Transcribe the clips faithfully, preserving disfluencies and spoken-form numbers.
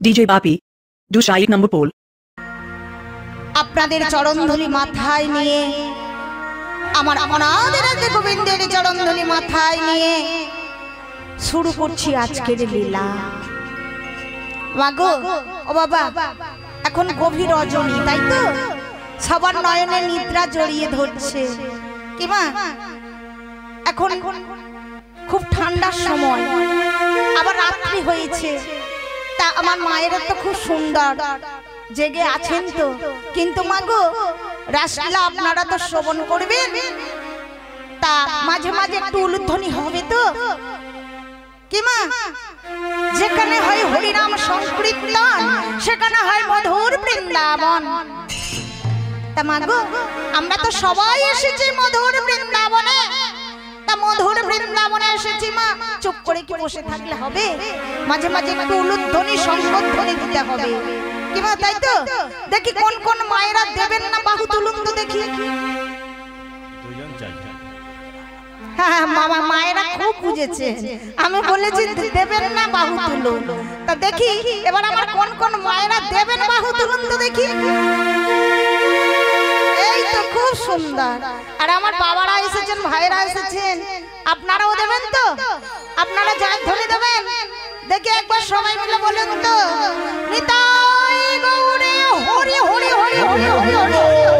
DJ Bapi ডু শাইক number পোল। আপনাদের চরণধুলি মাথায় নিয়ে, আমার অনাদের গোবিন্দের চরণধুলি মাথায় নিয়ে শুরু করছি আজকের লীলা। মাগো ও বাবা, এখন গভীর রজনী, তাই তো সবার নয়নে নিদ্রা জড়িয়ে ধরছে। কি মা, এখন খুব ঠান্ডার সময়, আবার রাত্রি হয়েছে। তা আমার মায়েরা তো খুব সুন্দর জেগে আছেন তো, কিন্তু মাগো রাসলীলা আপনারা তো শ্রবণ করবেন, তা মাঝে মাঝে একটু উলুধ্বনি হবে তো। কি মা, যেখানে হয় হরিনাম সংকীর্তন সেখানে হয় মধুর বৃন্দাবন। তা মাগো আমরা তো সবাই এসেছি মধুর বৃন্দাবনে, তা মধুর বৃন্দাবনে এসেছি মা, চুপ করে কি বসে থাকলে হবে? মাঝে মাঝে একটু উলুধ্বনি সংকীর্তনি দিতে হবে। কি মা, তাই তো? দেখি কোন কোন মায়েরা দেবেন না বাহু তুলুন তো দেখি। হ্যাঁ মামা, মায়েরা খুব বুঝেছে, আমি বলেছি দেবেন না বাহু তুলুন। তা দেখি এবার আমার কোন কোন মায়েরা দেবেন বাহু তুলুন তো দেখি। এই তো খুব সুন্দর। আর আমার বাবারা এসেছেন, ভাইরা এসেছেন, আপনারাও দেবেন তো? আপনারা যাই ধরে দেবেন দেখি একবার সবাই মিলে বলেন তো, নিতাই গৌরে হরি হরি হরি হরি হরি হরি।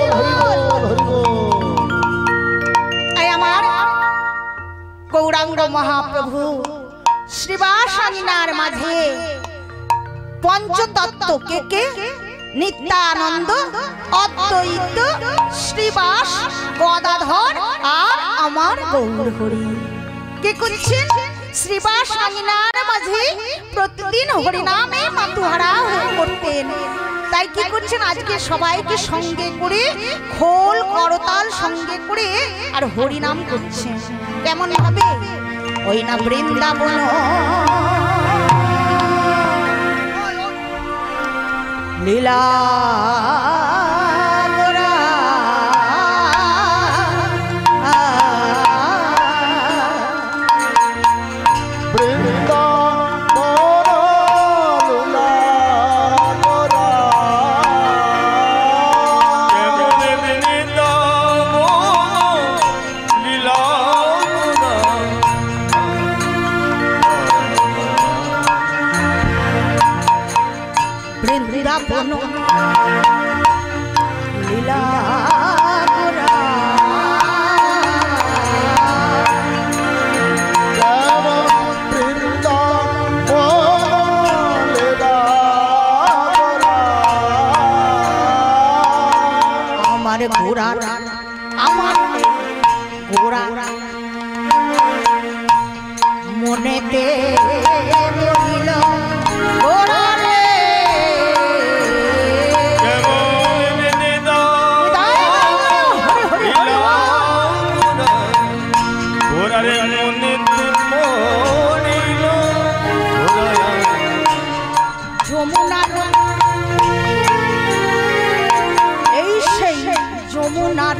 এই আমার গৌরাঙ্গ মহাপ্রভু শ্রীবাসানিনার মাঝে পঞ্চতত্ত্ব কে কে? নিত্যানন্দ, অদ্বৈত, শ্রীবাস, গদাধর আর আমার গৌর হরি। কে করছেন? শ্রীবাস আমিনার মাঝে প্রতিদিন হরিনামে মাতুহারা হয়ে করতেন। তাই কি করছেন? আজকে সবাইকে সঙ্গে করে খোল করতাল সঙ্গে করে আর হরিনাম করছেন। কেমন ভাবে? ওই না বৃন্দাবন লীলা গোরা, আমার গোরা মনেতে মরিল গোরা রে। যমুনার যমুনার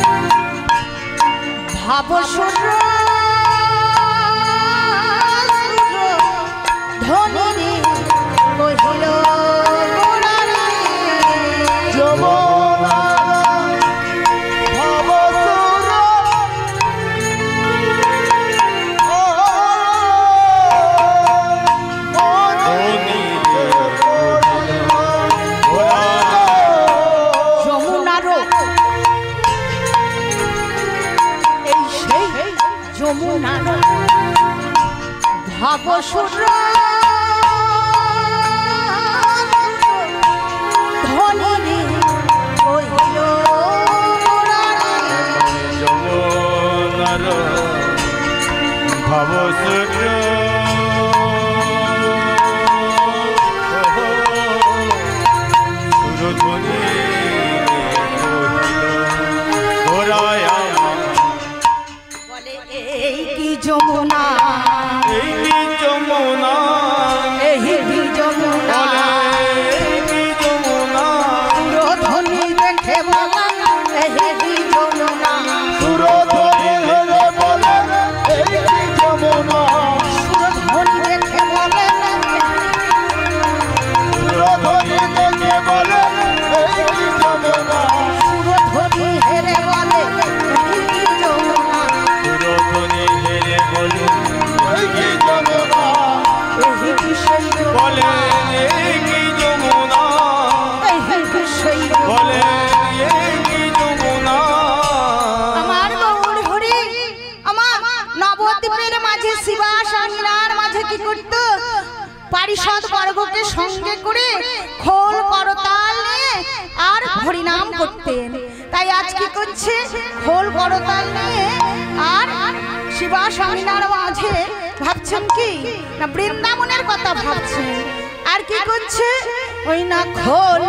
ভাবসুর ধনী কহিল গোড়ারে। যমুনার ভাবসুর যমুনার ভাবসুর ধনী কহিল যমুনার ভাবসুর সুরধ্বনি এই কি যমুনা, এই কি যমুনা পারিষদ বর্গকে সঙ্গে করে খোল করতাল নিয়ে আর হরিনাম করতেন। তাই আজ কি করছে? খোল করতাল নিয়ে আর শিবা স্বামীনার মাঝে ভাবছেন কি না বৃন্দাবনের কথা ভাবছেন। আর কি করছে? ওই না খোল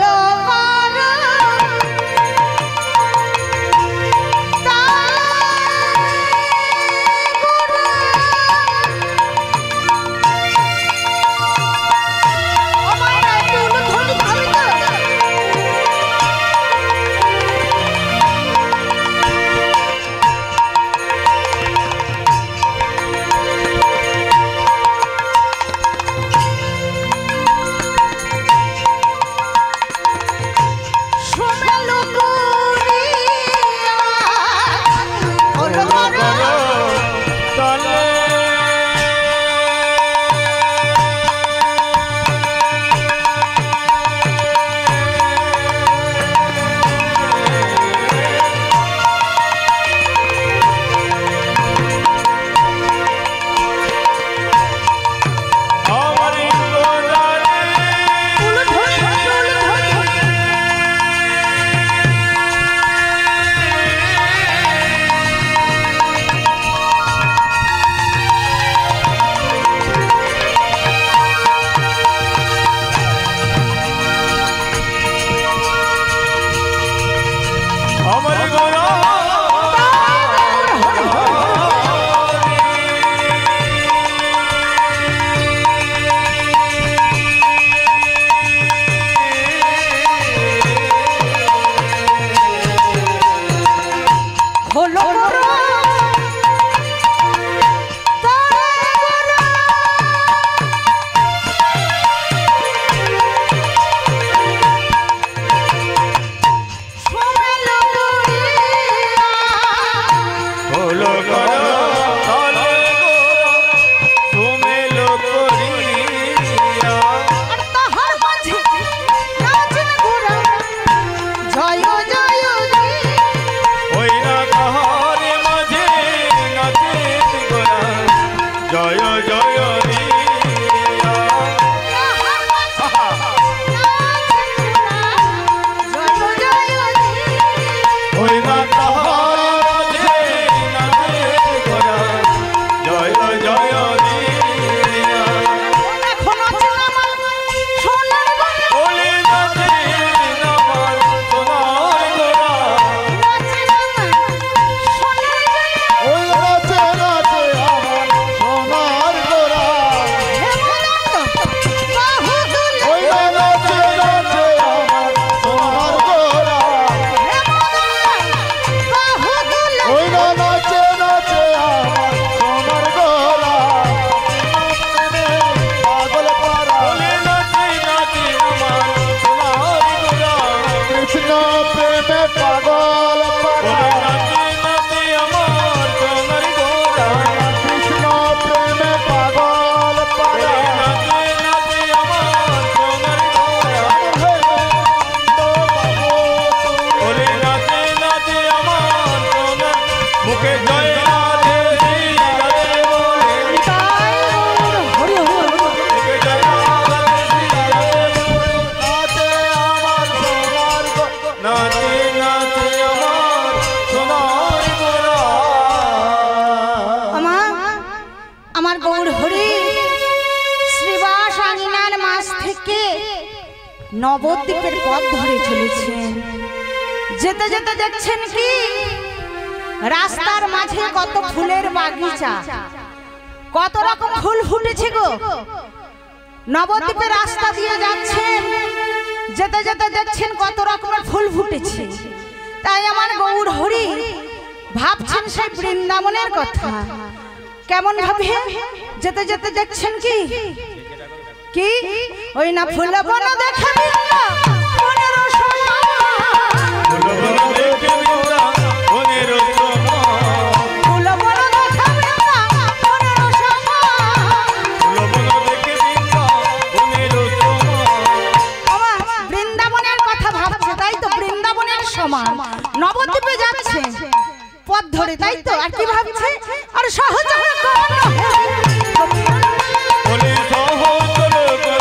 নবদ্বীপের পথ ধরে চলেছেন। যেতে যেতে দেখছেন কি রাস্তার মাঝে কত ফুলের বাগিচা, কত রকম ফুল ফুটেছে গো। নবদ্বীপের রাস্তা দিয়ে যাচ্ছেন, যেতে যেতে দেখছেন কত রকমের ফুল ফুটেছে। তাই আমার গৌর হরি ভাবছেন সেই বৃন্দাবনের কথা। কেমন ভাবে যেতে যেতে দেখছেন কি কি ওই না ফুল বন দেখে বৃন্দাবনের কথা ভাবছে। তাই তো বৃন্দাবনের সমান নবদ্বীপে যাচ্ছে পথ ধরে। তাই তো আর কি ভাবছে? আর সহজ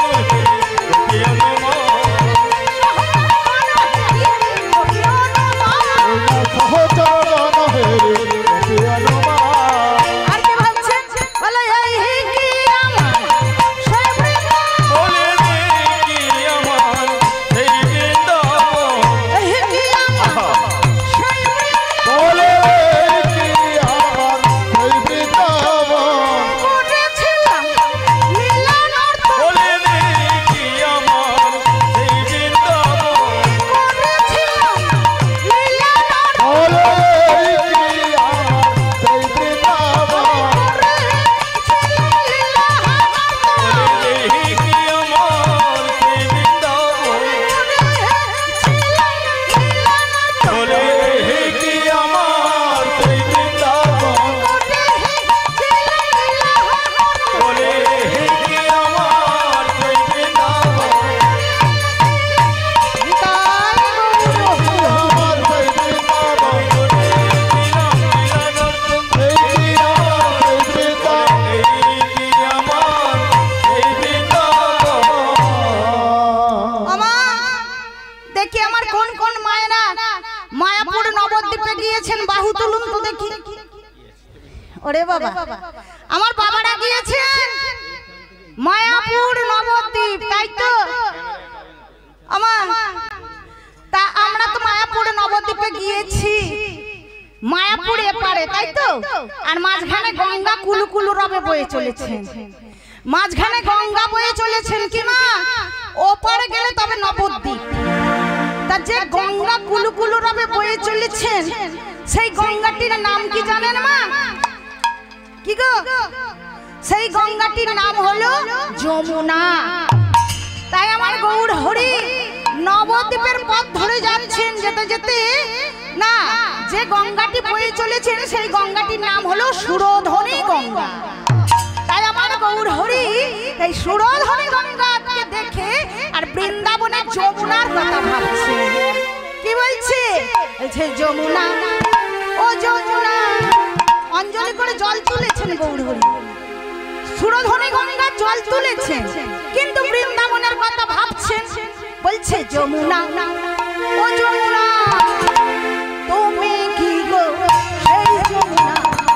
দেখি আমার কোন কোন মায়েরা মায়াপুর নবদ্বীপে গিয়েছেন, বাহু তুলুন তো দেখি। ওরে বাবা, আমার বাবারা গিয়েছেন মায়াপুর নবদ্বীপ, তাই তো? আমার তা আমরা তো মায়াপুর নবদ্বীপে গিয়েছি, মায়াপুর এপারে, তাই তো? আর মাঝখানে গঙ্গা কুলুকুলু রবে বয়ে চলেছেন, মাঝখানে গঙ্গা বয়ে চলেছেন কি মা? ওপারে গেলে তবে নবদ্বীপ। তা যে গঙ্গা কুলুকুলু রবে বয়ে চলেছেন সেই গঙ্গাটির নাম কি জানেন মা? কি গো? সেই গঙ্গাটির নাম হলো যমুনা। তাই আমার গৌর হরি নবদ্বীপের পথ ধরে যাচ্ছেন, যেতে যেতে না যে গঙ্গাটি বয়ে চলেছেন সেই গঙ্গাটির নাম হলো সুরধনী গঙ্গা। তাই আমার গৌর হরি এই সুরধনী গঙ্গাকে দেখে আর বৃন্দাবনের যমুনার কথা ভাবছে। কি বলছে? বলছে যমুনা, ও যমুনা। অঞ্জলি করে জল তুলেছেন গৌর হরি, সুরধনী গঙ্গার জল তুলেছেন, কিন্তু বৃন্দাবনের কথা ভাবছেন। বলছে যমুনা, ও যমুনা তুমি কি গো সেই যমুনা?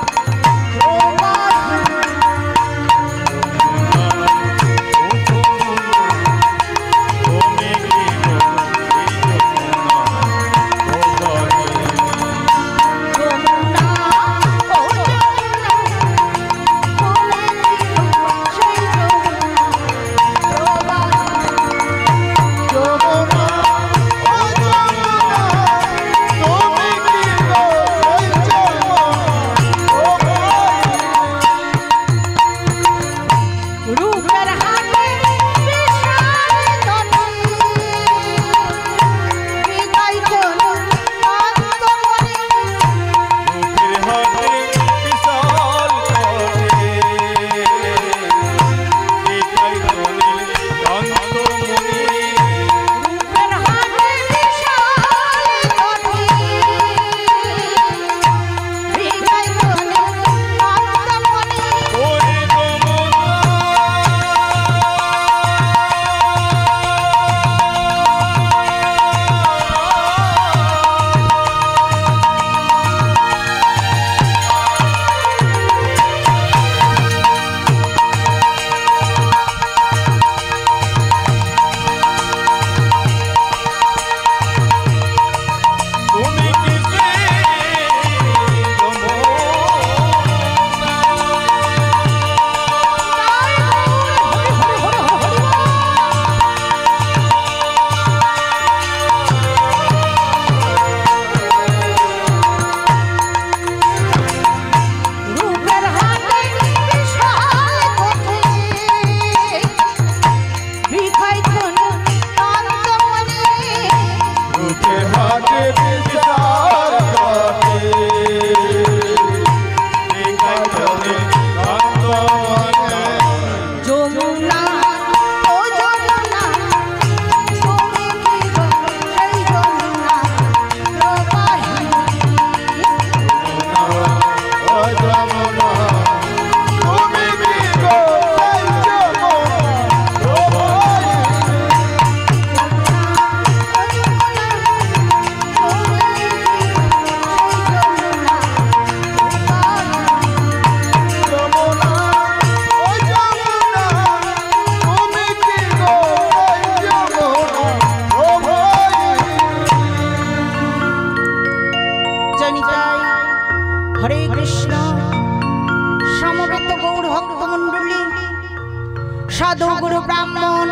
সাধু গুরু ব্রাহ্মণ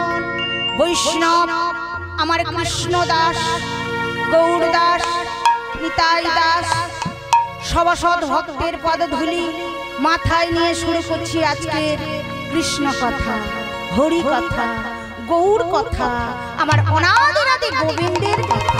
বৈষ্ণব আমার কৃষ্ণ দাস, গৌর দাস, নিতাই দাস, সভাসদ ভক্তের পদধূলি মাথায় নিয়ে শুরু করছি আজকের কৃষ্ণ কথা, হরি কথা, গৌর কথা, আমার অনাদিরাদি গোবিন্দের কথা।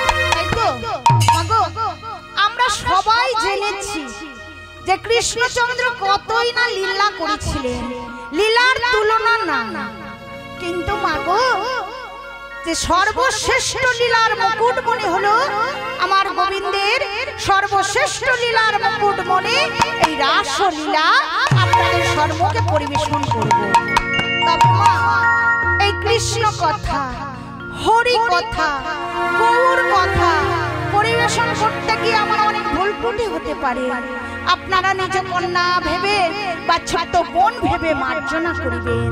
আমরা সবাই জেনেছি যে কৃষ্ণচন্দ্র কতই না লীলা করেছিলেন, লীলার তুলনা না। কিন্তু মাগো, যে সর্বশ্রেষ্ঠ লীলার মুকুটমণি হলো আমার গোবিন্দের, সর্বশ্রেষ্ঠ লীলার মুকুটমণি এই রাসলীলা আপনাদের সম্মুখে পরিবেশন করব। তবে মা, এই কৃষ্ণ কথা, হরি কথা, গৌর কথা পরিবেশন করতে গিয়ে আমার অনেক ভুল ত্রুটি হতে পারে। আপনারা নিজ কন্যা ভেবে বা ছোট বোন ভেবে মার্জনা করিবেন।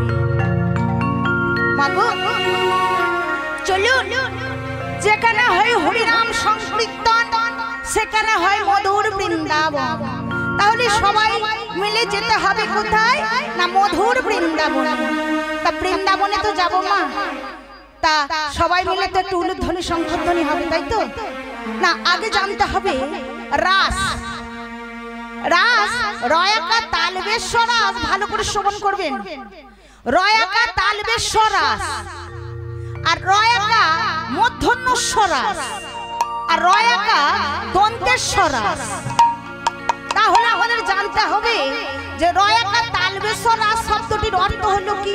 মাগো চলুন, যেখানে হয় হরিনাম সংকীর্তন সেখানে হয় মধুর বৃন্দাবন। তাহলে সবাই মিলে যেতে হবে কোথায় না মধুর বৃন্দাবন। তা বৃন্দাবনে তো যাবো মা, তা সবাই মিলে তো একটু উলুধ্বনি শঙ্খধ্বনি হবে, তাই তো না? আগে জানতে হবে রাস, রাস রয়াকা তালবেশ্বর রাস, ভালো করে শ্রবণ করবেন। রয়াকা তালবেশ্বর রাস আর রয়াকা মূর্ধন্যস্বর রাস আর রয়াকা দন্তেশ্বর রাস। তাহলে আমাদের জানতে হবে যে রয়াকা তালবেশ্বর রাস শব্দটির অর্থ হলো কি?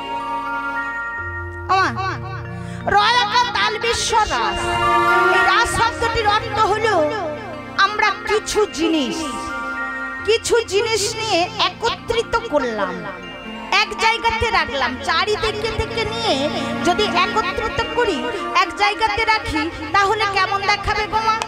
রয়াকা তালবেশ্বর রাস, এই রাস শব্দটির অর্থ হলো আমরা কিছু জিনিস কিছু জিনিস নিয়ে একত্রিত করলাম, এক জায়গাতে রাখলাম। চারিদিকে থেকে নিয়ে যদি একত্রিত করি, এক জায়গাতে রাখি, তাহলে কেমন দেখাবে গো মা?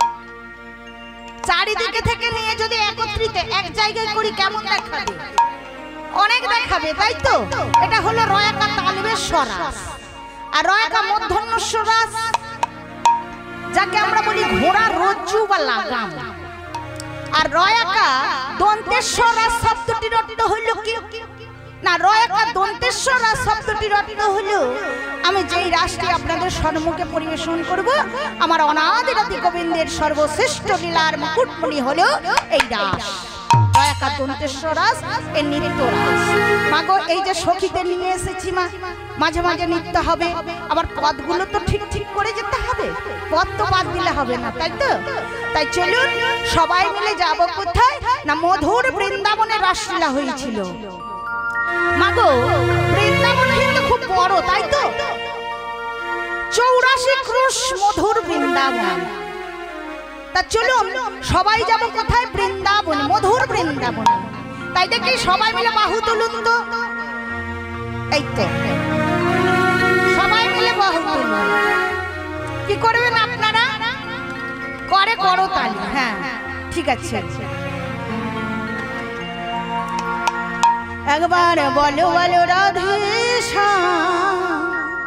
চারিদিকে থেকে নিয়ে যদি একত্রিত এক জায়গায় করি কেমন দেখাবে? অনেক দেখাবে, তাই তো? এটা হলো রয়াকা তালবেশ্বর রাস। আর রয়াকা মূর্ধন্যস্বর রাস, যাকে আমরা বলি ঘোড়ার রজ্জু বা লাগাম। আর রয়াকা দন্তেশ্বর রাস শব্দটির অর্থ হলো কি না? রয়াকা দন্তেশ্বর রাস শব্দটির অর্থ হলো আমি যেই রাসটি আপনাদের সম্মুখে পরিবেশন করব, আমার অনাদিরাদি গোবিন্দের সর্বশ্রেষ্ঠ লীলার মুকুটমণি হলো এই রাস, রয়াকা দন্তেশ্বর রাস, এর নৃত্য রাস। মাগো এই যে সখীদের নিয়ে এসেছি মা, মাঝে মাঝে নৃত্য হবে, আবার পদগুলো তো ঠিক ঠিক করে যেতে হবে, পদ তো বাদ দিলে হবে না, তাই তো? তাই চলুন সবাই মিলে যাব কোথায় না মধুর বৃন্দাবনে রাসলীলা হয়েছিল। মাগো বৃন্দাবন কিন্তু খুব বড়, তাই তো? চৌরাশি ক্রোশ মধুর বৃন্দাবন। তা চলুন সবাই যাব কোথায়? বৃন্দাবন, মধুর বৃন্দাবন। তাই দেখি সবাই মিলে বাহু তুলুন তো, এই তো সবাই মিলে বাহু তুলুন। কি করবেন আপনারা? করে করো তালি। হ্যাঁ ঠিক আছে, একবার বলো বলো রাধে শ্যাম।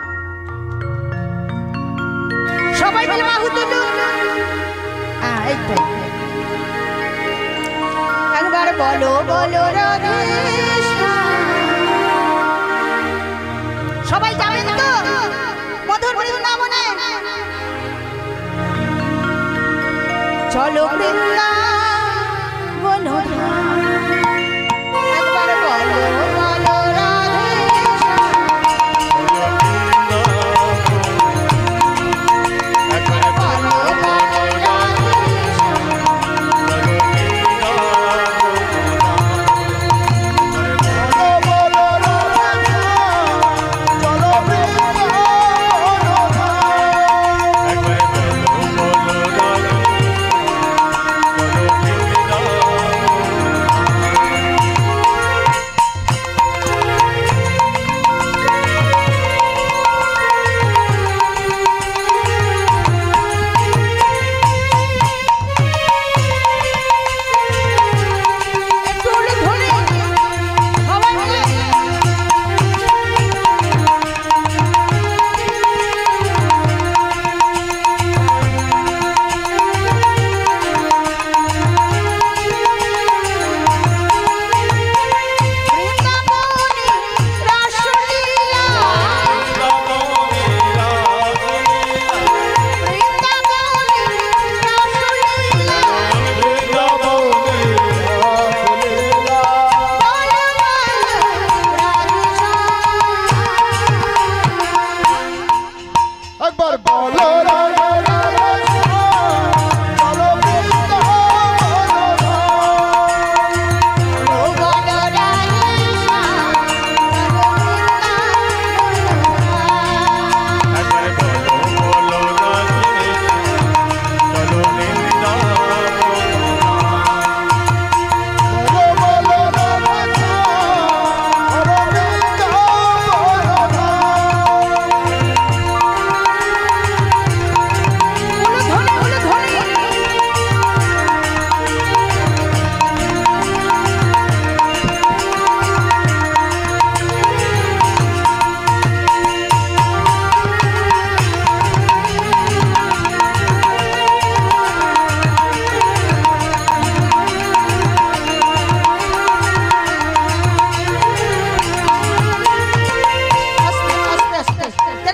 সবাই মিলে বাহু তুলুন। হ্যাঁ এই তো, একবার বলো বলো রাধে শ্যাম। সবাই যাবেন তো মধুর বৃন্দাবনে? চলো বৃন্দাবন ধাম, একবার বলো বলো রাধে শ্যাম। একবার বলো বলো রাধে শ্যাম।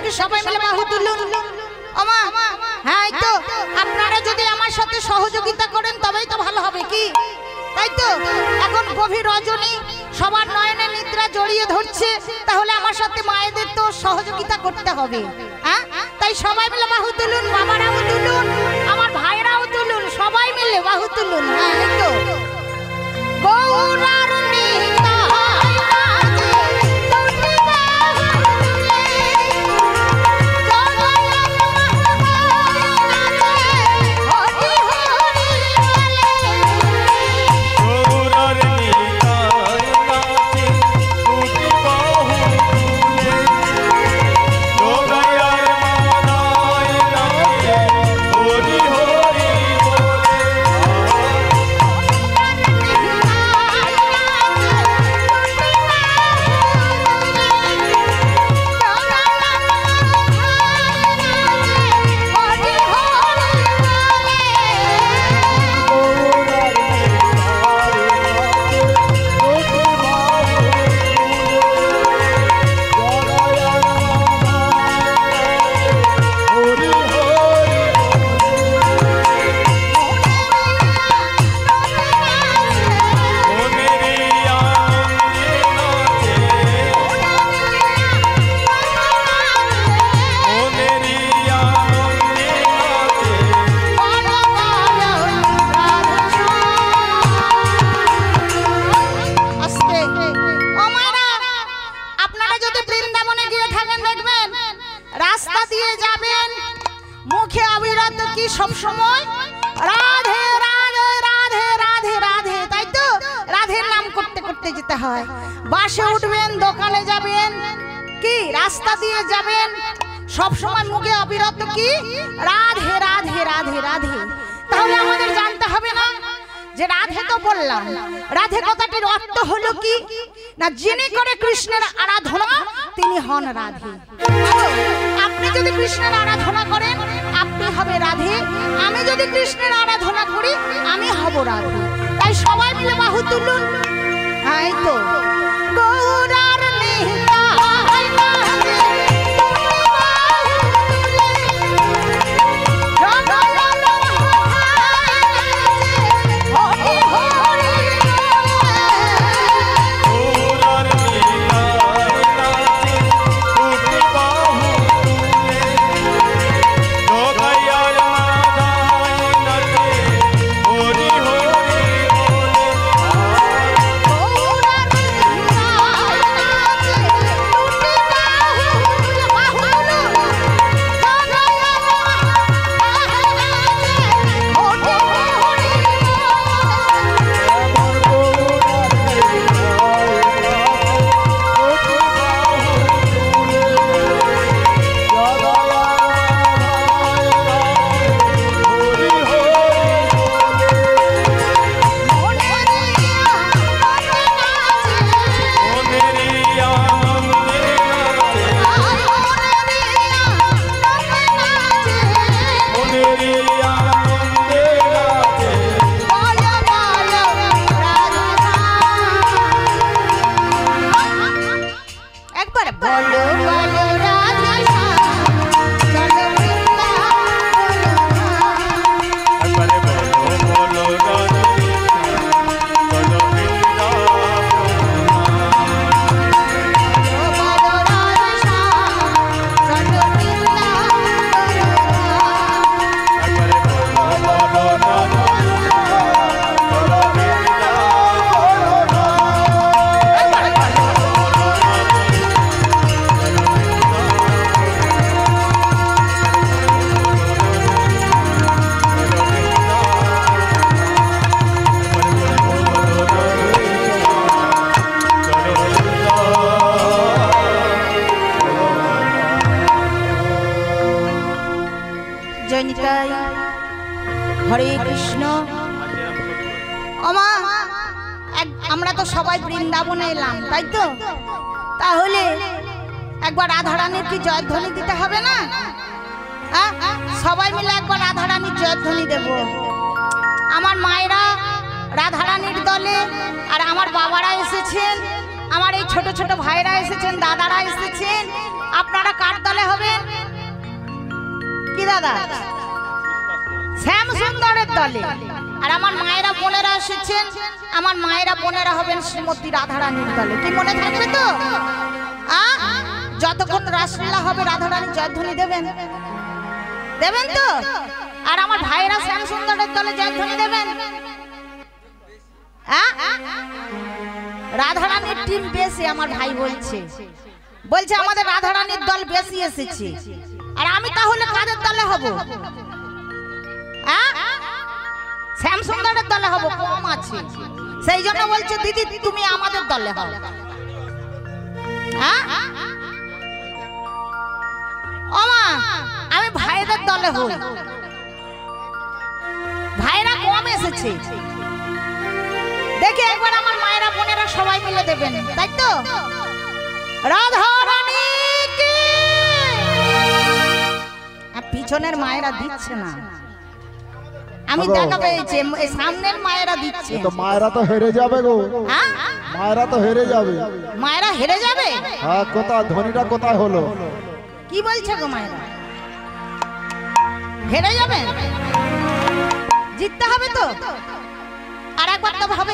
দেখি সবাই মিলে বাহু তুলুন। ওমা হ্যাঁ এই তো আপনারা যদি আমার সাথে সহযোগিতা করেন তবেই তো ভালো হবে কি তাই তো। এখন গভীর রজনী সবার নয়নে নিদ্রা জড়িয়ে ধরছে, তাহলে আমার সাথে মায়েদের তো সহযোগিতা করতে হবে। হ্যাঁ তাই সবাই মিলে বাহু তুলুন, বাবারাও তুলুন, আমার ভাইরাও তুলুন, সবাই মিলে বাহু তুলুন। হ্যাঁ এই তো গৌরার নিতাই রাধে তুলি বাহু তুলে, হরি হরি বলে। গৌরার নিতাই নাচে দুটি বাহু তুলে, গৌরায়ার মানায় নাচে হরি হরি বলে। রাস্তা দিয়ে যাবেন, মুখে অবিরত কি সব সময় রাধে রাধে রাধে রাধে রাধে, তাই তো রাধের নাম করতে করতে যেতে হয়। বাসে উঠবেন, দোকানে যাবেন, কি রাস্তা দিয়ে যাবেন, সব সময় মুখে অবিরত কি রাধে রাধে রাধে রাধে। তাহলে আমাদের জানতে হবে না যে রাধে তো বললাম, রাধে কথাটির অর্থ হলো কি না যিনি করে কৃষ্ণের আরাধনা তিনি হন রাধে। আপনি যদি কৃষ্ণের আরাধনা করেন আপনি হবে রাধে, আমি যদি কৃষ্ণের আরাধনা করি আমি হব রাধে। তাই সবাই মিলে বাহু তুলুন। এই তো গৌরার নিতাই রাধে তুলি বাহু তুলে, হরি হরি গৌরার নিতাই নাচে দুটি বাহু তুলে, গৌরায়ার মানায় নাচে হরি হরি বলে। গৌরার নিতাই রাধে তুলি বাহু তুলে, বাহু তুলুন, একবার বলো বলো রাধে শ্যাম, চলো বৃন্দাবন। একবারে বলো বলো রাধে চলো বৃন্দাবন। বলো রাধে শ্যাম, চলো বৃন্দাবন। একবারে বলো বলো রাধে চলো জয় নিতাই, হরে কৃষ্ণ। ওমা এক- আমরা তো সবাই বৃন্দাবনে এলাম তাই তো, তাহলে একবার রাধারানীর কি জয়ধ্বনি দিতে হবে না? হ্যাঁ সবাই মিলে একবার রাধারানীর জয়ধ্বনি দেব। আমার মায়েরা রাধারানীর দলে, আর আমার বাবারা এসেছেন, আমার এই ছোট ছোট ভাইরা এসেছেন, দাদারা এসেছেন। আপনারা কার দলে হবেন? দাদা শ্যাম সুন্দরের দলে। আর আমার মায়েরা বোনেরা এসেছেন, আমার মায়েরা বোনেরা হবেন শ্রীমতী রাধারানীর দলে। কি মনে থাকবে তো? আ যতক্ষণ রাসলীলা হবে রাধারানী জয়ধ্বনি দেবেন, দেবেন তো? আর আমার ভাইরা শ্যাম সুন্দরের দলে জয়ধ্বনি দেবেন। রাধারানীর টিম বেশি, আমার ভাই বলছে বলছে আমাদের রাধারানীর দল বেশি এসেছে। আর আমি তাহলে কাদের দলে হব? শ্যাম সুন্দরের দলে হব, কম আছে। সেই জন্য বলছে দিদি তুমি আমাদের দলে হও। ও মা আমি ভাইদের দলে হই, ভাইরা কম এসেছে। দেখে একবার আমার মায়েরা বোনেরা সবাই মিলে দেবেন, তাই তো? রাধারানী কি পিছনের মায়েরা দিচ্ছে না, আমি দেখা পেয়েছি সামনের মায়েরা দিচ্ছে। তো মায়েরা তো হেরে যাবে গো, মায়েরা তো হেরে যাবে। মায়েরা হেরে যাবে? হ্যাঁ, কোথায় ধ্বনিটা কোথায় হলো? কি বলছে গো মায়েরা? হেরে যাবে? জিততে হবে তো? আর একবার তো হবে।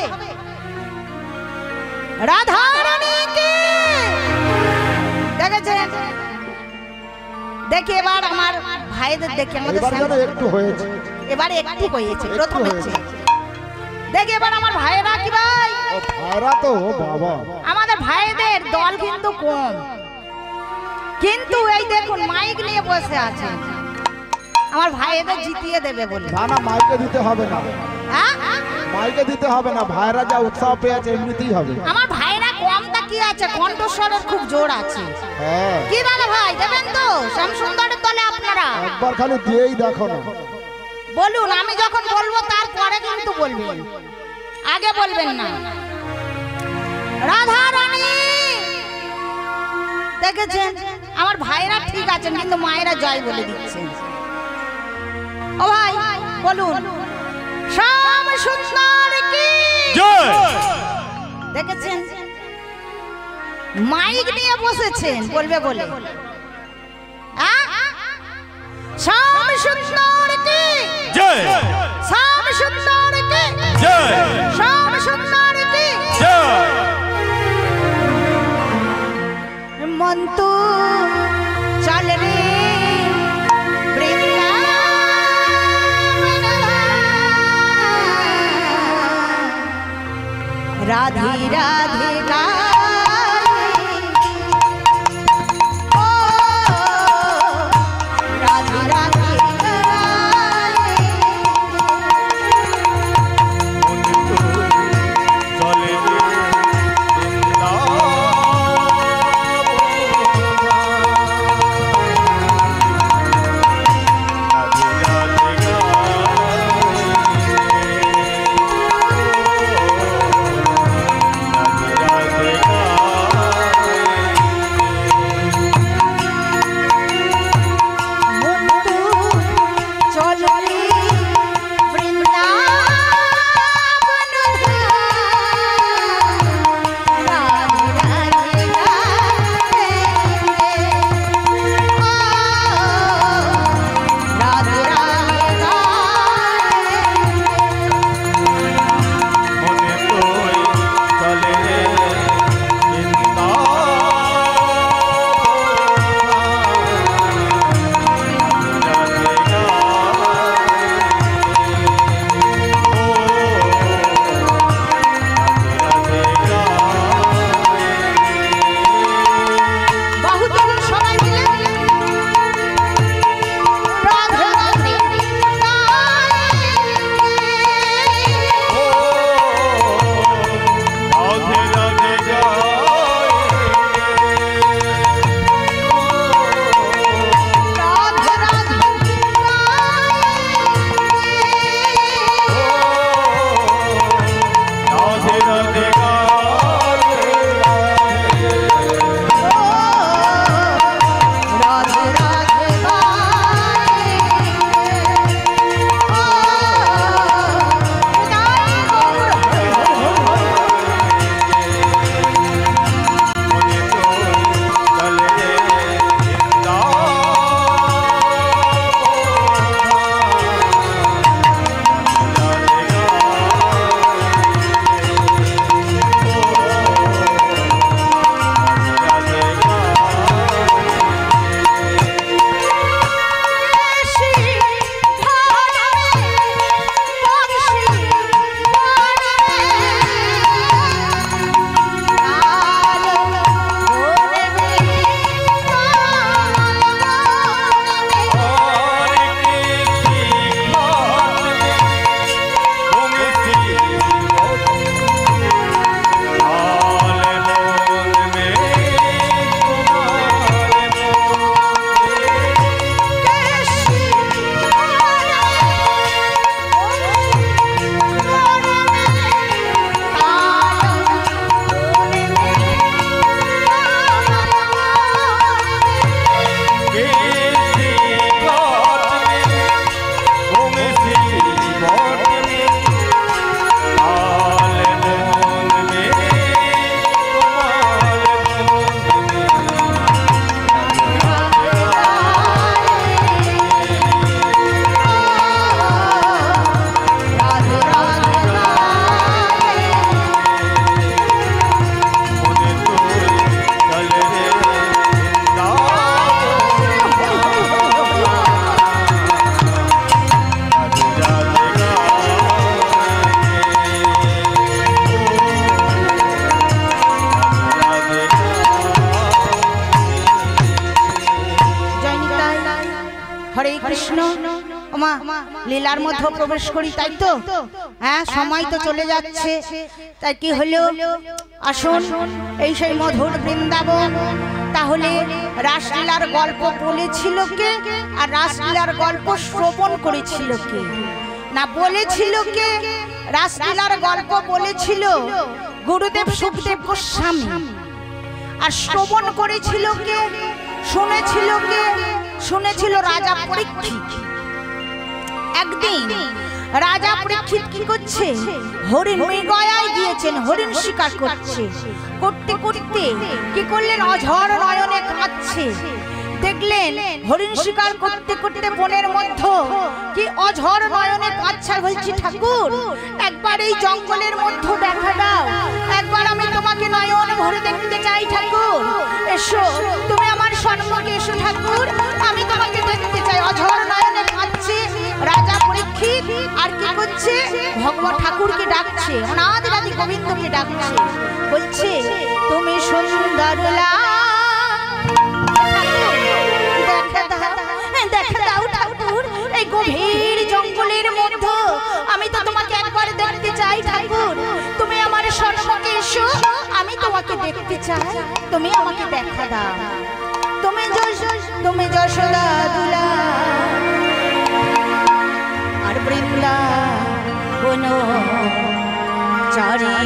রাধারানী কি দেখেছেন? দেখি এবার আমার ভাইদের দেখি, আমাদের একটু হয়েছে, এবার একটু হয়েছে, প্রথম হয়েছে। দেখি এবার আমার ভাইরা কি ভাই, ভাইরা তো বাবা আমাদের ভাইদের দল কিন্তু কম, কিন্তু এই দেখুন মাইক নিয়ে বসে আছে, আমার ভাইদের জিতিয়ে দেবে বলে। না না, মাইকে দিতে হবে না, মাইকে দিতে হবে না, ভাইরা যা উৎসাহ পেয়েছে এমনিতেই হবে। আমার ভাইরা কমটা কি আছে, কণ্ঠস্বরের খুব জোর আছে। হ্যাঁ কি দাদা ভাই দেবেন তো শ্যাম সুন্দরের দলে আপনারা? একবার খালি দিয়েই দেখো না। বলুন, আমি যখন বলবো তারপরে কিন্তু বলবেন, আগে বলবেন না। রাধারানী দেখেছেন আমার ভাইরা ঠিক আছেন, কিন্তু মায়েরা জয় বলে দিচ্ছেন। ও ভাই বলুন, শ্যাম সুন্দর কি জয়। দেখেছেন মাইক নিয়ে বসেছেন, বলবে বলে। শ্যাম সুন্দর কি জয়, শ্যাম সুন্দর কি জয়, শ্যাম সুন্দর কি জয়। মন তো চল রে রাধে রাধে হরে কৃষ্ণ। ওমা লীলার মধ্যে প্রবেশ করি, তাই তো? হ্যাঁ, সময় তো চলে যাচ্ছে, তাই কি হলো, আসুন এই সেই মধুর বৃন্দাবন। তাহলে রাসলীলার গল্প বলেছিল কে, আর রাসলীলার গল্প শ্রবণ করেছিল কে? না, বলেছিল কে? রাসলীলার গল্প বলেছিল গুরুদেব সুখদেব গোস্বামী। আর শ্রবণ করেছিল কে, শুনেছিল কে? শুনেছিল রাজা পরীক্ষিত। একদিন রাজা পরীক্ষিত কি করছে, হরিণ মৃগয়ায় গিয়েছেন, হরিণ শিকার করছে। করতে করতে কি করলেন, অঝর নয়নে কাঁদছে। দেখলেন হরিণ শিকার করতে করতে বনের মধ্যে কি অঝর নয়নে কাঁদছে। বলছি, ঠাকুর একবার এই জঙ্গলের মধ্যে দেখা দাও, একবার আমি তোমাকে নয়ন ভরে দেখতে চাই। ঠাকুর এসো, তুমি আমার সম্মুখে এসো ঠাকুর, আমি তোমাকে দেখতে চাই। অঝর নয়নে কাঁদছে রাজা পরীক্ষিত। আর কি করছে, ভগবান ঠাকুরকে ডাকছে, অনাদি আদি গোবিন্দকে ডাকছে। বলছে, তুমি সুন্দর এই গভীর জঙ্গলের মধ্যে আমি তো তোমাকে একবার দেখতে চাই। ঠাকুর তুমি আমার সম্মুখে এসো, আমি তোমাকে দেখতে চাই, তুমি আমাকে দেখা দাও। তুমি তুমি যশোদা দুলা আর বৃন্দাবন চারি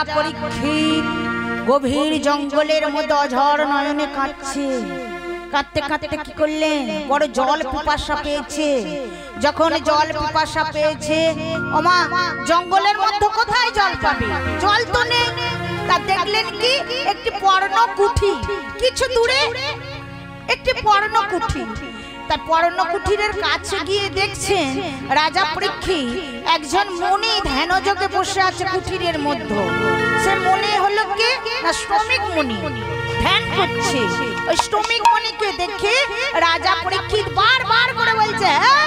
পরীক্ষিত গভীর জঙ্গলের মধ্যে অঝর নয়নে কাঁদছে। কাঁদতে কাঁদতে কি করলেন, বড় জল পিপাসা পেয়েছে। যখন জল পিপাসা পেয়েছে, ওমা জঙ্গলের মধ্যে কোথায় জল পাবে, জল তো নেই। তা দেখলেন কি একটি পর্ণকুঠি, কিছু দূরে একটি পর্ণকুঠি। তার পর্ণকুঠিরের কাছে গিয়ে দেখছেন রাজা পরীক্ষিত একজন মুনি ধ্যানযোগে বসে আছে কুঠিরের মধ্যে। সে মুনি হলো কে না শ্রমিক মুনি, ধ্যান করছে। ওই শ্রমিক মুনিকে দেখে রাজা পরীক্ষিত বারবার করে বলছে,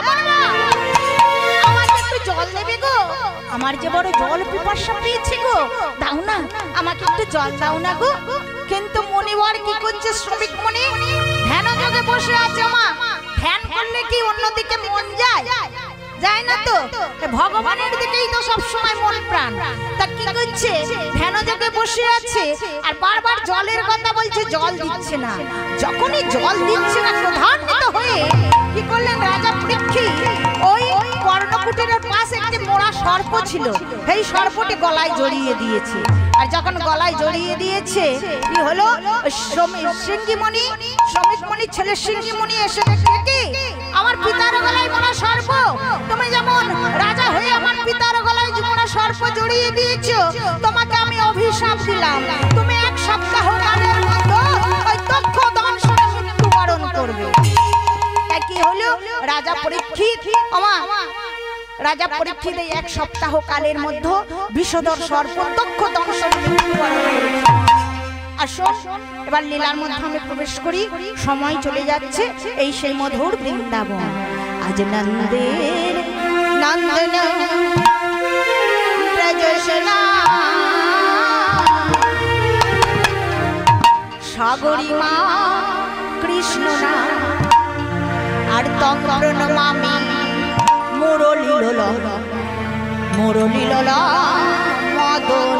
আমার একটু জল দেবে গো, আমার যে বড় জল পিপাসা পেয়েছে গো, দাও না আমাকে একটু জল দাও না গো। কিন্তু মুনিবর কি করছে, শ্রমিক মুনি ধ্যানযোগে বসে আছে। মা ধ্যান করলে কি অন্যদিকে মন যায়? যায় না তো, ভগবানের দিকেই তো সব সময় মন প্রাণ। তা কি করছে, ধ্যানযোগে বসে আছে আর বারবার জলের কথা বলছে, জল দিচ্ছে না। যখনই জল দিচ্ছে না, ক্রোধান্বিত হয়ে কি করলেন রাজা পরীক্ষিত, ওই পর্ণকুটিরের পাশে একটি মোড়া সর্প ছিল, সেই সর্পটি গলায় জড়িয়ে দিয়েছে। আর যখন গলায় জড়িয়ে দিয়েছে, কি হলো, সিংহীমণি শ্রমিকমণি ছেলে সিংহীমণি এসে দেখে কি আমার পিতার গলায় মোড়া সর্প, তুমি যেমন রাজা হয়ে আমার পিতার গলায় মোড়া সর্প জড়িয়ে দিয়েছো, তোমাকে আমি অভিশাপ দিলাম, তুমি এক সপ্তাহ কালের মধ্যে ওই দক্ষ দংশনে মৃত্যুবরণ করবে। কি হলো, রাজা পরীক্ষিত ওমা রাজা পরীক্ষিত এই এক সপ্তাহ কালের মধ্যে বিষধর সর্প দক্ষ দংশনে মৃত্যুবরণ করেছে। আসুন এবার লীলার মধ্যে আমি প্রবেশ করি, সময় চলে যাচ্ছে। এই সেই মধুর বৃন্দাবন। আজ নন্দের নন্দন ব্রজশলা সাগরী মা কৃষ্ণ না আর তং প্রণমামি মুরলী লোলা মুরলী লোলা মদন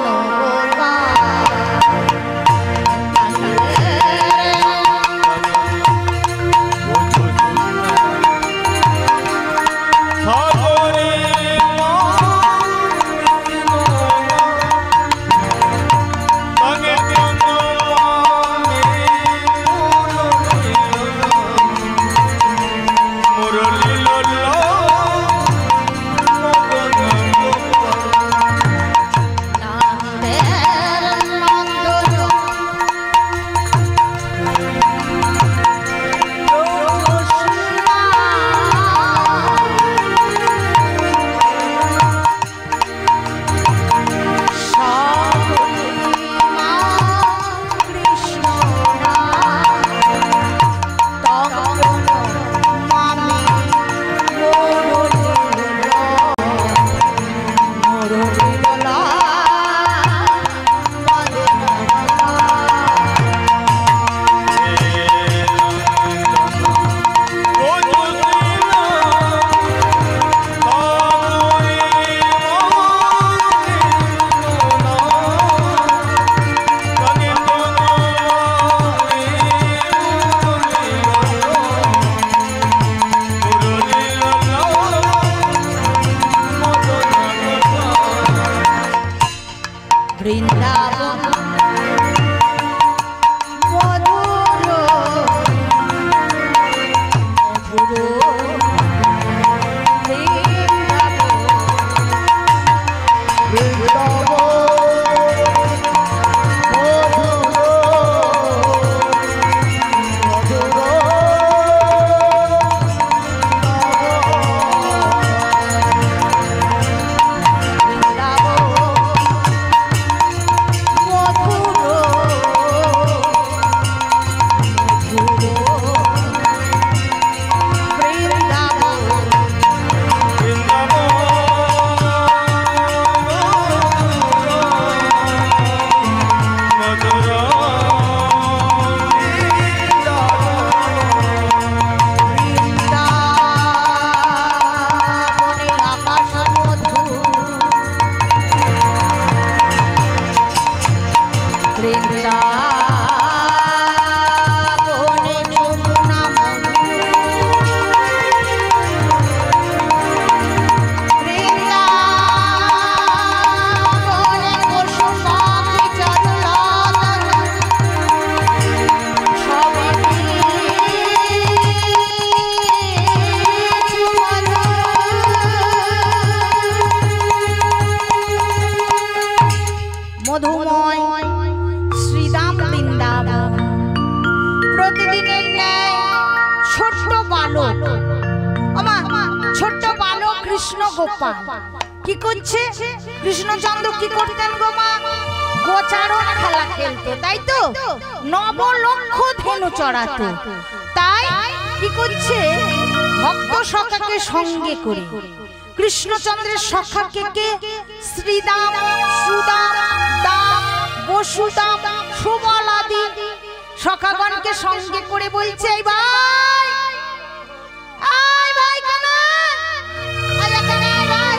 গোপাল কি করছে? কৃষ্ণচন্দ্র কি করতেন গো মা? গোচারণ খেলা খেলতো, তাই তো? নবলক্ষ ধেনু চড়াতো। তাই কি করছে? ভক্ত সখাকে সঙ্গে করে। কৃষ্ণচন্দ্রের সখাকে কে? শ্রীদাম, সুদাম, দাম, বসুদাম, সুবলাদি সখাগণকে সঙ্গে করে বলছে, এই ভাই, আই ভাই কেন? আই এখানে আই ভাই,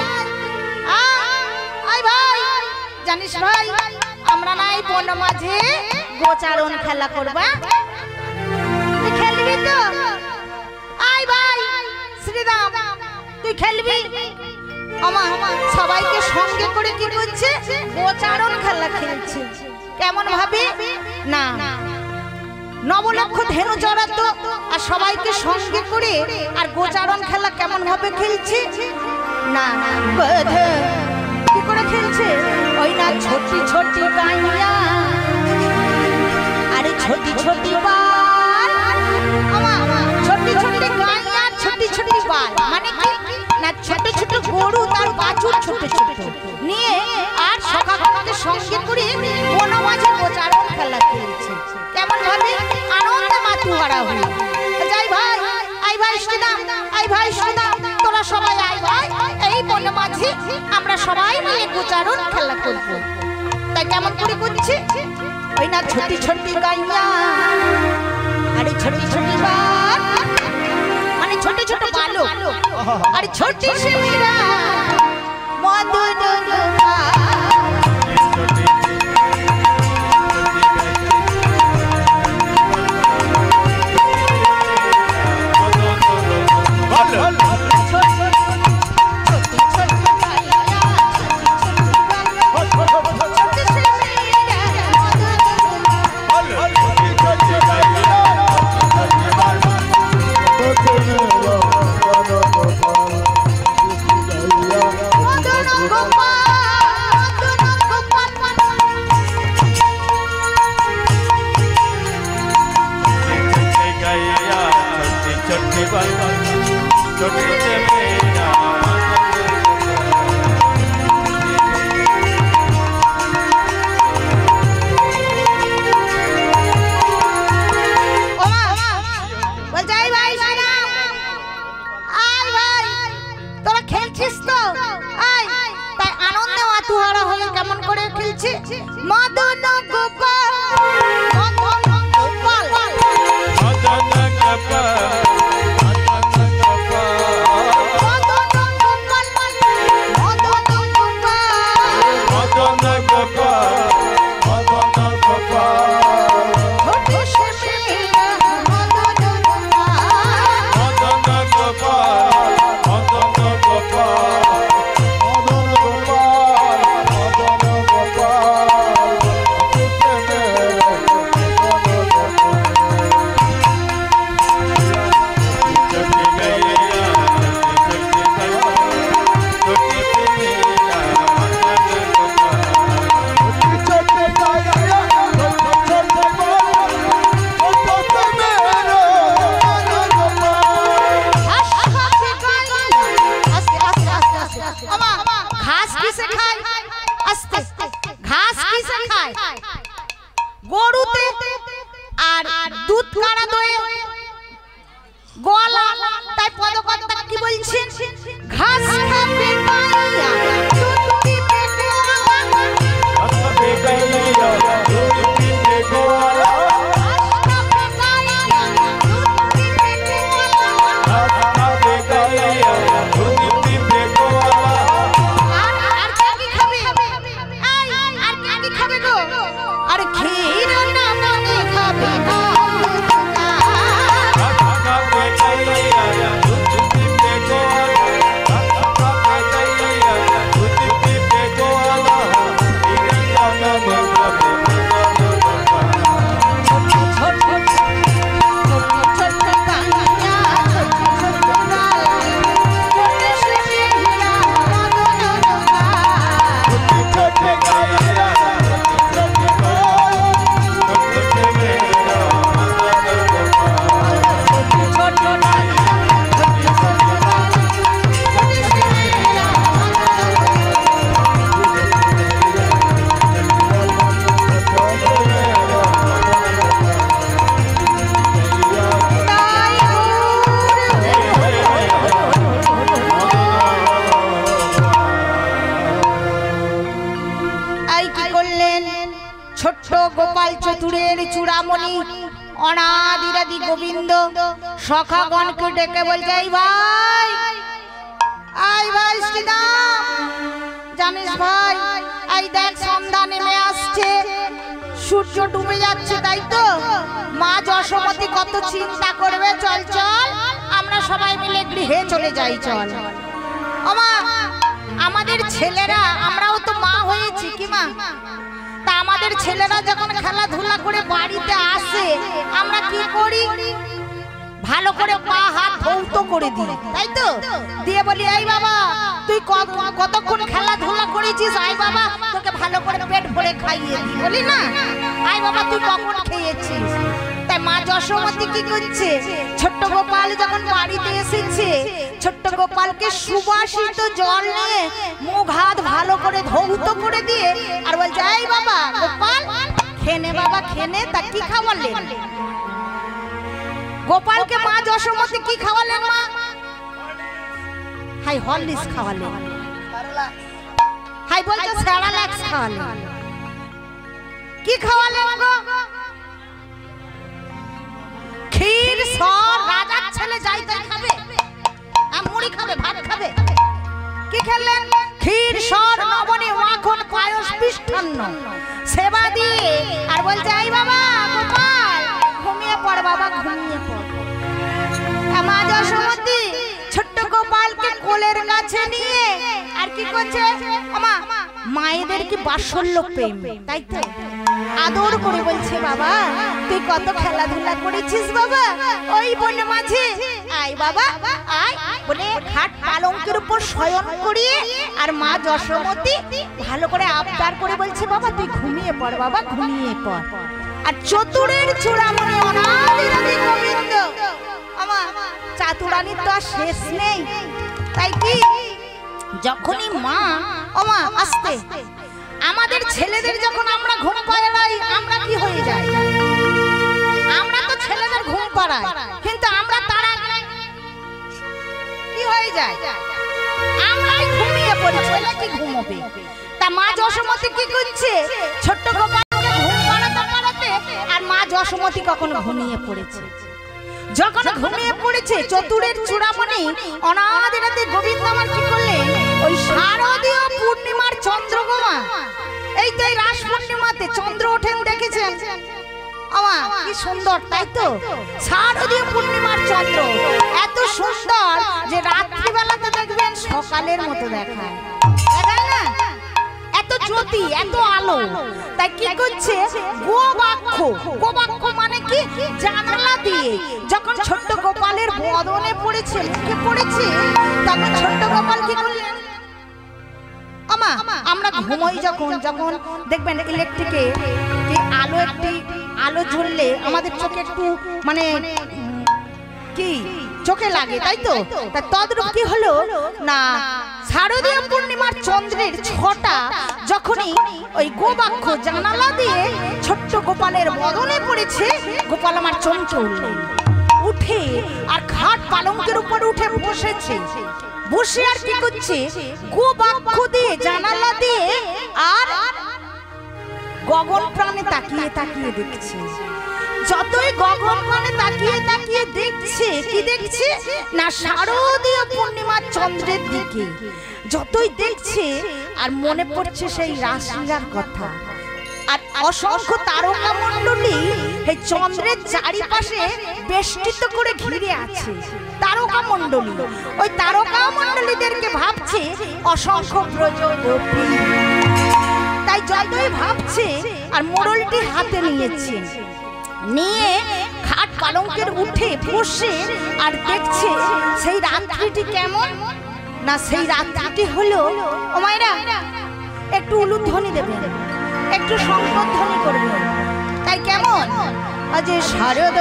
আই ভাই, জানিস ভাই আমরা নাই বন মাঝে গোচারণ খেলা করবা, তুই খেলবি তো? আই ভাই শ্রীরাম তুই খেলবি? আমার সবাইকে সঙ্গে করে কি করছে? গোচারণ খেলা খেলছে। কেমন ভাবে? না নবলক্ষ ধেনু জড়াতো আর সবাইকে সঙ্গে করে আর গোচারণ খেলা কেমন ভাবে খেলছে? না কি করে খেলছে? ওই না ছোটি ছোটি গাইয়া, আরে ছোটি ছোটি বাল, ছোটি ছোটি গাইয়া, ছোটি ছোটি বাল মানে কি? না ছোট ছোট গরু তার বাছুর ছোট ছোট নিয়ে আর সখাগণকে সঙ্গে করে বনমাঝে গোচারণ খেলা খেলছে। কেমন ভাবে? আনন্দে মাতুহারা হয়ে। যাই ভাই, আই ভাই শ্রীদাম, আই ভাই শ্রীদাম, তোরা সবাই আই ভাই, এই বনমাঝে আমরা সবাই মিলে গোচারণ খেলা করব। তাই কেমন করে করছে? ওই না ছোটি ছোটি গাইয়া, আরে ছোটি ছোটি বাল মানে ছোট ছোট বালক, আরে ছোটি শিবিরা মদন Hey ছোট্ট গোপাল চতুরের চূড়ামণি অনাদিরাদি গোবিন্দ সখাগণকে ডেকে বলছে, এই ভাই, এই ভাই শ্রীরাম, জানিস ভাই, এই দেখ সন্ধ্যা নেমে আসছে, সূর্য ডুবে যাচ্ছে, তাই তো মা যশোমতী কত চিন্তা করবে, চল চল আমরা সবাই মিলে গৃহে চলে যাই, চল। ওমা, আমাদের ছেলেরা, আমরাও তো মা হয়েছি কি মা, তা আমাদের ছেলেরা যখন খেলাধুলা করে বাড়িতে আসে আমরা কি করি, ভালো করে পা হাত ধৌত করে দিই, তাই তো, দিয়ে বলি, এই বাবা তুই কতক্ষণ খেলাধুলা করেছিস, আয় বাবা তোকে ভালো করে পেট ভরে খাইয়ে দিই, বলি না, আয় বাবা তুই কখন খেয়েছিস। তাই মা যশোমতী কি করছে, ছোট্ট গোপাল যখন বাড়িতে এসেছে ছোট্ট গোপালকে সুবাসিত জল নিয়ে মুখ হাত ভালো করে ধৌত করে দিয়ে আর বলছে, এই বাবা গোপাল খেনে, বাবা খেনে। তা কি খাওয়ালেন গোপালকে মা যশোমতী, কি খাওয়ালেন মা? হাই হরলিক্স খাওয়ালেন, হাই বলছে সেরালাক্স খাওয়ালেন, কি খাওয়ালেন গো? ক্ষীর সর, রাজার ছেলে যাই তাই খাবে, মুড়ি খাবে, ভাত খাবে, কি খেলেন? ক্ষীর সর নবনী মাখন পায়স মিষ্টান্ন সেবা দিয়ে আর বলছে, এই বাবা গোপাল ঘুমিয়ে পড়, বাবা ঘুমিয়ে পড়। মা যশোমতী ছোট্ট গোপালকে কোলের কাছে নিয়ে আর কি করছে, আমা মায়েদের কি বাৎসল্য প্রেম, তাই তো, আদর করে বলছে, বাবা তুই কত খেলাধুলা করেছিস বাবা ওই বনে মাঝে, আয় বাবা আয় বলে খাট পালঙ্কের উপর শয়ন করিয়ে আর মা যশোমতী ভালো করে আবদার করে বলছে, বাবা তুই ঘুমিয়ে পড়, বাবা ঘুমিয়ে পড়। আর চতুরের চূড়ামণি অনাদিরাদি গোবিন্দ, আমা চাতুরানির তো আর শেষ নেই, তাই কি যখনই মা, ওমা আস্তে, আমাদের ছেলেদের যখন আমরা ঘুম পাড়াই আমরা কি হয়ে যাই, আমরা তো ছেলেদের ঘুম পাড়াই, কিন্তু আমরা তারা কি হয়ে যায়, আমরাই ঘুমিয়ে পড়ি, ছেলে কি ঘুমোবে। তা মা যশোমতী কি করছে, ছোট্ট গোপালকে ঘুম পাড়াতে পাড়াতে আর মা যশোমতী কখনো ঘুমিয়ে পড়েছে। যখন ঘুমিয়ে পড়েছে চতুরের চূড়ামণি অনাদিরাদি গোবিন্দ আমার কি করলেন, ওই শারদীয় পূর্ণিমার চন্দ্রগোমা, এই তো এই রাস পূর্ণিমাতে চন্দ্র ওঠেন দেখেছেন, আমা কি সুন্দর, তাই তো, শারদীয় পূর্ণিমার চন্দ্র এত সুন্দর যে রাত্রি বেলাতে দেখবেন সকালের মতো দেখায়, দেখায় না, এত জ্যোতি, এত আলো। তাই কি করছে, গোবাক্ষ, গোবাক্ষ মানে কি, জানালা দিয়ে যখন ছোট্ট গোপালের বদনে পড়েছে, মুখে পড়েছে, তখন ছোট্ট গোপাল কি করলেন, আমা আমরা ঘুমোই যখন, যখন দেখবেন ইলেকট্রিকে আলো, একটি আলো জ্বললে আমাদের চোখে একটু মানে কি চোখে লাগে, তাই তো, তা তদ্রূপ কি হলো না, শারদীয় পূর্ণিমার চন্দ্রের ছটা যখনই ওই গোবাক্ষ জানালা দিয়ে ছোট্ট গোপালের বদনে পড়েছে, গোপাল আমার চমকে উঠলেন, উঠে আর খাট পালঙ্কের উপর উঠে বসেছে, বসে আর কি করছে, গোবাক্ষ দিয়ে জানালা দিয়ে আর গগন প্রাণে তাকিয়ে তাকিয়ে দেখছে। যতই গগন প্রাণে তাকিয়ে তাকিয়ে দেখছে, কি দেখছে না, শারদীয় পূর্ণিমার চন্দ্রের দিকে যতই দেখছে আর মনে পড়ছে সেই রাসলীলার কথা, আর অসংখ্য তারকা মণ্ডলী এই চন্দ্রের চারিপাশে বেষ্টিত করে ঘিরে আছে, তারকা মণ্ডলী, ওই তারকা মণ্ডলীদেরকে ভাবছে অসংখ্য ব্রজ গোপী। তাই যতই ভাবছে আর মোড়লটি হাতে নিয়েছে, নিয়ে খাট পালঙ্কের উঠে বসে আর দেখছে সেই রাত্রিটি কেমন না, সেই রাত্রিটি হলো, ও মায়েরা একটু উলুধ্বনি দেবেন, একটু শঙ্খধ্বনি করবেন, তাই কেমন, আজ শারদ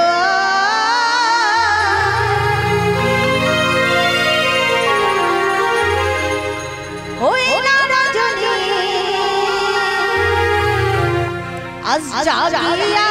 আজ জাগিয়া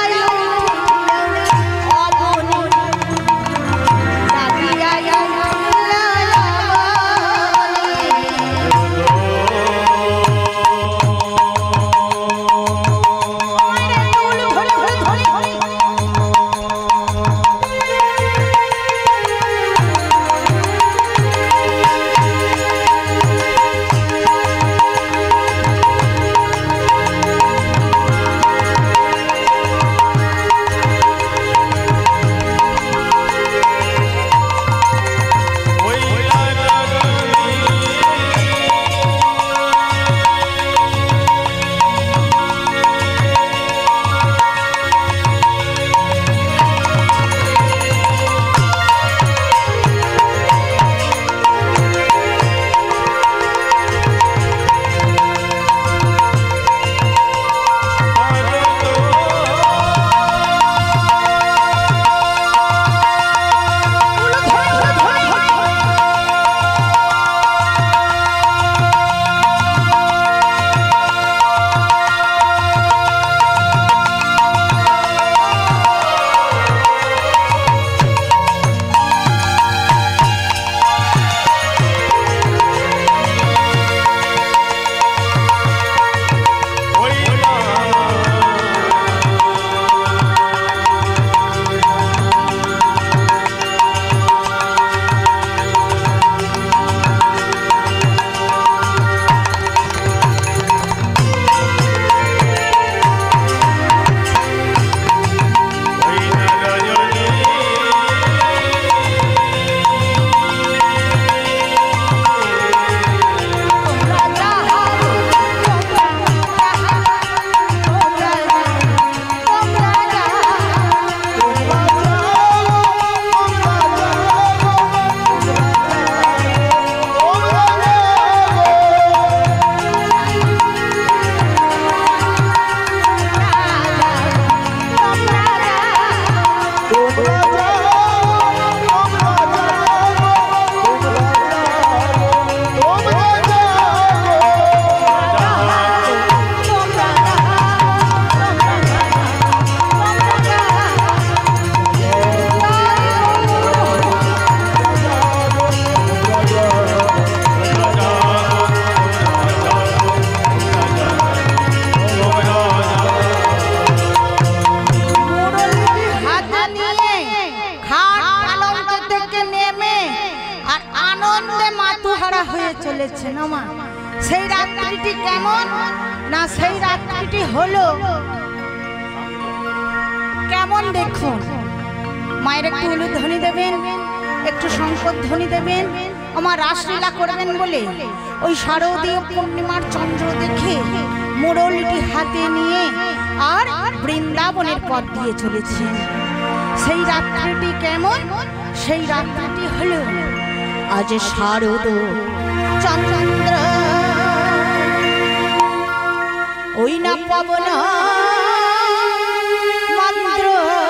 সেই রাত্রিটি কেমন না সেই রাত্রিটি হলো কেমন দেখুন। মায়ের একটু উলুধ্বনি দেবেন, একটু শঙ্কর ধ্বনি দেবেন। আমার রাসলীলা করবেন বলে ওই শারদীয় পূর্ণিমার চন্দ্র দেখে মোড়লটি হাতে নিয়ে আর বৃন্দাবনের পথ দিয়ে চলেছেন। সেই রাত্রিটি কেমন? সেই রাত্রিটি হলো আজ শারদ চন্দ্র ওই না পবন মন্ত্র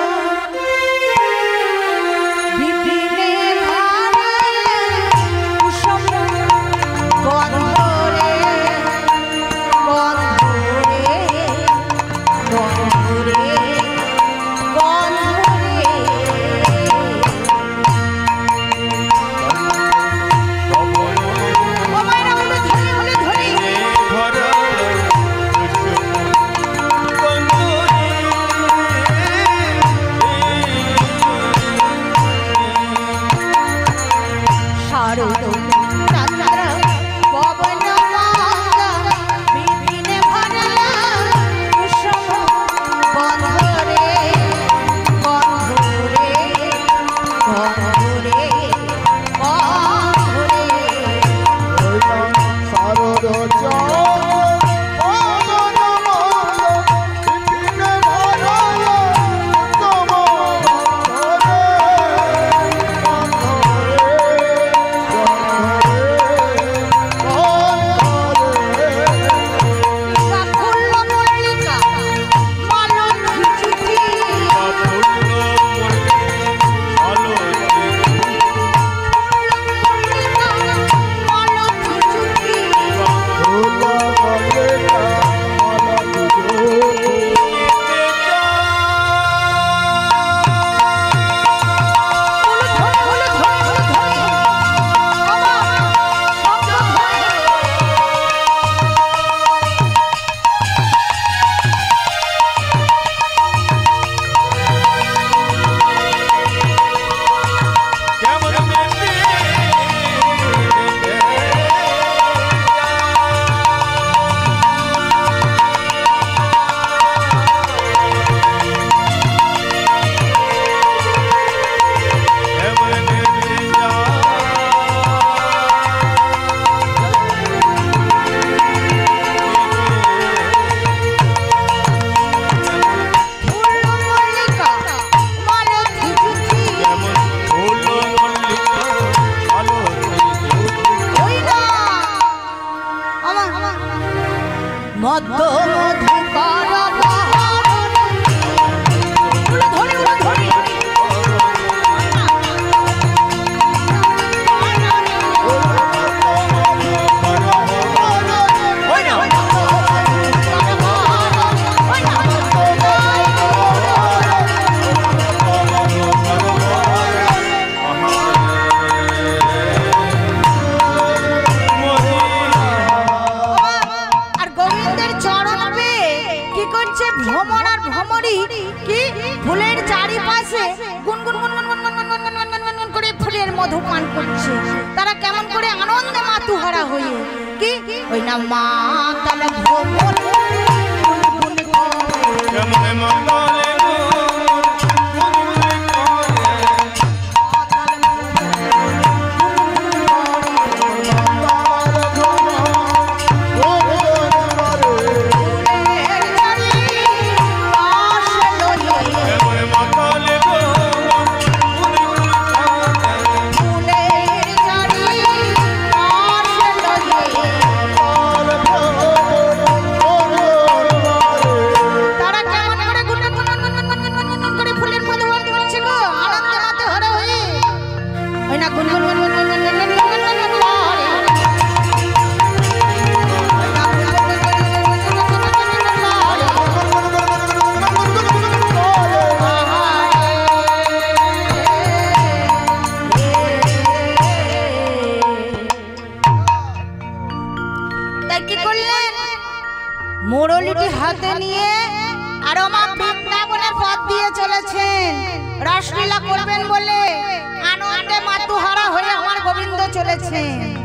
মোড়লিটি হাতে নিয়ে আর মা বৃন্দাবনের পথ দিয়ে চলেছেন। রাসলীলা করবেন বলে আনন্দে মাতুহারা হয়ে আমার গোবিন্দ চলেছেন।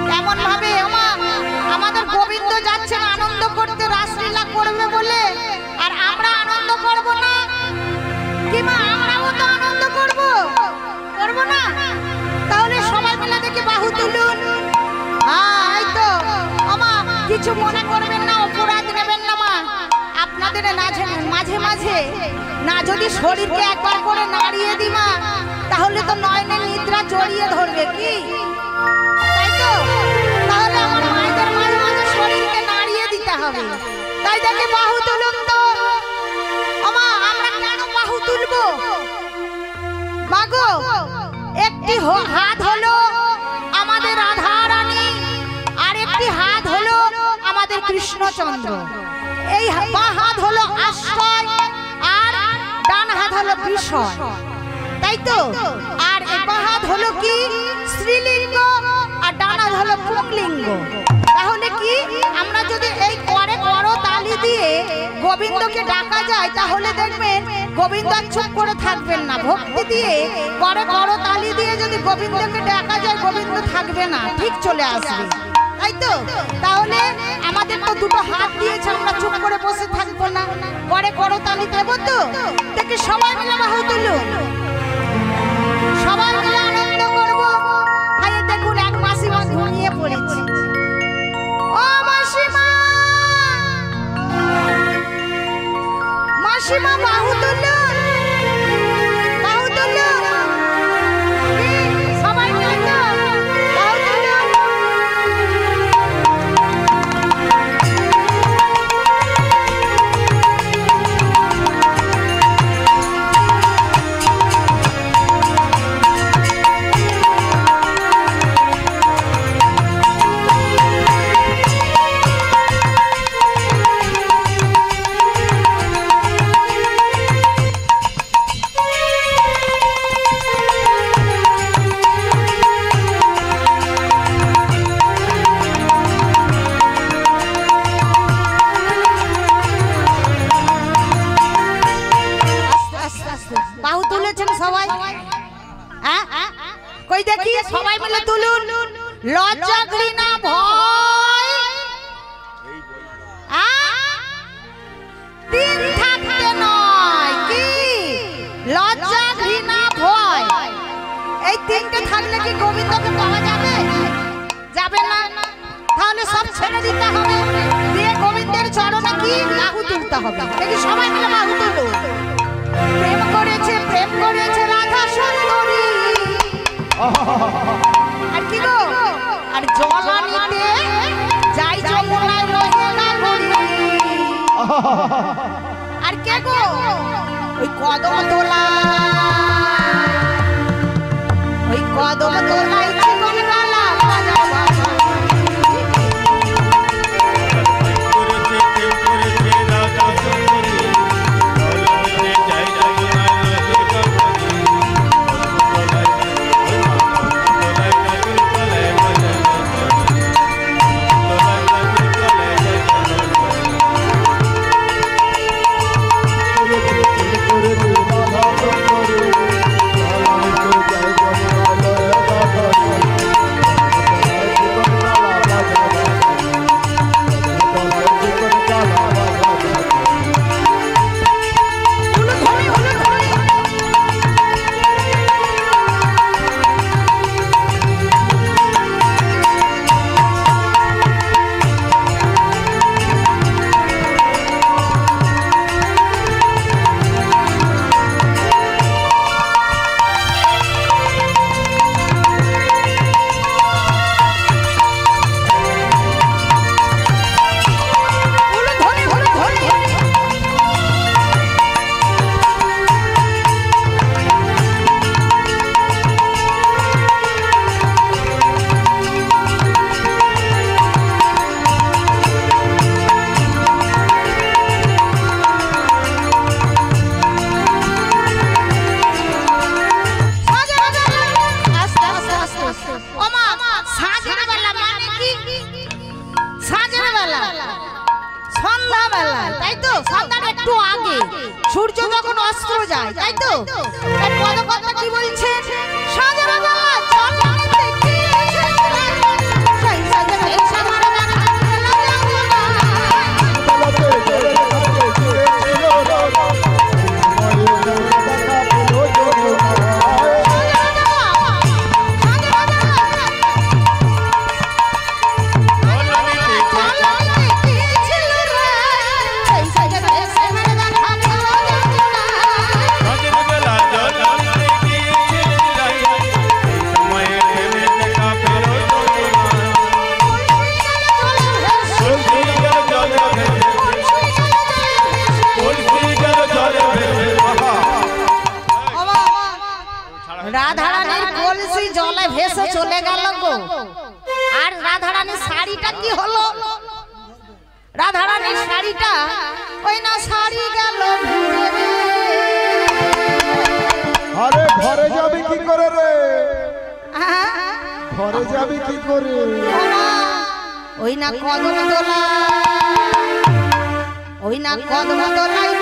এমন ভাবে ওমা আমাদের গোবিন্দ যাচ্ছেন আনন্দ করতে, রাসলীলা করবে বলে, আর আমরা আনন্দ করব না কি মা? আমরাও তো আনন্দ করব, করব না? তাহলে সবাই মিলে দেখি বাহু তুলুন। হ্যাঁ এই তো ওমা, কিছু মনে করবেন না, অপরাধ নেবেন না মা। আপনাদের মাঝে মাঝে না যদি শরীরকে একবার করে নাড়িয়ে দিই মা, তাহলে তো নয়নের নিদ্রা জড়িয়ে ধরবে কি, তাই তো? তাহলে আমার মায়েদের মাঝে মাঝে শরীরকে নাড়িয়ে দিতে হবে। তাই দেখে বাহু তুলুন তো। ওমা আমরা কেন বাহু তুলবো মাগো? একটি হাত হলো আমাদের রাধা রানী, আর একটি হাত হলো আমাদের কৃষ্ণচন্দ্র। এই বাঁ হাত হলো আশ্রয়, আর ডান হাত হলো বিষয়, তাই তো? আর এই বাঁ হাত হলো কি স্ত্রীলিঙ্গ, আর ডান হাত হলো পুংলিঙ্গ। তাহলে কি আমরা যদি এই করে করো তালি দিয়ে গোবিন্দকে ডাকা যায়, তাহলে দেখবেন গোবিন্দ চুপ করে থাকবেন না। ভক্তি দিয়ে করে করো তালি দিয়ে যদি গোবিন্দকে ডাকা যায়, গোবিন্দ থাকবে না, ঠিক চলে আসবে, তাই তো? তাহলে আমাদের তো দুটো হাত দিয়েছে, আমরা চুপ করে বসে থাকবো না, করে করো তালি দেবো তো। দেখি সবাই মিলে বাহু তুলুন, সবাই মিলে আনন্দ করবো। তাই দেখুন এক মাসিমা ঘুমিয়ে পড়েছে। ও মাসিমা, মাসিমা বাহু তুলুন, বাহু তুলুন, সবাই মিলে তো বাহু তুলুন। বাহু তুলেছেন সবাই? হ্যাঁ কই দেখি সবাই মিলে তুলুন। লজ্জা ঘৃণা ভয় তিন থাকতে নয় কি? লজ্জা ঘৃণা ভয় এই তিনটে থাকলে কি গোবিন্দকে পাওয়া যাবে? যাবে না। তাহলে সব ছেড়ে দিতে হবে, দিয়ে গোবিন্দের চরণে কি বাহু তুলতে হবে। দেখি সবাই মিলে বাহু তুলুন। প্রেম করেছে প্রেম করেছে রাধা সুন্দরী, আর কি গো, আর জল আনিতে যাই যমুনায় রহে নাগরী, আর কে গো ওই কদম তোলা, ওই কদম তোলাই জীবন গালা বাজাবা। সূর্য যখন অস্ত যায়, তাই তো? পদকর্তা কি বলছেন? সাজরা বেলা জল আনিতে গিয়েছে বলে কি হলো রাধারানীর শাড়িটা ওই না শাড়ি গেল ঘুরে রে। আরে ঘরে যাবি কি করে রে? ঘরে যাবি কি করে? ওই না কদম দোলা ওই না কদম দোলাই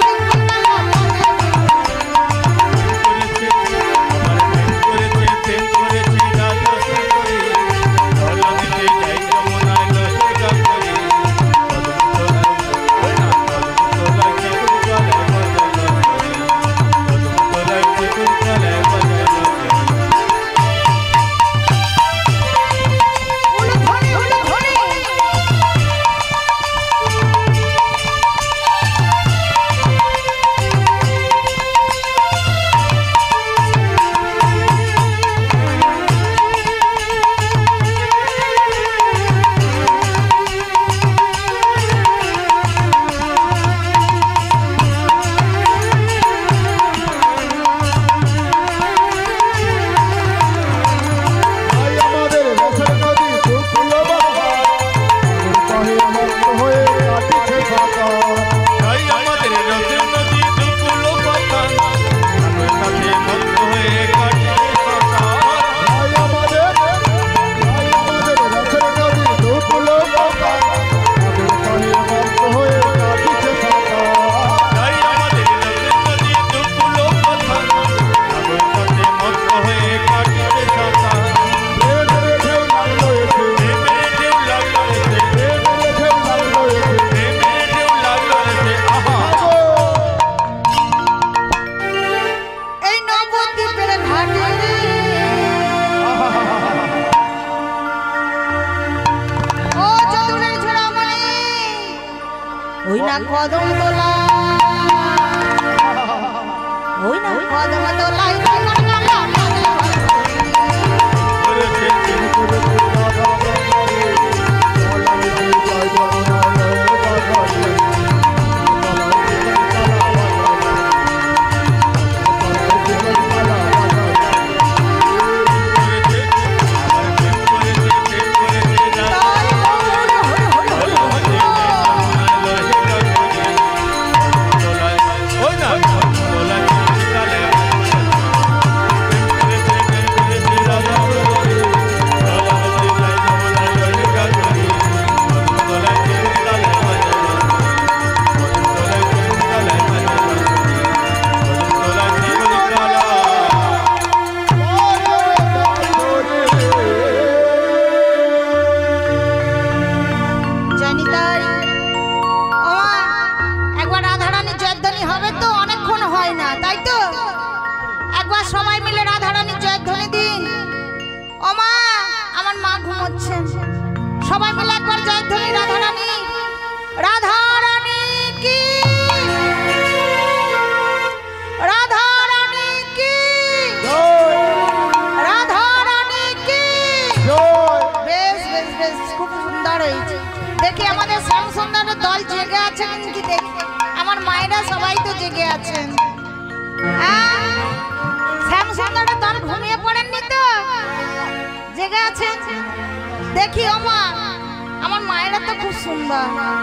ওই না কদম দোলা ওই না কদম দোলাই সবাই মিলে একবার জয়ধ্বনি রাধারানী রাধারানী কি রাধারানী কি রাধারানী কি বেশ বেশ বেশ খুব সুন্দর হয়েছে। দেখি আমাদের শ্যাম সুন্দরের দল জেগে আছেন কি দেখি আমার মায়েরা সবাই তো জেগে আছেন। শ্যাম সুন্দরের দল ঘুমিয়ে পড়েননি তো জেগে আছেন দেখি ওমা আমার মায়েরা তো খুব সুন্দর।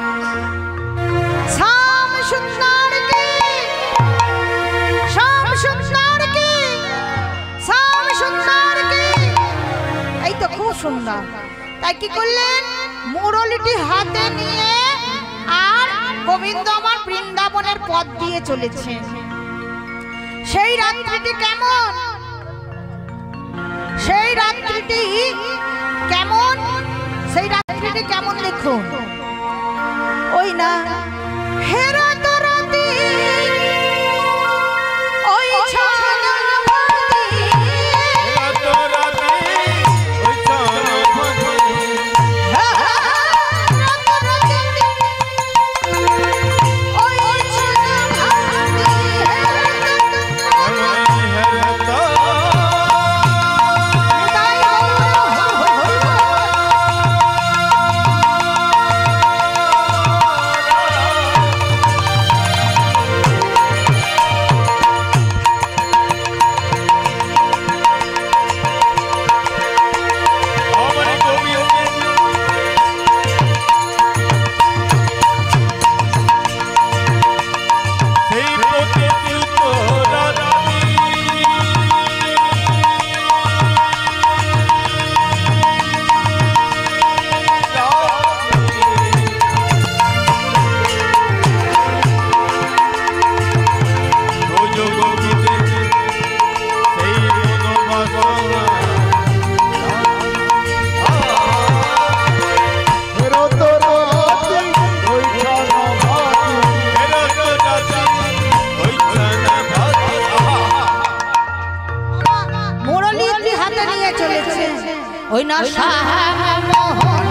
শ্যাম সুন্দর কি শ্যাম সুন্দর কি শ্যাম সুন্দর কি এই তো খুব সুন্দর। তাই কি করলেন মুরলিটি হাতে নিয়ে আর গোবিন্দ আমার বৃন্দাবনের পথ দিয়ে চলেছেন। সেই রাত্রিটি কেমন সেই রাত্রিটি কেমন সেই রাত্রিটি কেমন দেখুন। ওই না হেরা তরাতি ওই ছানভতি হেরা তরাতি ওই ছানভতি হেরা তরাতি ওই ছানভতি হেরা তরাতি না শ্যাম মোহন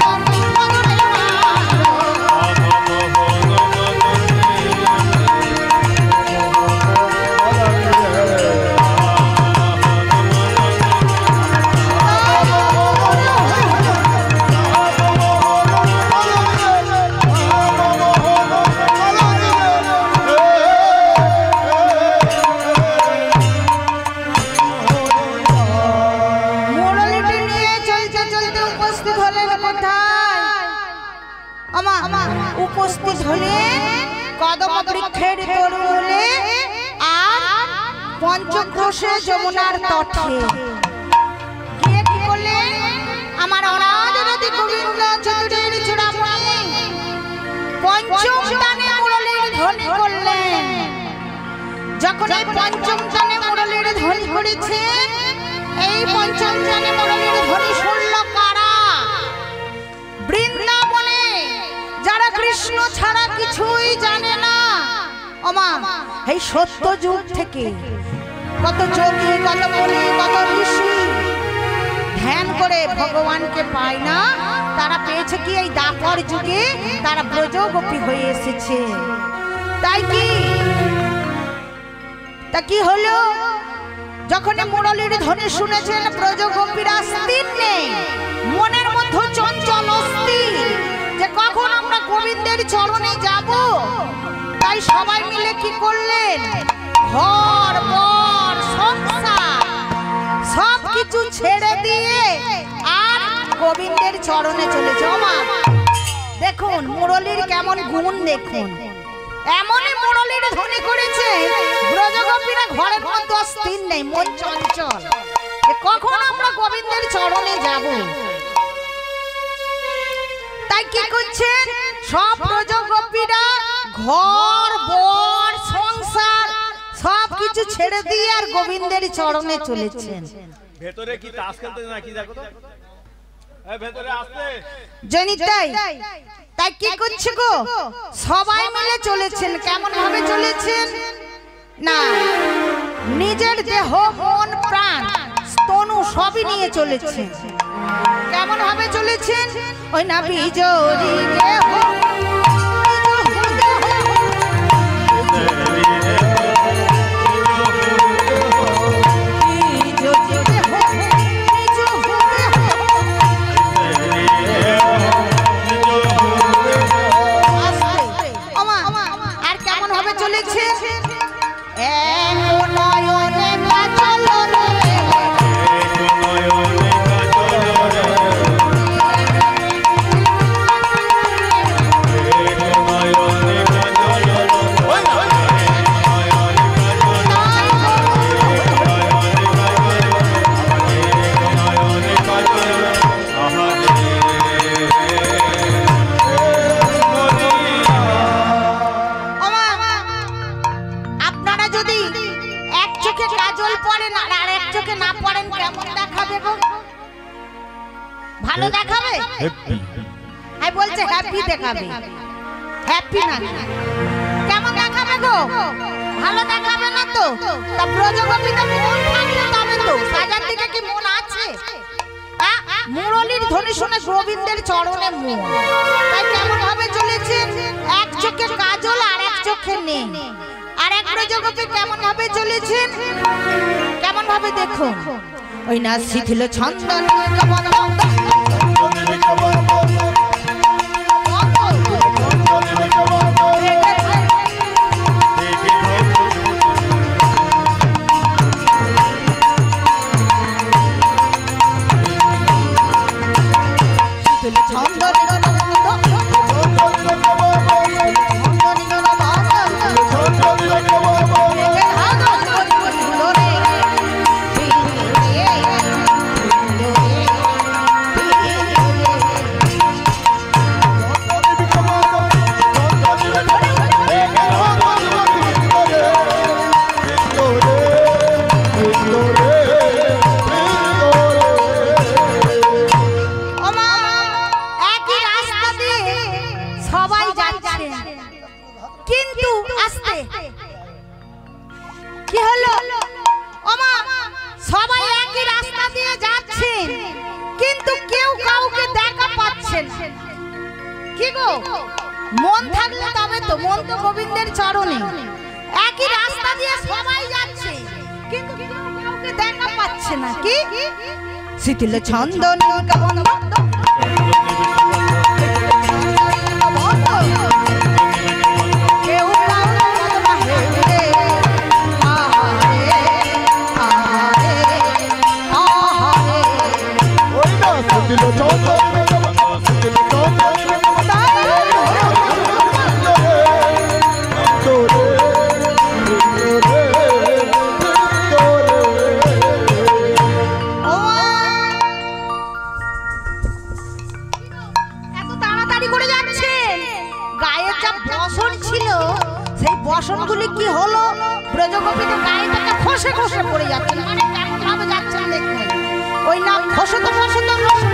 উপস্থিত হলেন কদম বৃক্ষের তরুলে আর পঞ্চক্রোশে যমুনার তটে গিয়ে কি করলেন আমার অনাদি গোবিন্দ চতুরের চূড়ামণি পঞ্চম টানে মুরলীর ধ্বনি করলেন। যখন এই পঞ্চম টানে মুরলীর ধ্বনি করেছেন, এই পঞ্চম টানে মুরলীর ধ্বনি শুনল কারা? বৃন্দাবনে যারা কৃষ্ণ ছাড়া কিছুই জানে না। ওমা এই সত্য যুগ থেকে কত যোগী, কত মুনি, কত ঋষি ধ্যান করে ভগবানকে পায় না, তারা পেয়েছে কি এই দ্বাপর যুগে তারা ব্রজগোপী হয়ে এসেছে। তাই কি তা কি হলো? যখন মুরলীর ধ্বনি শুনেছেন ব্রজগোপীরা স্থির নেই, মনের মধ্যে চঞ্চল অস্থির যে কখন আমরা গোবিন্দের চরণে যাব। তাই সবাই মিলে কি করলেন? ঘর বর সংসার সব কিছু ছেড়ে দিয়ে আর গোবিন্দের চরণে চলেছে। ওমা দেখুন মুরলীর কেমন গুণ দেখুন, এমনই মুরলীর ধ্বনি করেছে ব্রজগোপীরা ঘরের মধ্যে স্থির নেই, মন চঞ্চল যে কখন আমরা গোবিন্দের চরণে যাব। তাই কি করছেন? সব ব্রজগোপীরা ঘর বর সংসার সব কিছু ছেড়ে দিয়ে আর গোবিন্দের চরণে চলেছেন। ভেতরে কি তাস খেলতে নাকি দেখো তো, এই ভেতরে আসতে জানি তাই। তাই কি করছে গো? সবাই মিলে চলেছেন। কেমন ভাবে চলেছেন? না নিজের দেহ মন প্রাণ স্তনু সবই নিয়ে চলেছেন। কেমন ভাবে চলেছেন? ওই না বিজরি দেহ ভালো দেখাবে? হ্যাঁ বলছে হ্যাপি দেখাবে। হ্যাপি না কেমন দেখাবে গো? ভালো দেখাবে না তো। তা ব্রজগোপীতে মন থাকলে তবে তো, সাজার দিকে কি মন আছে? মুরলীর ধ্বনি শুনে গোবিন্দের চরণে মন। তাই কেমন ভাবে চলেছেন? এক চোখে কাজল আর এক চোখে নেই। আর এক ব্রজগোপী কেমন ভাবে চলেছেন? কেমন ভাবে দেখুন, ওই না শিথিল ছন্দন কিন্তু কেউ কাউকে দেখা পাচ্ছে না। কি গো, মন থাকলে তবে তো, মন তো গোবিন্দের চরণে। একই রাস্তা দিয়ে সবাই যাচ্ছে, কিন্তু কেউ কাউকে দেখা পাচ্ছে না। কি শীতল ছন্দন কবন কেউ কাউকে রে আহারে আহারে আহারে। ওই না সুদিল চন্দন সুদিল চন্দন বসনগুলি কি হলো, ব্রজগোপীদের গায়ে থেকে খসে খসে পড়ে যাচ্ছে, মানে কেমন ভাবে যাচ্ছে দেখুন। ওই নাম খসত খসত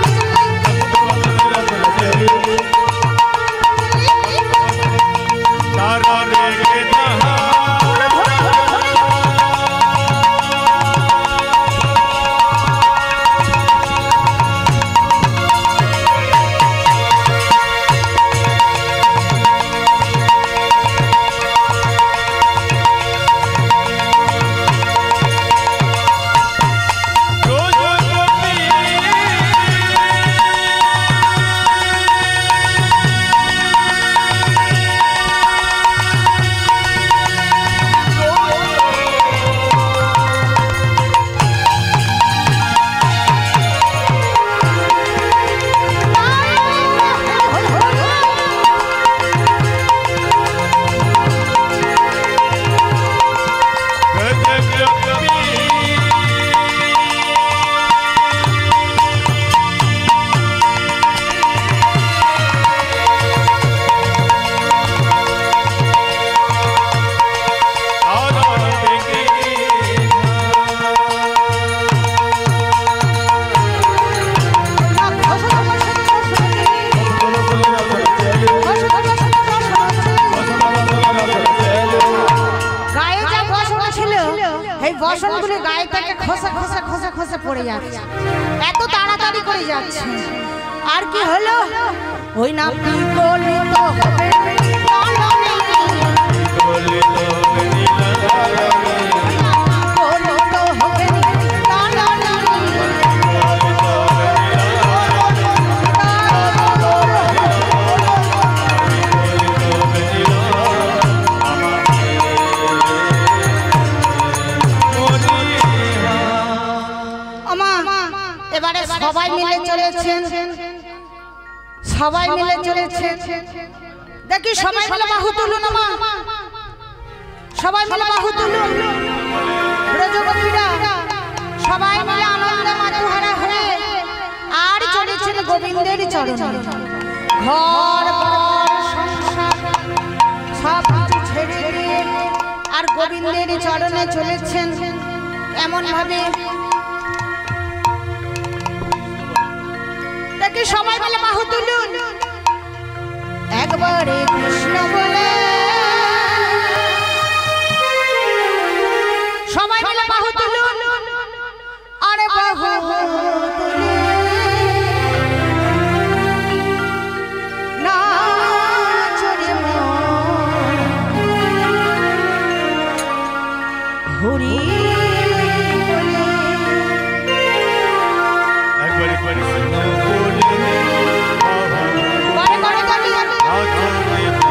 বসনগুলি গায়ে থেকে খসে খসে খসে খসে পড়ে যাচ্ছে, এত তাড়াতাড়ি করে যাচ্ছে। আর কি হলো, ওই নাম গলিত হবে সবাই মিলে চলেছেন, সবাই মিলে চলেছেন। দেখি সবাই মিলে বাহু তুলুন, মা সবাই মিলে বাহু তুলুন। ব্রজগোপীরা সবাই মিলে আনন্দে মাতোহারা হয়ে আর চলেছেন গোবিন্দের চরণে। ঘর বাড়ি সংসার সব কিছু ছেড়ে দিয়ে আর গোবিন্দের চরণে চলেছেন। এমন ভাবে দেখি সবাই মিলে বাহু তুলুন, একবারে কৃষ্ণ বলে সবাই মিলে বাহু তুলুন। আরে বাহু তুলে নাচরে হরি একবারে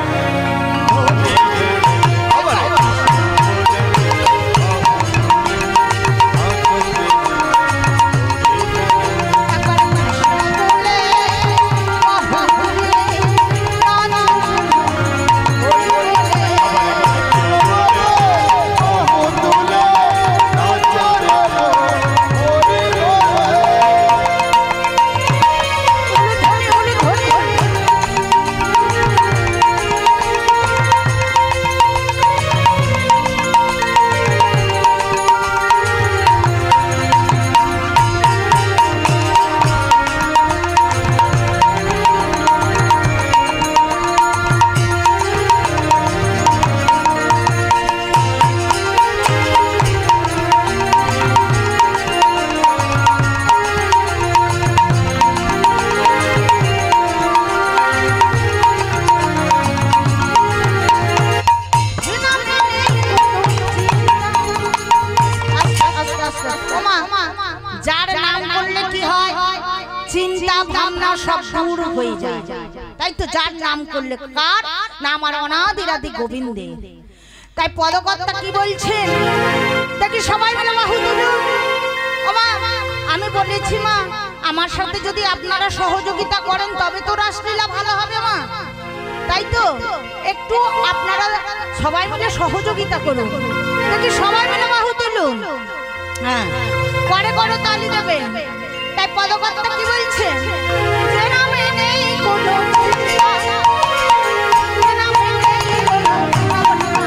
সব দূর হয়ে যায়। তাই তো যার নাম করলে কার নাম আর অনাদিরাদি গোবিন্দে। তাই পদকর্তা কি বলছেন দেখি সবাই মিলে বাহু তুলুন। ও মা আমি বলেছি মা আমার সাথে যদি আপনারা সহযোগিতা করেন তবে তো রাসলীলা ভালো হবে মা। তাই তো একটু আপনারা সবাই মিলে সহযোগিতা করুন। দেখি সবাই মিলে বাহু তুলুন। হ্যাঁ করে করে তালি দেবেন। তাই পদকর্তা কি বলছেন যে নামে নেই কোনো চিন্তা, যে নামে নেই কোনো ভাবনা।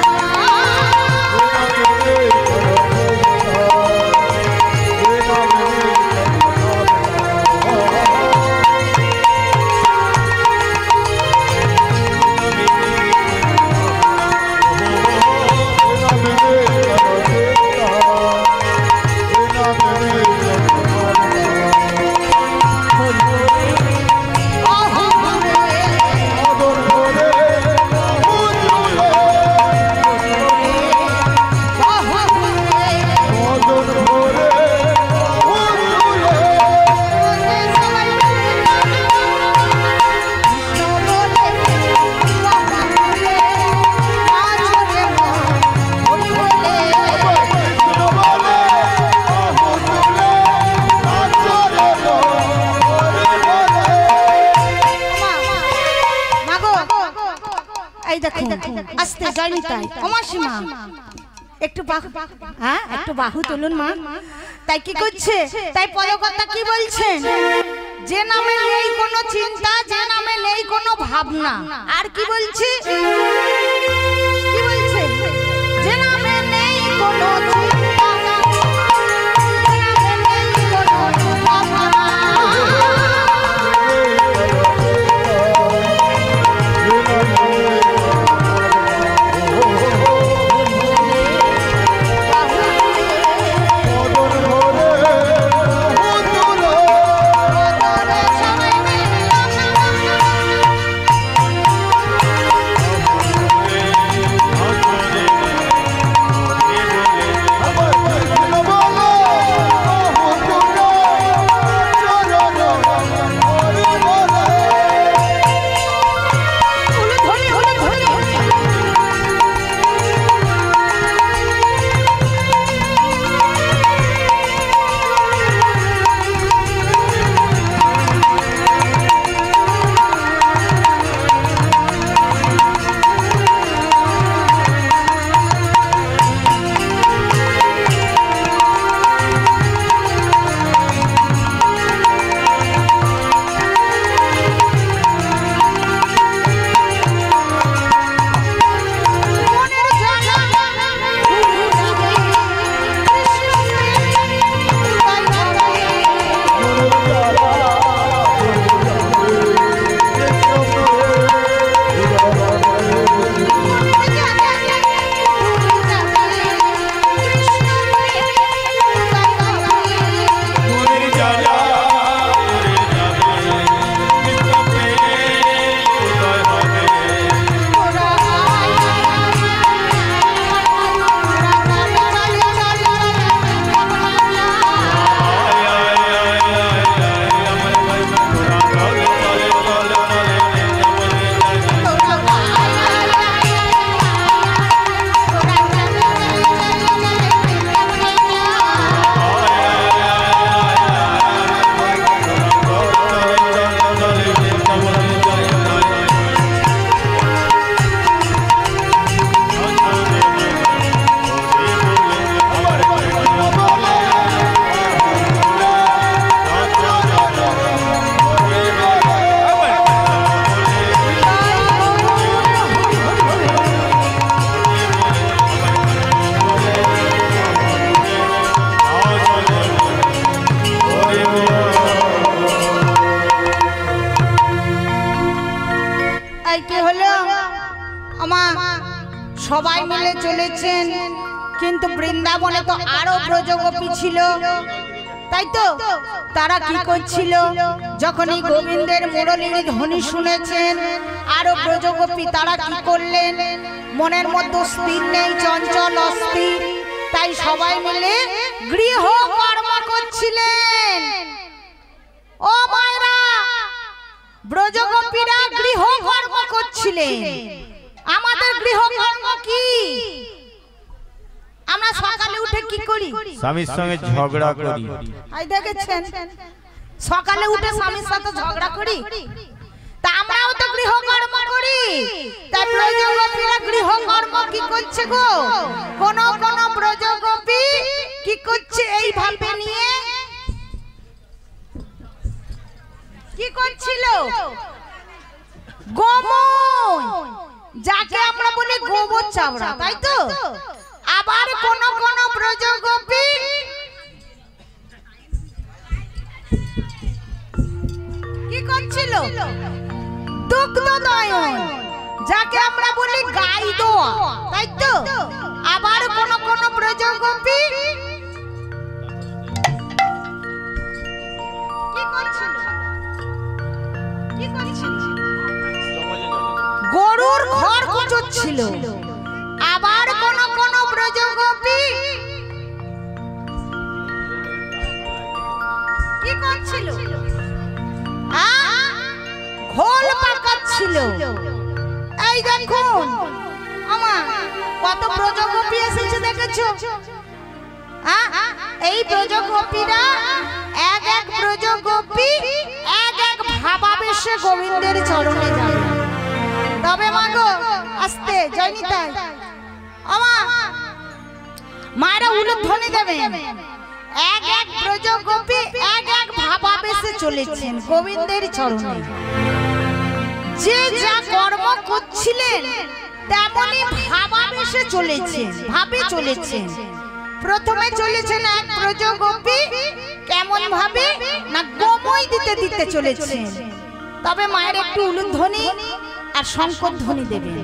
আস্তে জয়নিতাই অমাসিমা একটু বাহু হ্যাঁ একটু বাহু তুলুন মা। তাই কি করছে তাই পদকর্তা কি বলছেন যে নামে নেই কোনো চিন্তা, যে নামে নেই কোনো ভাবনা। আর কি বলছে কি বলছে যে নামে নেই কোনো চিন্তা, যে নামে নেই কোনো ভাবনা। সবাই মিলে চলেছেন কিন্তু বৃন্দাবনে তো আরো ব্রজগোপী ছিল। তাই তো তারা কি করছিল যখন এই গোবিন্দের মুরলীর ধ্বনি শুনেছেন আরো ব্রজগোপী তারা কি করলেন মনের মধ্যে স্থির নেই চঞ্চল অস্থির। তাই সবাই মিলে গৃহ কর্ম করছিলেন। ও মায়েরা ব্রজগোপীরা গৃহকর্ম করছিলেন। আমাদের গৃহকর্ম কি? আমরা সকালে উঠে কি করি? স্বামীর সঙ্গে ঝগড়া করি। এই দেখেছেন, সকালে উঠে স্বামীর সাথে ঝগড়া করি। তা আমরাও তো গৃহকর্ম করি। তাই ব্রজগোপীরা গৃহকর্ম কি করছে গো? কোন কোন ব্রজগোপী কি করছে এই ভাবে নিয়ে কি করছিল? গোময়, যাকে আমরা বলি গোবর চাবড়া, তাই তো? আবার কোন কোন ব্রজগোপী কি করছিল? দুগ্ধদয়ন, যাকে আমরা বলি গাই দোয়া, তাই তো? আবার কোন কোন ব্রজগোপী কি করছিল? কি করছিল? গরুর ঘর কুচোচ্ছিল। আবার কোন কোন ব্রজগোপী কি করছিল? ঘোল পাকাচ্ছিল। এই দেখুন আমা, কত ব্রজগোপী এসেছে দেখেছো? এই ব্রজগোপীরা এক এক ব্রজগোপী এক এক ভাবাবেশে গোবিন্দের চরণে যাবে। তবে মাগো আস্তে জয়নিতাই আমা, মায়েরা উলুধ্বনি দেবে। এক এক ব্রজগোপী এক এক ভাবাবেশে চলেছেন গোবিন্দের চরণে। যে যা কর্ম করছিলেন তেমনি ভাবাবেশে চলেছেন, ভাবে চলেছেন। প্রথমে চলেছেন এক ব্রজগোপী, কেমন ভাবে না গোময় দিতে দিতে চলেছেন। তবে মায়ের একটু উলুধ্বনি আর শঙ্কর ধ্বনি দেবে।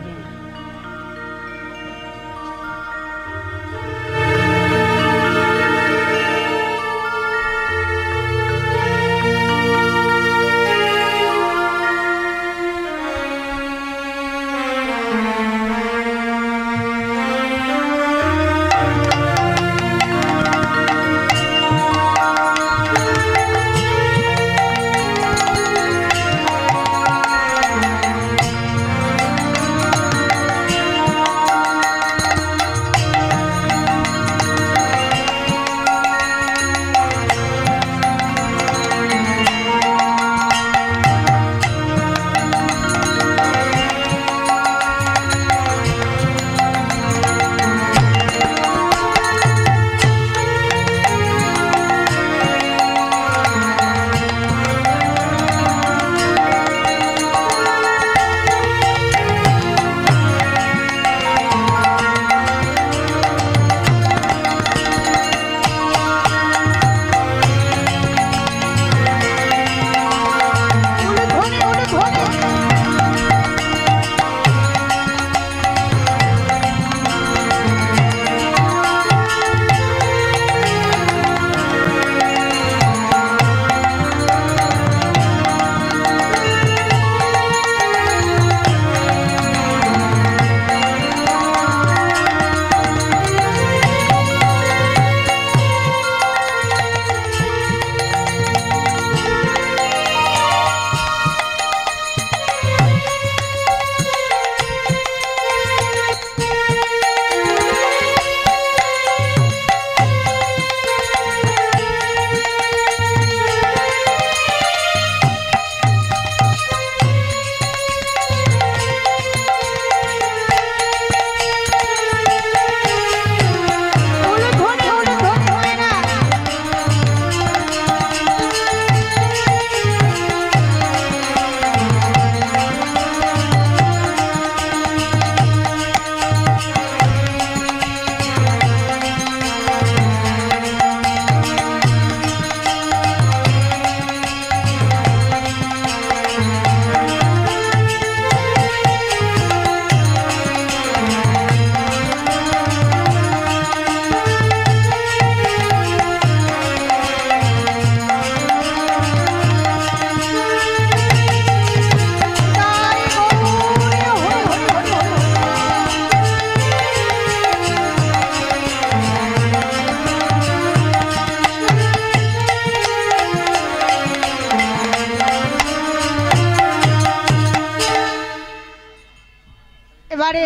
এবারে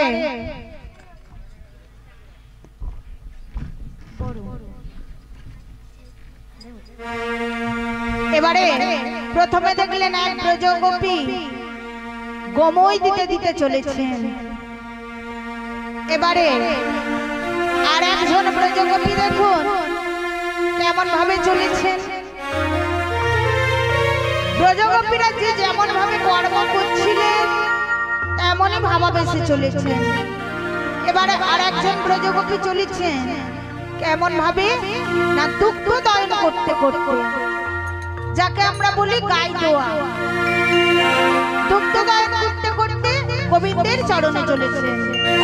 এবারে প্রথমে দেখলেন এক ব্রজগোপী গোময় দিতে দিতে চলেছেন। এবারে আর একজন ব্রজগোপী দেখুন কেমন ভাবে চলেছেন। ব্রজগোপীরা যে যেমন ভাবে কর্ম করছিলেন তেমনই ভাবাবেশে চলেছেন। এবারে আর একজন ব্রজগোপী চলেছেন কেমন ভাবে না দুগ্ধ দয়ন করতে করতে, যাকে আমরা বলি গাই দোয়া, দুগ্ধ দয়ন করতে করতে গোবিন্দের চরণে চলেছেন।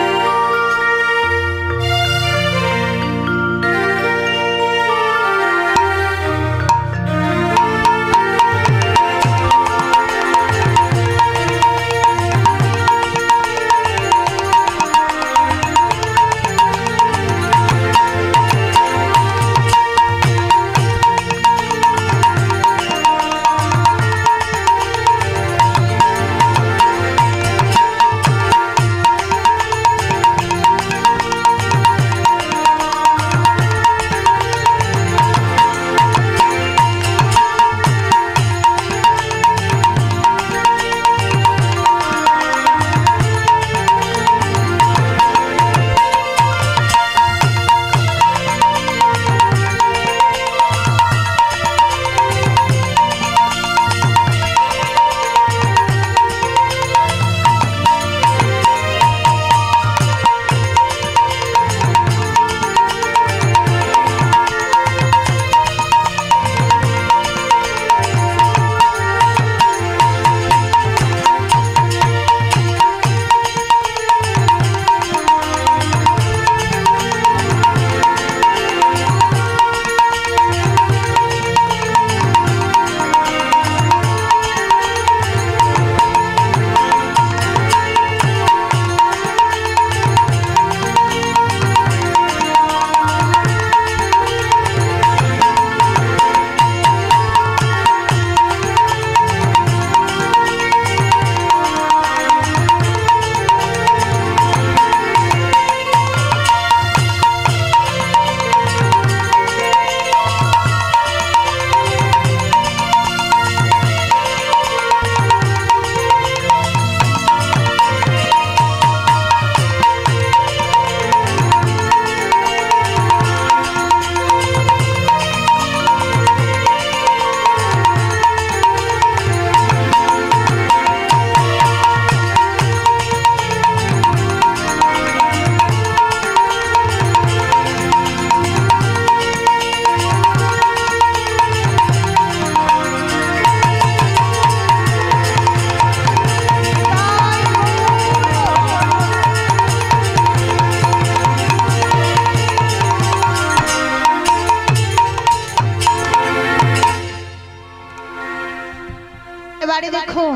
এবারে দেখুন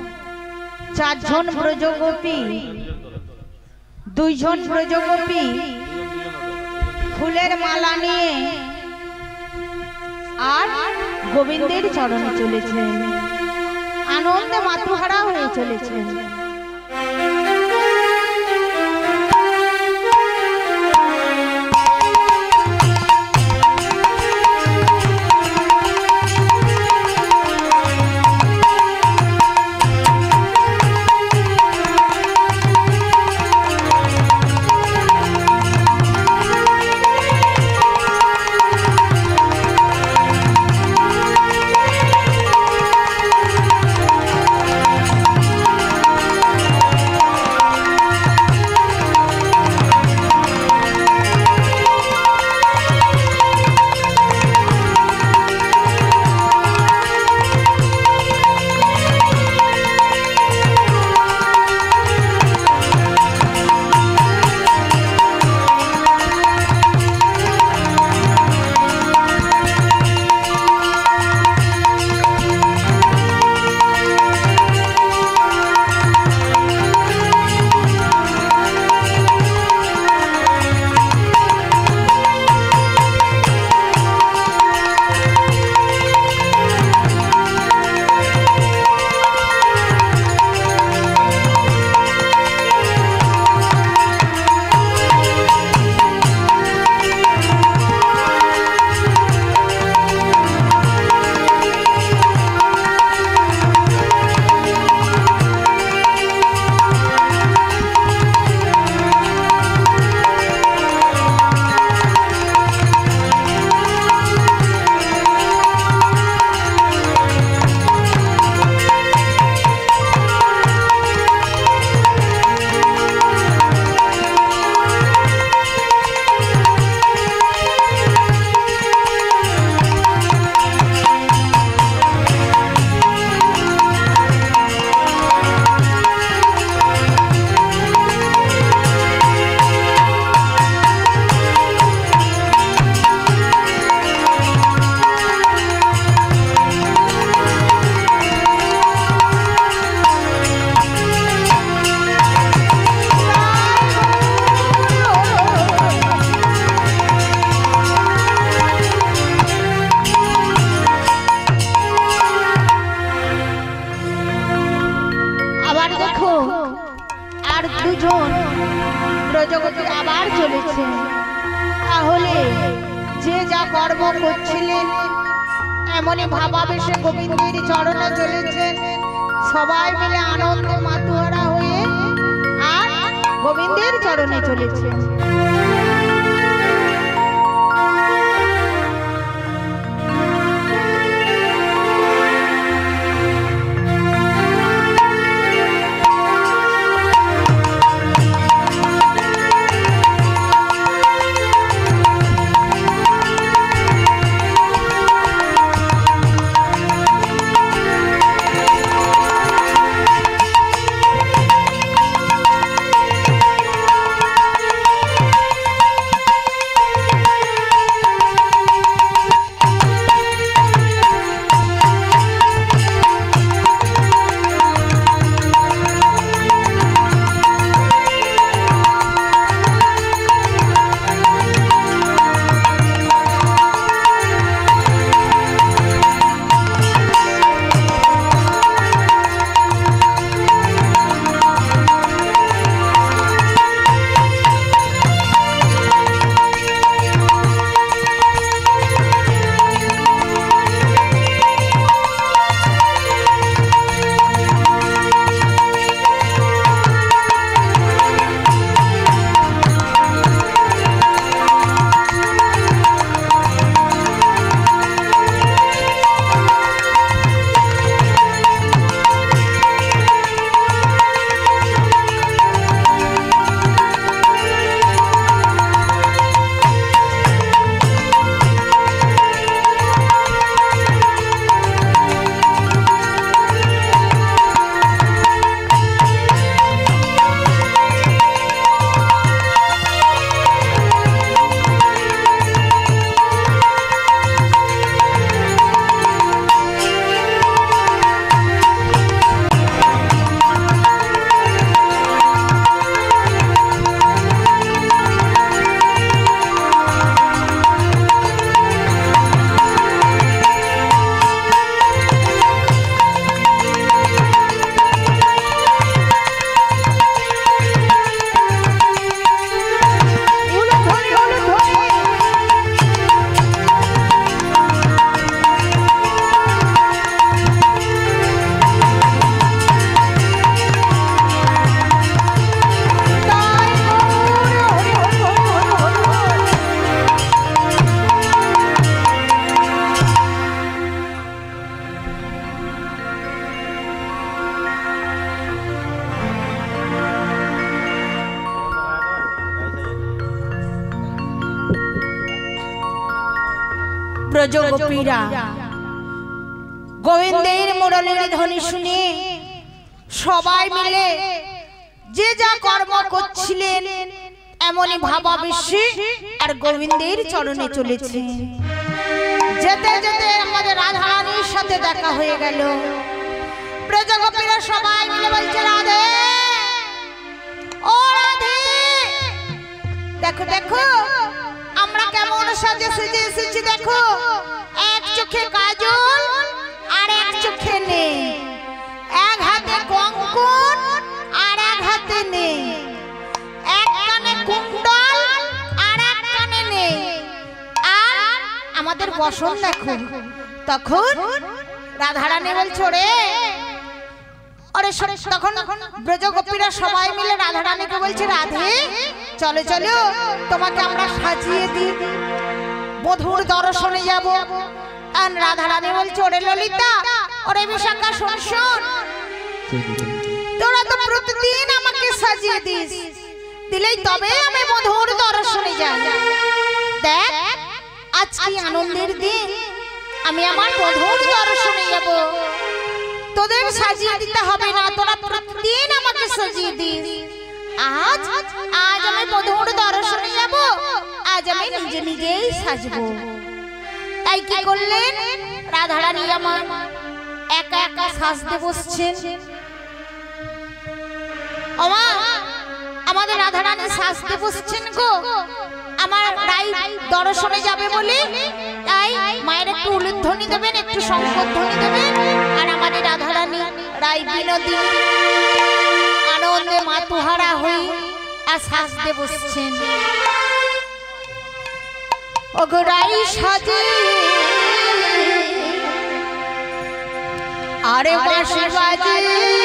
চারজন ব্রজগোপী, দুইজন ব্রজগোপী ফুলের মালা নিয়ে আর গোবিন্দের চরণে চলেছেন, আনন্দে মাতৃহারা হয়ে চলেছেন। ব্রজগোপী আবার চলেছেন। তাহলে যে যা কর্ম করছিলেন এমনই ভাবাবেশে গোবিন্দের চরণে চলেছেন, সবাই মিলে আনন্দে মাতুহারা হয়ে আর গোবিন্দের চরণে চলেছেন। ব্রজগোপীরা গোবিন্দের মুরলীর ধ্বনি শুনে সবাই মিলে যে যা কর্ম করছিলেন এমনই ভাবাবেশে আর গোবিন্দের চরণে চলেছে। যেতে যেতে আমাদের রাধারানীর সাথে দেখা হয়ে গেল। ব্রজগোপীরা সবাই মিলে বলছে, রাধে ও রাধে, দেখো দেখো আমরা কেমন সাজে সেজে এসেছি, দেখো এক চোখে কাজল আর এক চোখে নেই, এক হাতে কঙ্কন আর এক হাতে নেই, এক কানে কুণ্ডল আর এক কানে নেই, আর আমাদের বসন দেখো। তখন রাধারানী বলছো, রে আরে তখন ব্রজগোপীরা সবাই মিলে রাধারানীকে বলছে, রাধে চলো চলো তোমাকে আমরা সাজিয়ে দিই, বধূর দর্শনে যাব। আর রাধারানী বলছে, ওরে ললিতা, ওরে বিশাখা, শোন শোন, তোরা তো প্রতিদিন আমাকে সাজিয়ে দিস, দিলেই তবে আমি বধূর দর্শনে যাই। দেখ আজ কি আনন্দের দিন, আমি আমার বধূর দর্শনে যাব, তোদের সাজিয়ে দিতে হবে না, তোরা প্রতিদিন আমাকে সাজিয়ে দিস। আজ আজ আমি বধূর দর্শনে যাব, আজ আমি নিজে নিজেই সাজবো। তাই কি করলেন, রাধারানী আমার একা একা সাজতে বসছেন। ওমা, আমাদের রাধারানী সাজতে বসছেন গো, আমার রাই দর্শনে যাবে বলে। তাই মায়ের একটু উলুধ্বনি দেবেন, একটু শঙ্খধ্বনি দেবেন, আর আমাদের রাধারানী রাই বিনোদিনী আনন্দে মাতুহারা হই সাজতে বসছেন ওগরাই সাজে আরে বাঁশি বাজে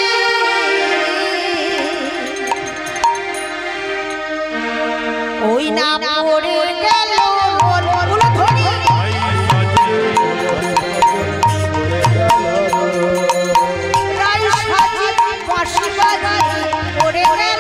ওই না পড়ে গেল বলো ধরি রাই সাজে বাঁশি বাজে পড়ে গেল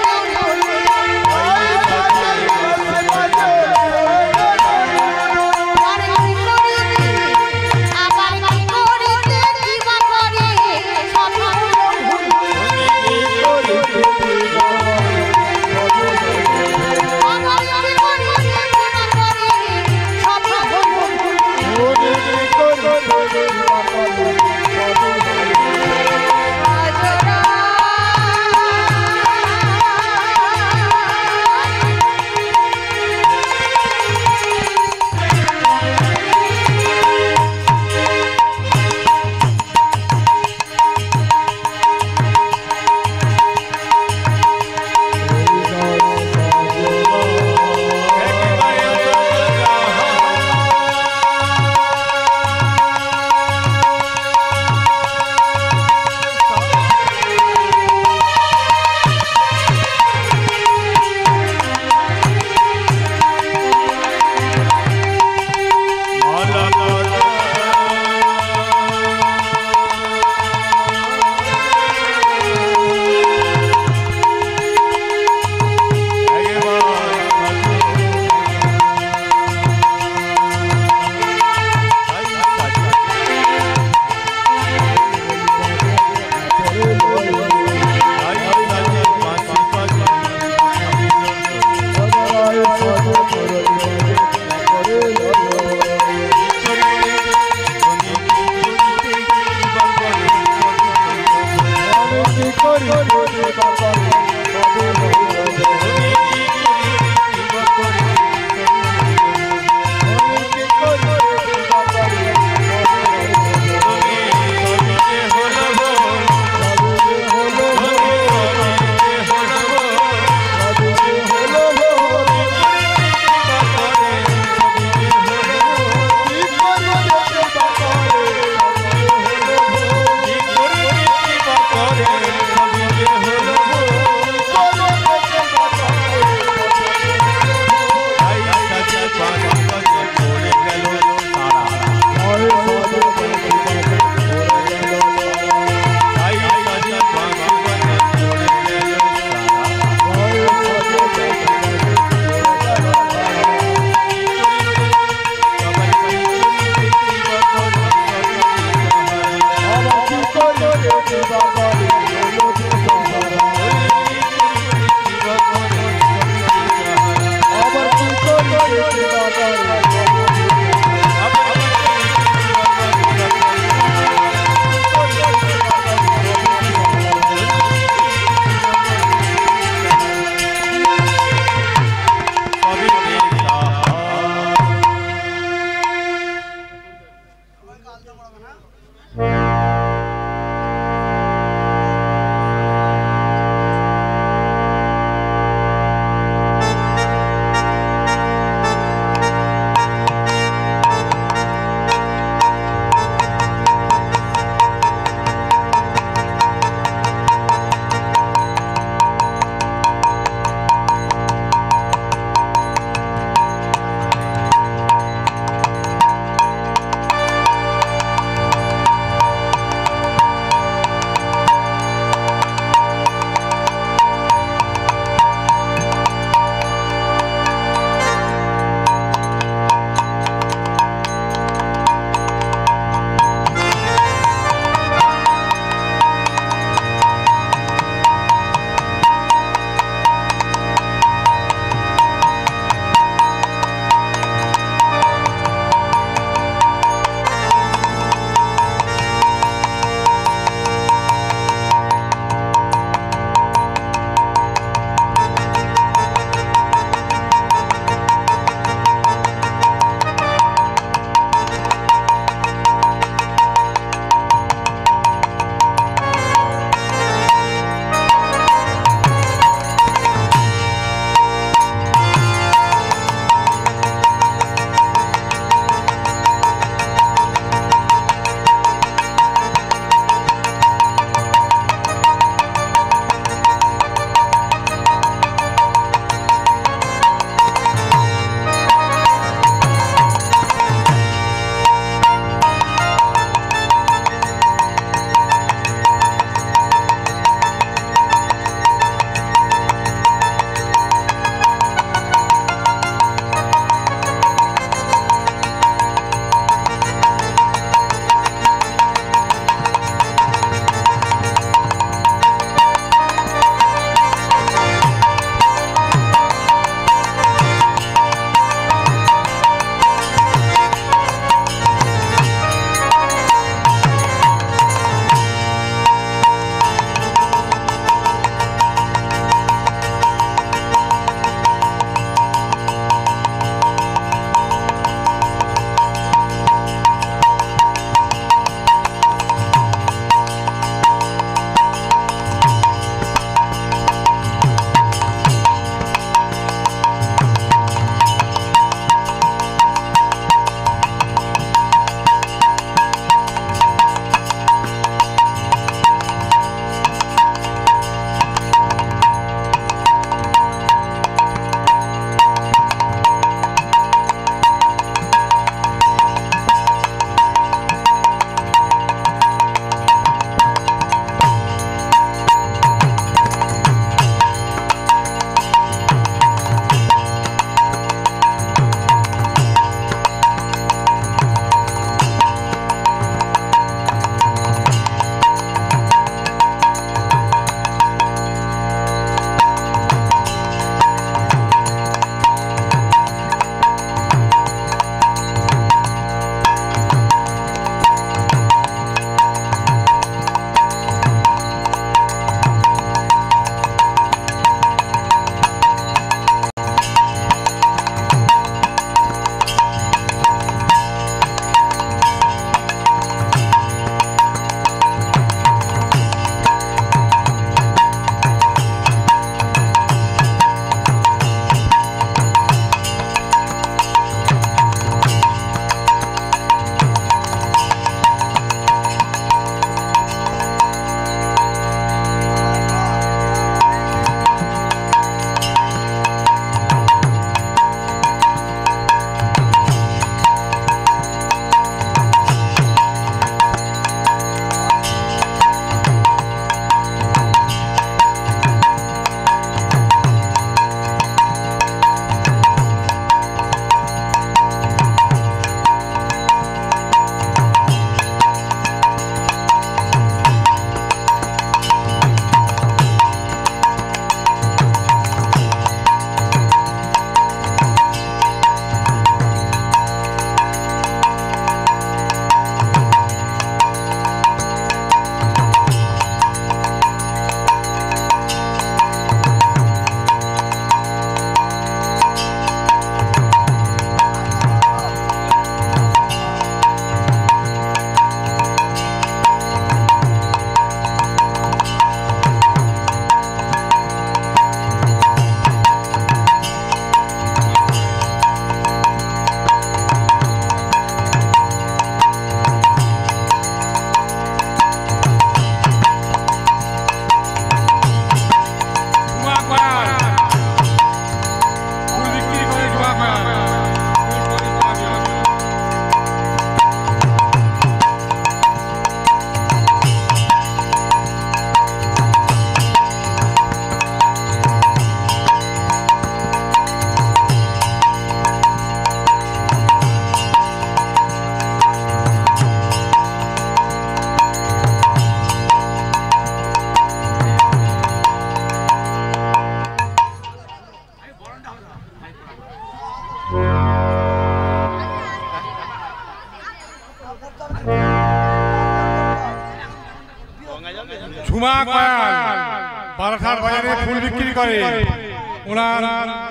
ঝুমা কয়াল বারাসাত বাজারে ফুল বিক্রি করে ওনার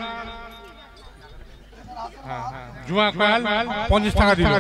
ঝুমা কয়াল পঞ্চাশ টাকা দিল।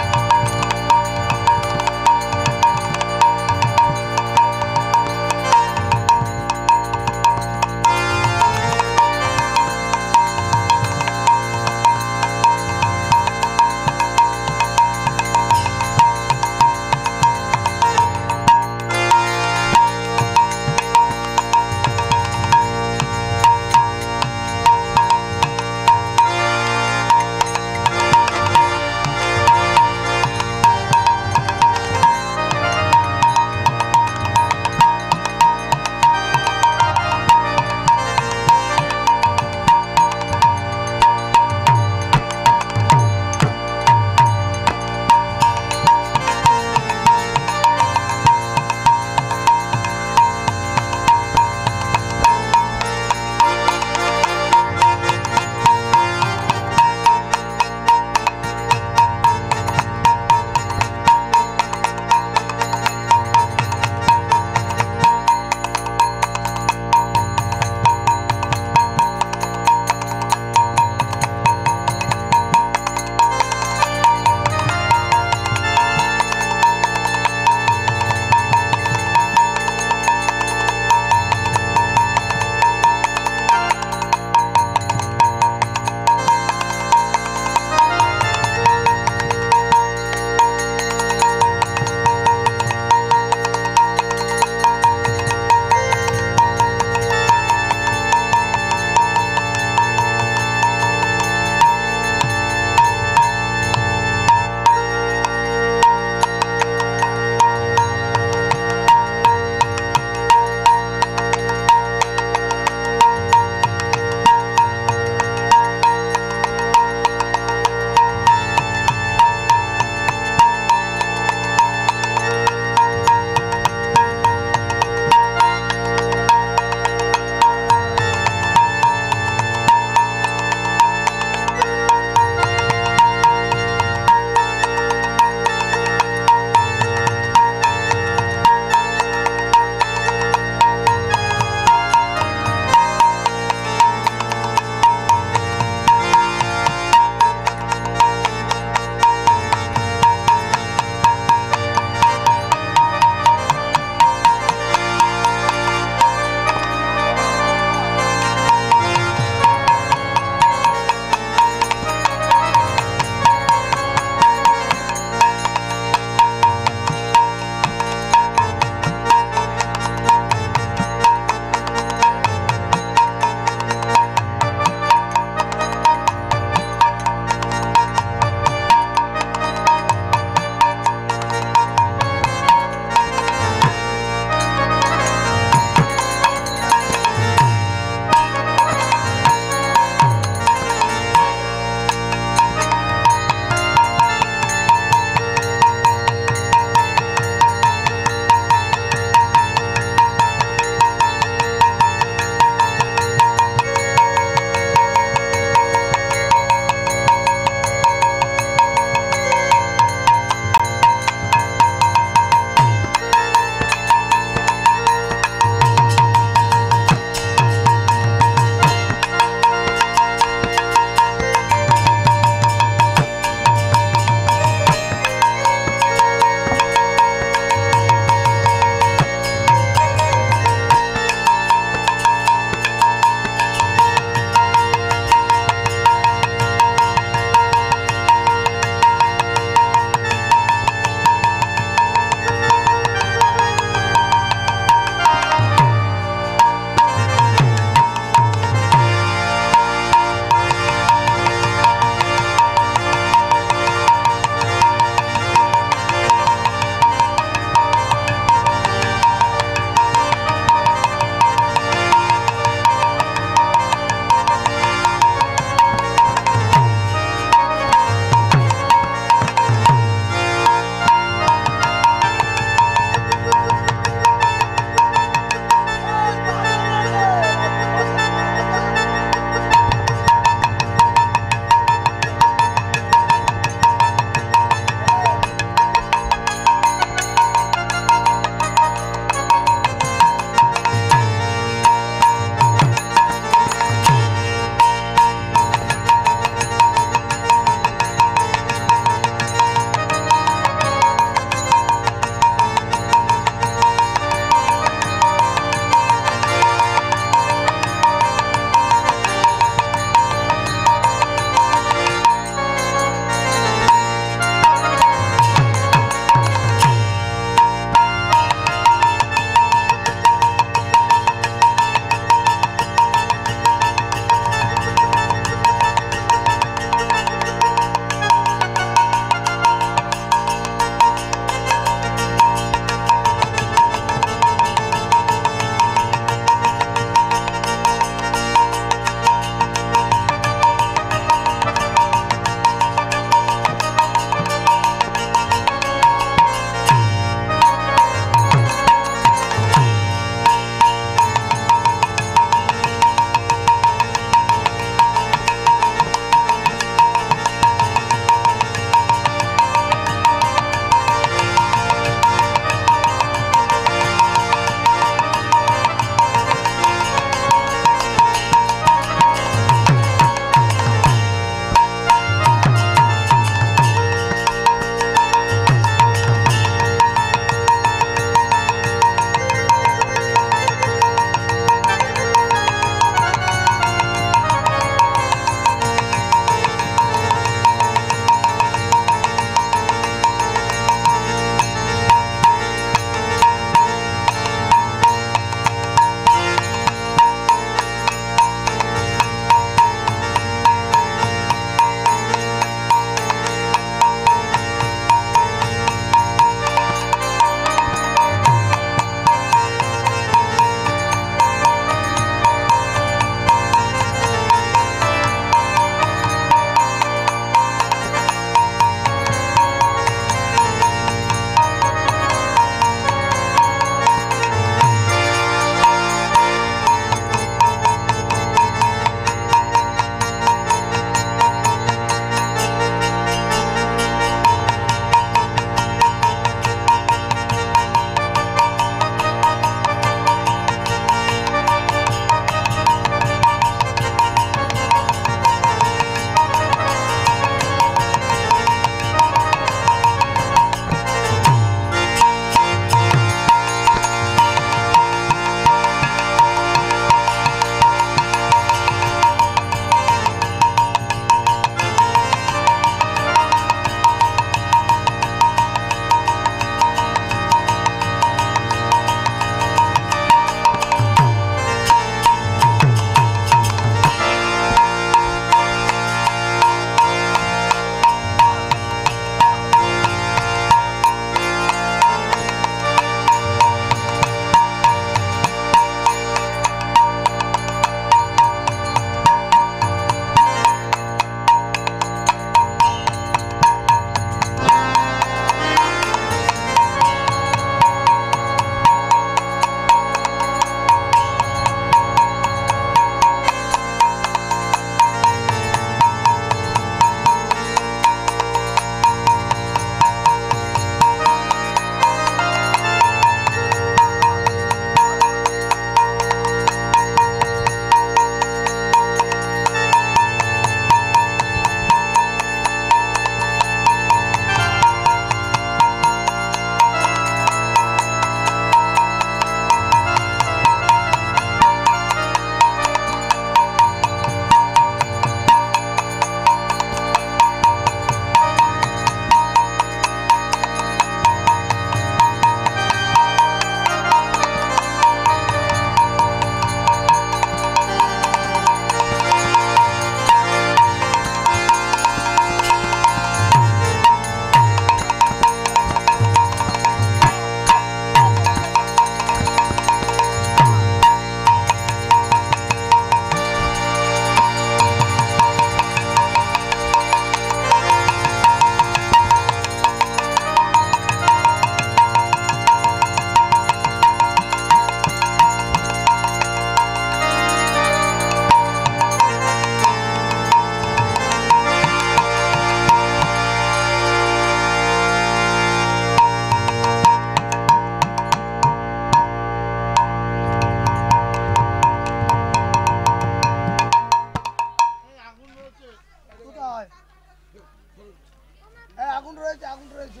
আগুন রয়েছে আগুন রয়েছে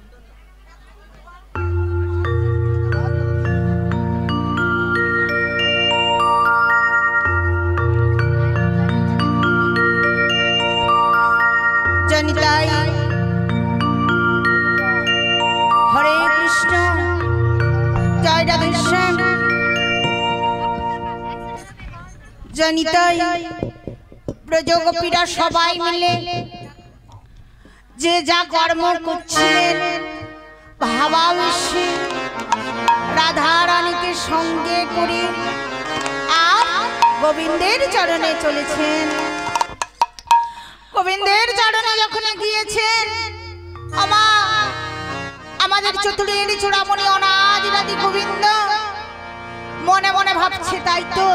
জনিতাই হরে কৃষ্ণ জয় রাধেশ্যাম জনিতাই ব্রজগোপীরা সবাই মিলে যে যা কর্ম করছিলেন ভাবাবেশে রাধা রানীকে সঙ্গে করে আর গোবিন্দের চরণে চলেছেন। গোবিন্দের চরণে যখন গিয়েছেন আমার আমাদের চতুরের চূড়ামণি অনাদিরাদি গোবিন্দ মনে মনে ভাবছে তাই তো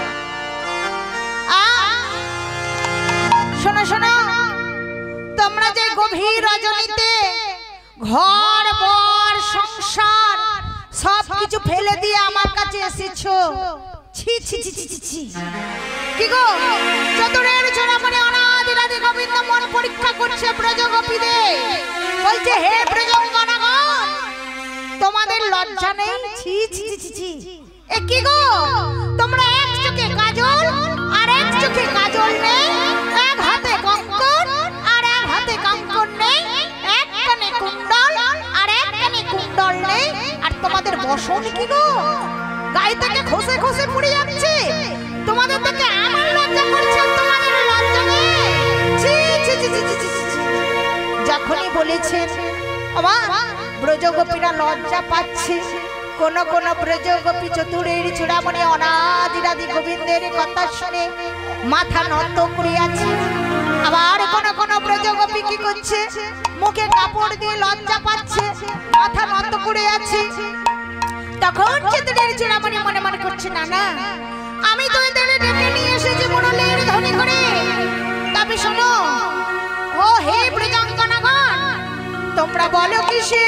শোনো শোনো তোমরা যে গভীর রজনীতে ঘর বর সংসার সব কিছু ফেলে দিয়ে আমার কাছে এসেছো ছি ছি ছি ছি ছি কি গো চতুরের চূড়ামণি অনাদিরাদি গোবিন্দ মন পরীক্ষা করছে ব্রজগোপীদের বলছে হে ব্রজঙ্গনাগণ তোমাদের লজ্জা নেই ছি ছি ছি ছি এ কি গো তোমরা এক চোখে কাজল আর এক চোখে কাজল নেই এক হাতে কঙ্কন আর এক হাতে কঙ্কন নেই এক কানে কুণ্ডল আর এক কানে কুণ্ডল নেই আর তোমাদের বসন কি গো গায়ে থেকে খসে খসে পড়ে যাচ্ছে তোমাদের থেকে আমার লজ্জা করছে তোমাদের লজ্জা নেই ছি ছি ছি ছি ছি ছি যখনই বলেছেন আমার ব্রজগোপীরা লজ্জা পাচ্ছে কোন কোন ব্রজগোপী চতুরের চূড়ামণি অনাদিরাদি গোবিন্দের কথা শুনে মাথা নত করে আছে আবার কোন কোন ব্রজগোপী কি করছে মুখে কাপড় দিয়ে লজ্জা পাচ্ছে মাথা নত করে আছে। তখন চতুরের চূড়ামণি মনে মনে করছে না না আমি তো এদের ডেকে নিয়ে এসেছি মুরলীর ধ্বনি করে তবে শোনো ও হে ব্রজঙ্গনাগণ তোমরা বলো কিসে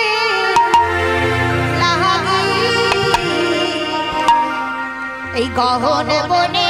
এই গহন বনে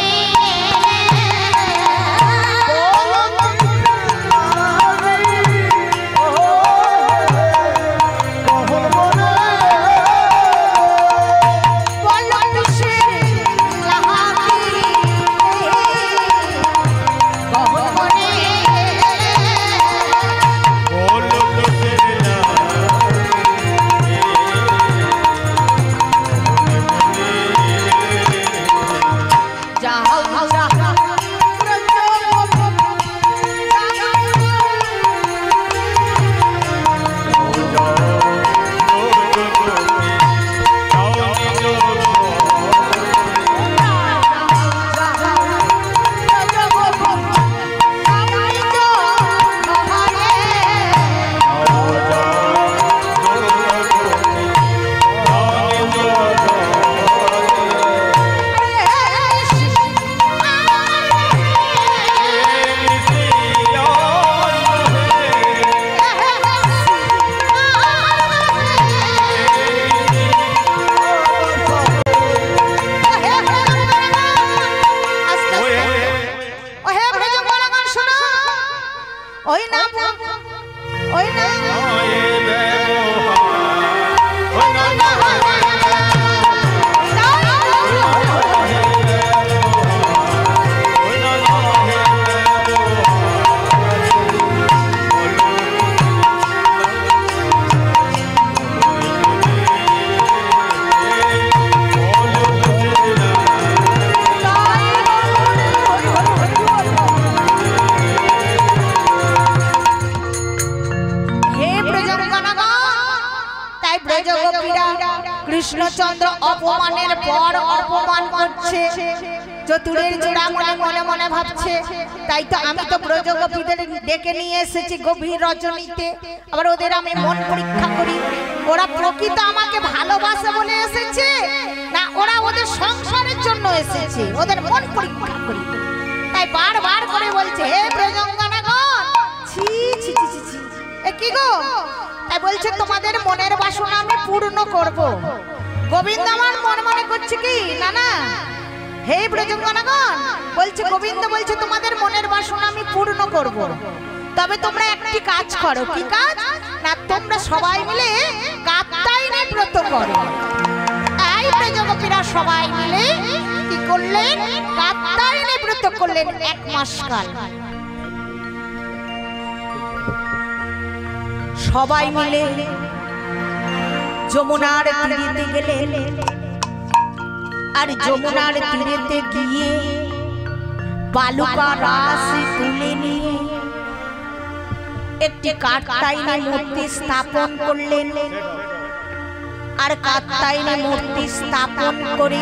কৃষ্ণচন্দ্র অপমানের পর অপমান করছে চতুরের চূড়ামণি মনে মনে ভাবছে তাই তো আমি তো ব্রজগোপীদের ডেকে নিয়ে এসেছি গভীর রজনীতে আবার ওদের আমি মন পরীক্ষা করি ওরা প্রকৃত আমাকে ভালোবাসে বলে এসেছে না ওরা ওদের সংসারের জন্য এসেছে ওদের মন পরীক্ষা করি তাই বারবার করে বলছে হে ব্রজঙ্গনাগণ ছি ছি ছি ছি এ কি গো তাই বলছে তোমাদের মনের বাসনা আমি পূর্ণ করব গোবিন্দ আমার মনে মনে করছে কি না না হে ব্রজঙ্গনাগণ বলছে গোবিন্দ বলছে তোমাদের মনের বাসনা আমি পূর্ণ করব করব। তবে তোমরা একটি কাজ করো। কি কাজ? না তোমরা সবাই মিলে কাত্যায়নী ব্রত করো। এই ব্রজগোপীরা সবাই মিলে কি করলেন? কাত্যায়নী ব্রত করলেন এক মাস কাল। সবাই মিলে যমুনার তীরেতে গেলেন, আর যমুনার তীরেতে গিয়ে বালুকা রাশি তুলে নিয়ে একটি কাত্যায়নী মূর্তি স্থাপন করলেন। আর কাত্যায়নী মূর্তি স্থাপন করে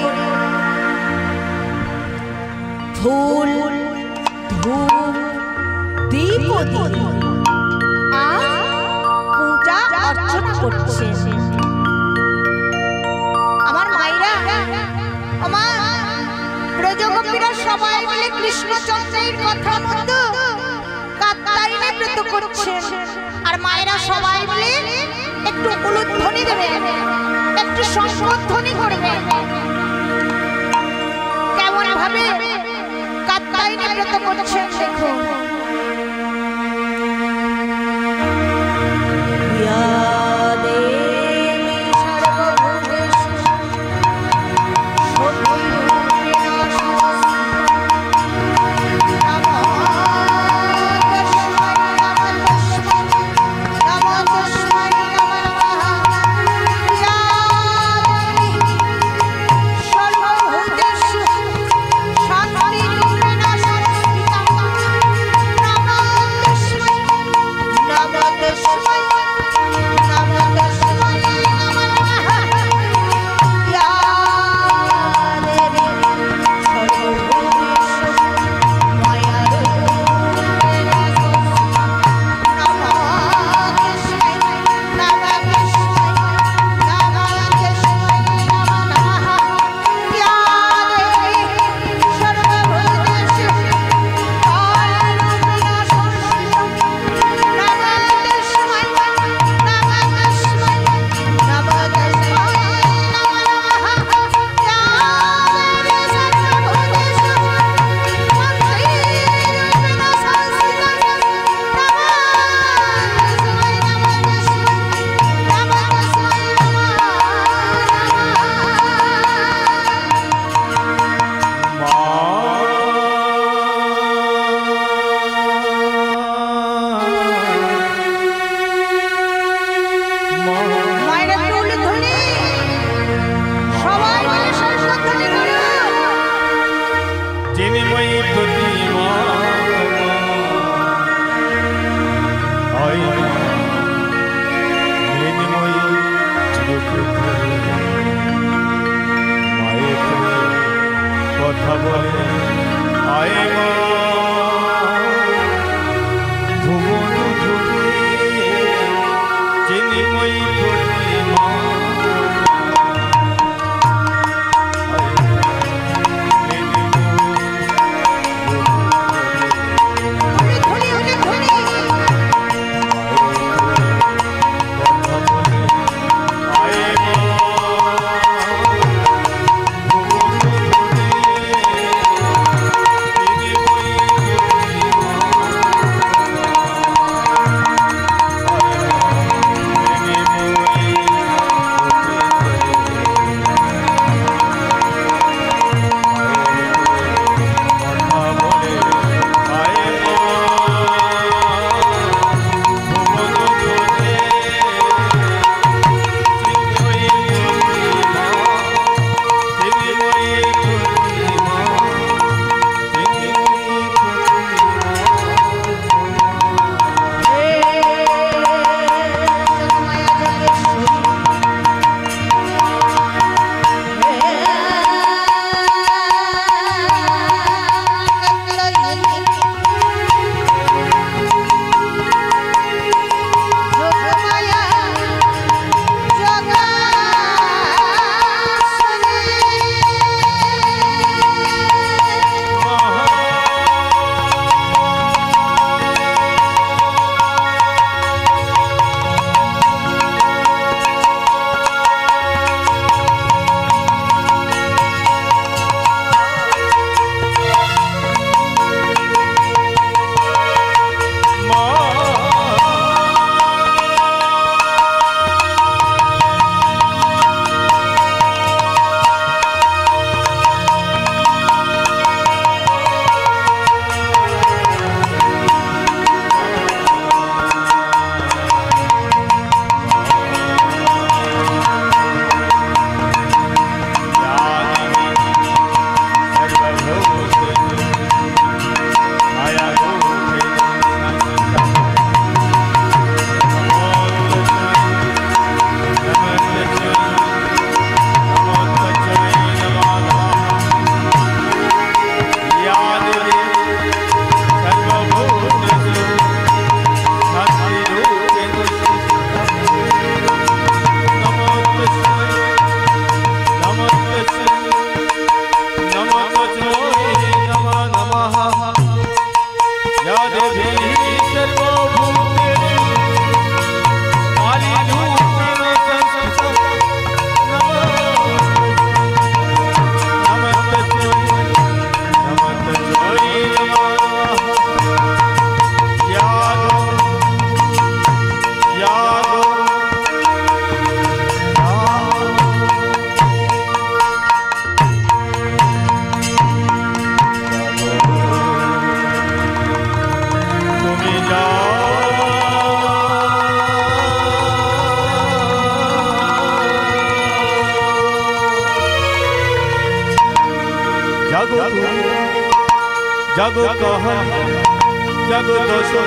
ফুল ধূপ দীপ দিয়ে আর পূজা অর্চনা করছে। আমার মায়েরা, আমার ব্রজগোপীরা সবাই মিলে কৃষ্ণচন্দ্রের কথা মতো কাত্যায়নী ব্রত করছে। আর মায়েরা সবাই মিলে একটু উলুধ্বনি দেবেন, একটু শঙ্খধ্বনি করবেন। কেমন ভাবে কাত্যায়নী ব্রত করছেন দেখো। শান্তি देवी सर्वभूतेषु आदिरूपेण संस्थिता जगो कह जगो दोषो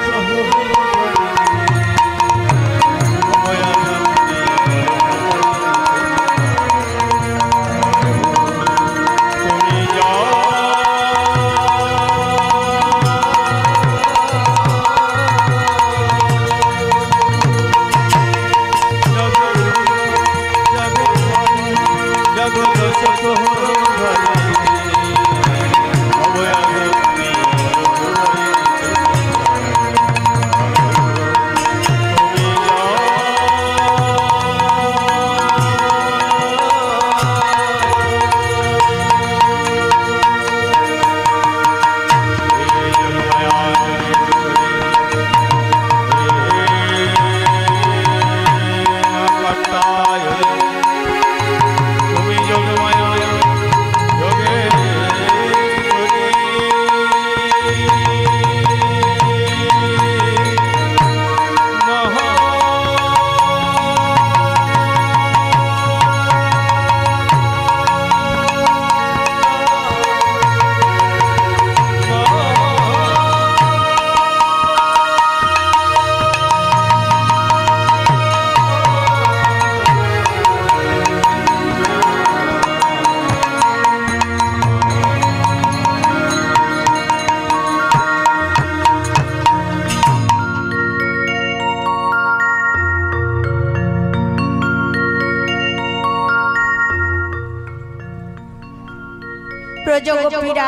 প্রজগোপীরা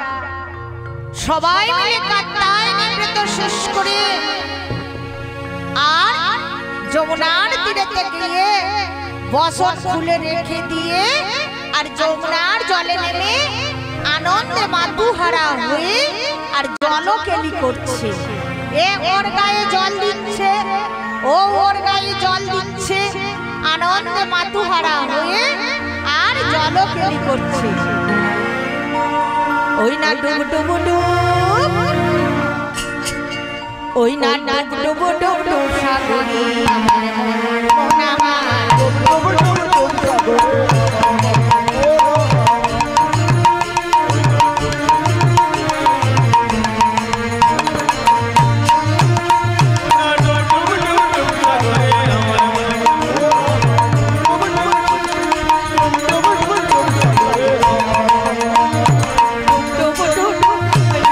সবাই মিলে কাত্যায়নী ব্রত শেষ করে আর যমুনার তীরেতে গিয়ে বসন খুলে রেখে দিয়ে আর যমুনার জলে নেমে আনন্দে মাতুহারা হয়ে আর জলকেলি করছে। এ ওর গায়ে জল দিচ্ছে, ও ওর গায়ে জল দিচ্ছে, আনন্দে মাতুহারা হয়ে আর জলকেলি করছে। ওই না ডুব ডুব ডুব, ওই না ডুব ডুব ডুব ডুব সাগরে মন আমার ডুব ডুব ডুব ডুব সাগরে।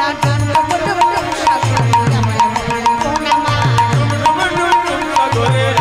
Go ahead.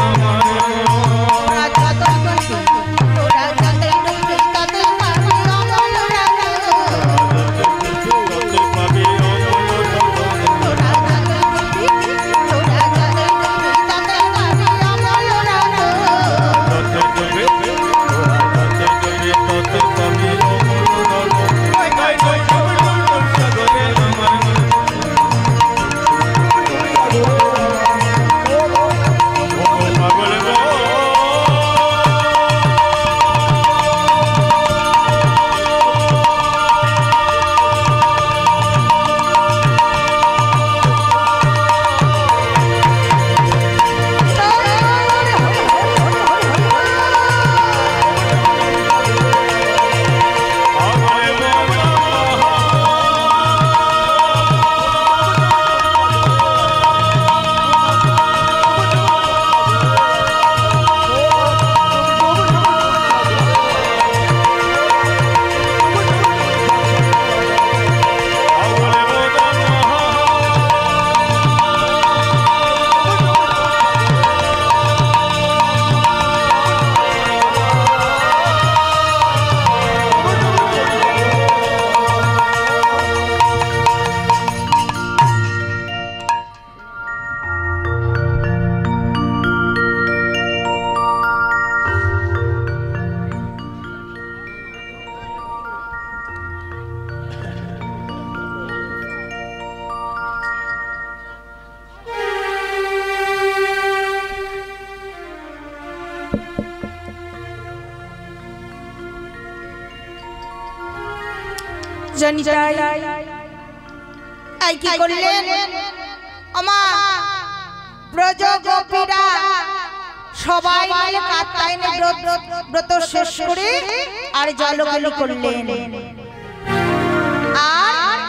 জনিতাই আই কি করলেন আমা ব্রজ গোপীরা সবাই মিলে কাত্যায়নে ব্রত শেষ করে আর জলবলি করলেন আর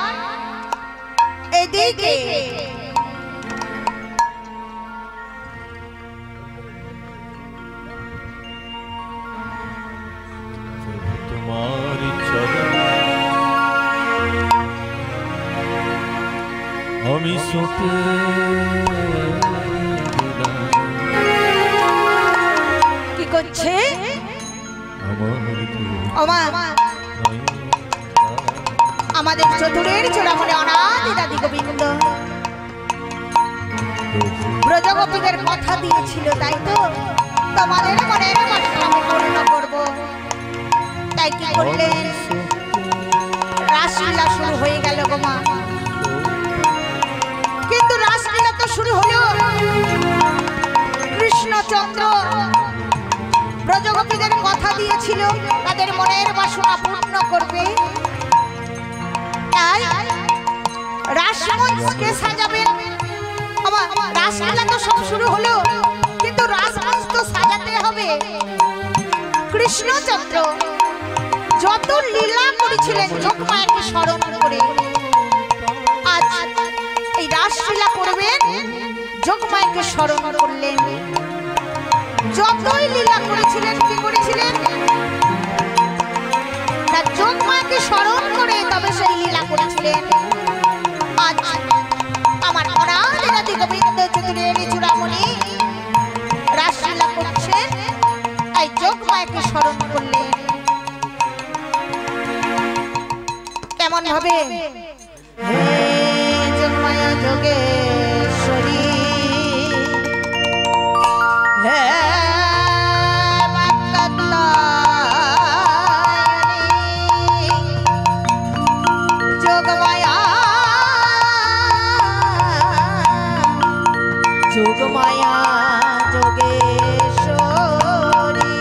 এদিকে আমি সোতে কি করছে আমাদের চতুরের চূড়ামণি অনাদি দাদি গোবিন্দ ব্রজগোপীদের কথা দিয়েছিল তাই তো তোমাদের মনের বাসনা আমি পূর্ণ করব তাই কি করলেন রাসলীলা শুরু হয়ে গেল গো মা কিন্তু রাসলীলা তো শুরু হলো কৃষ্ণচন্দ্র ব্রজগোপীদের কথা দিয়েছিল তাদের মনের বাসনা পূর্ণ করবে তাই রাসমঞ্চকে সাজাবেন রাসলীলা তো সব শুরু হলো কিন্তু রাসমঞ্চ তো সাজাতে হবে কৃষ্ণচন্দ্র যত লীলা করেছিলেন যোগমায়াকে স্মরণ করে আজ এই রাসলীলা করবেন যোগমায়াকে স্মরণ করলেন যতই লীলা করেছিলেন কি করেছিলেন তার যোগমায়াকে স্মরণ করে তবে সেই লীলা করেছিলেন আজ আমার অনাদি দাদি গোবিন্দ চতুরের চূড়ামণি রাসলীলা করছেন তাই যোগমায়াকে স্মরণ করলেন কেমন ভাবে হে যোগমায়া যোগেশ্বরী হে যোগমায়া যোগমায়া যোগেশ্বরী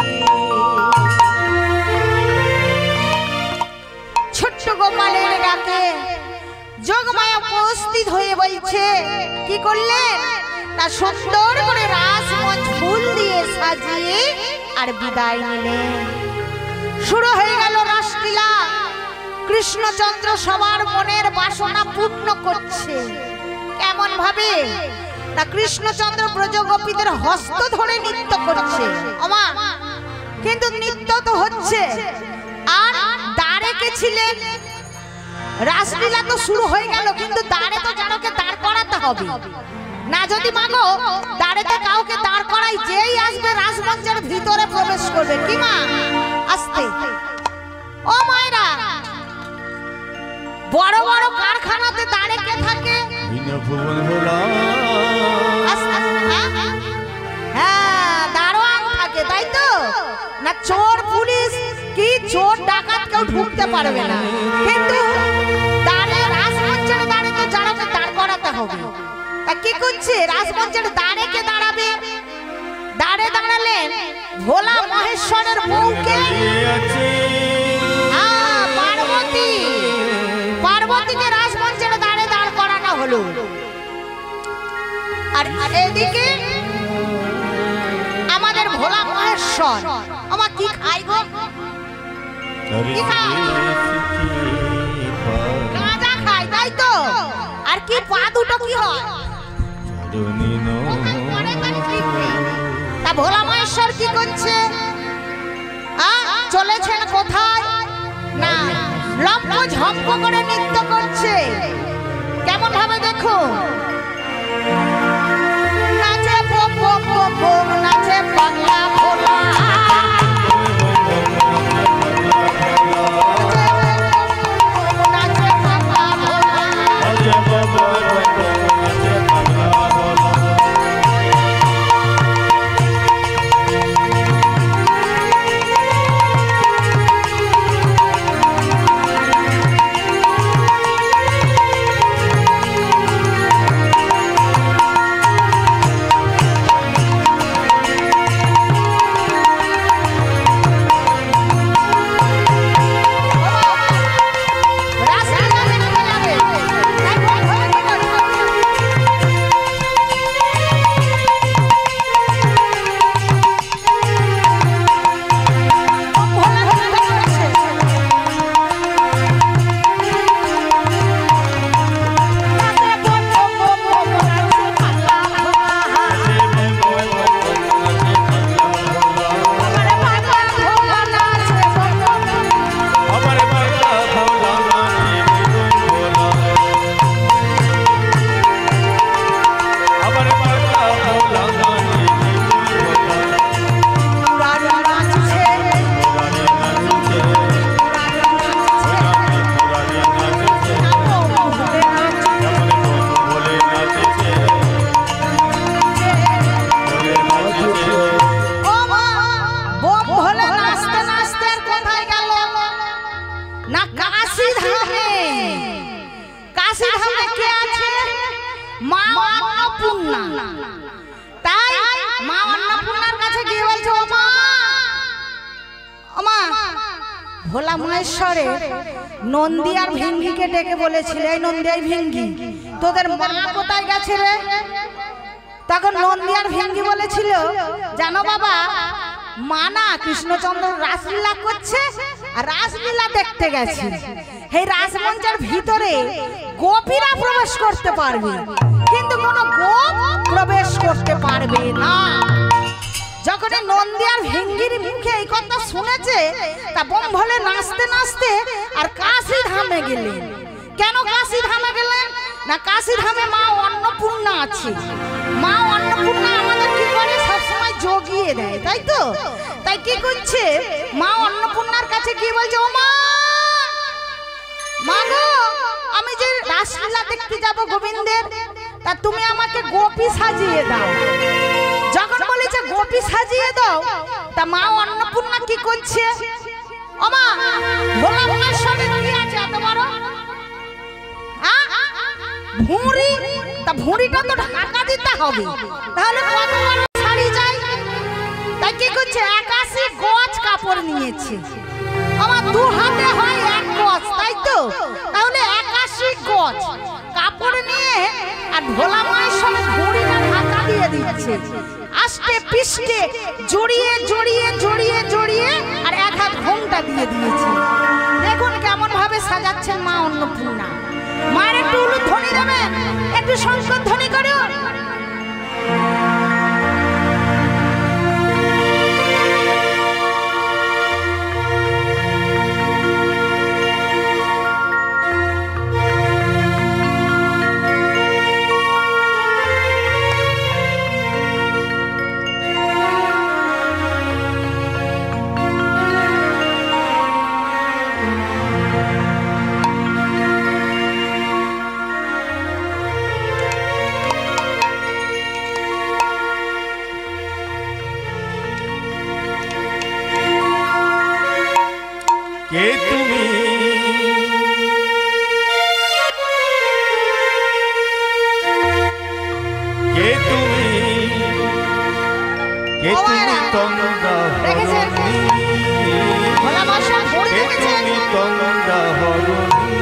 ছোট্ট গোপালের ডাকে যোগমায়া উপস্থিত হয়ে বলছে কি করলেন তা সুন্দর করে রাসমঞ্চ ফুল দিয়ে সাজিয়ে আর বিদায় নিলেন শুরু হয়ে গেল রাসলীলা কৃষ্ণচন্দ্র সবার মনের বাসনা পূর্ণ করছে কেমন ভাবে না কৃষ্ণচন্দ্র ব্রজগোপীদের হস্ত ধরে নৃত্য করছে ওমা কিন্তু নৃত্য তো হচ্ছে আর দাঁড়ে কে ছিলেন রাসলীলা তো শুরু হয়ে গেল কিন্তু দাঁড়ে তো জানোকে দাঁড় করাতে হবে না যদি মাগো দাঁড়েতে কাউকে দাঁড় করাই যেই আসবে রাসমঞ্চের ভিতরে প্রবেশ করবে কি মা আস্তে ও মায়েরা বড় বড় কারখানাতে দাঁড়ে কে থাকে হ্যাঁ দারোয়ান থাকে তাই তো না চোর পুলিশ কি চোর ডাকাত কেউ ঢুকতে পারবে না কিন্তু দাঁড়ে রাসমঞ্চের দাঁড়ে তো জানাকে দাঁড় করাতে হবে তা কি করছে রাসমঞ্চের দাঁড়ে কে দাঁড়াবে দাঁড়ে দাঁড়ালেন ভোলা মহেশ্বরের বউকে পার্বতী পার্বতীকে রাসমঞ্চের দাঁড়ে দাঁড় করানো হলো আর এদিকে আমাদের ভোলা মহেশ্বর আমার কি খাই গো কি খাই গাঁজা খাই তাই তো আর কি পা দুটো কি হয় তা ভোলা মহেশ্বর কি করছে চলেছেন কোথায় না লম্ব ঝম্প করে নৃত্য করছে কেমন ভাবে দেখো নাচে পপ পপ পপ নাচে বাংলা ভোলা নাচে বাংলা ভোলা অন্নপূর্ণা। তাই মা অন্নপূর্ণার কাছে গিয়ে বলছে, ও মা, ও মা, ভোলা মহেশ্বরে নন্দী আর ভিঙ্গিকে ডেকে বলেছিল, এই নন্দী এই ভিঙ্গি তোদের মা কোথায় গেছে রে? তখন নন্দী আর ভিঙ্গি বলেছিল, জানো বাবা, মা না কৃষ্ণচন্দ্র রাসলীলা করছে আর রাসলীলা দেখতে গেছে। এই রাসমঞ্চের ভিতরে গোপীরা প্রবেশ করতে পারবে, কিন্তু কোনো গোপ প্রবেশ করতে পারবে না। যখন নন্দী আর ভিঙ্গির মুখে এই কথা শুনেছে, তা বোম ভোলে নাচতে নাচতে আর কাশী ধামে গেলেন। কেন কাশী ধামে গেলেন? না, কাশী ধামে মা অন্নপূর্ণা আছে। মা অন্নপূর্ণা আমাদের কি করে? সবসময় জগিয়ে দেয়, তাই তো? তাই কি করছে? মা অন্নপূর্ণার কাছে কি বলছে, ও মা, মা গো, আমি যে রাসলীলা দেখতে যাব গোবিন্দের, তা তুমি আমাকে গোপী সাজিয়ে দাও। যখন বলেছে গোপী সাজিয়ে দাও, তা মা অন্নপূর্ণা কি করছে? ও মা, ভোলা মহেশ্বরে কি আছে এত বড় ভুঁড়ি? তা ভুঁড়িটা তো ঢাকা দিতে হবে, তাহলে কত বড় শাড়ি চাই? তাই কি করছে? একাশি গজ কাপড় নিয়েছে। আমার দু হাতে হয় এক গজ, তাই তো? তাহলে একাশি গজ কাপড় নিয়ে আর ভোলা মায়ের সঙ্গে ভুঁড়িটা ঢাকা দিয়ে দিচ্ছে। আস্তে পিষ্টে জড়িয়ে জড়িয়ে জড়িয়ে জড়িয়ে আর এক হাত ঘোমটা দিয়ে দিয়েছে। দেখুন কেমন ভাবে সাজাচ্ছেন মা অন্নপূর্ণা। মায়ের একটু উলুধ্বনি ধ্বনি দেবেন, একটু সংস্কৃত ধ্বনি করুন। কে তুমি কে তুমি কে তুমি তন্দ্রা হরণী কে তুমি তন্দ্রা হরণী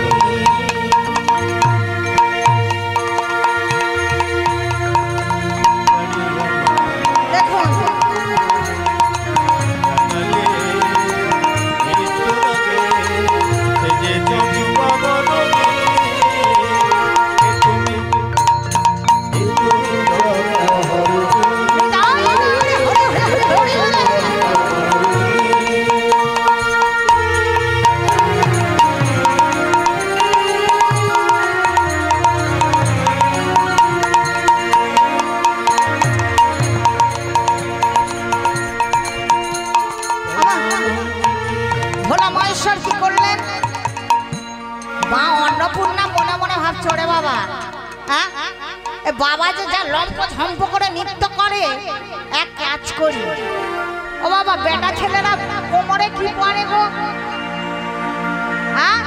বাবা যে যা লম্প ঝম্প করে নৃত্য করে, এক কাজ করি, ও বাবা, বেটা ছেলেরা কোমরে কি পরে গো? হ্যাঁ,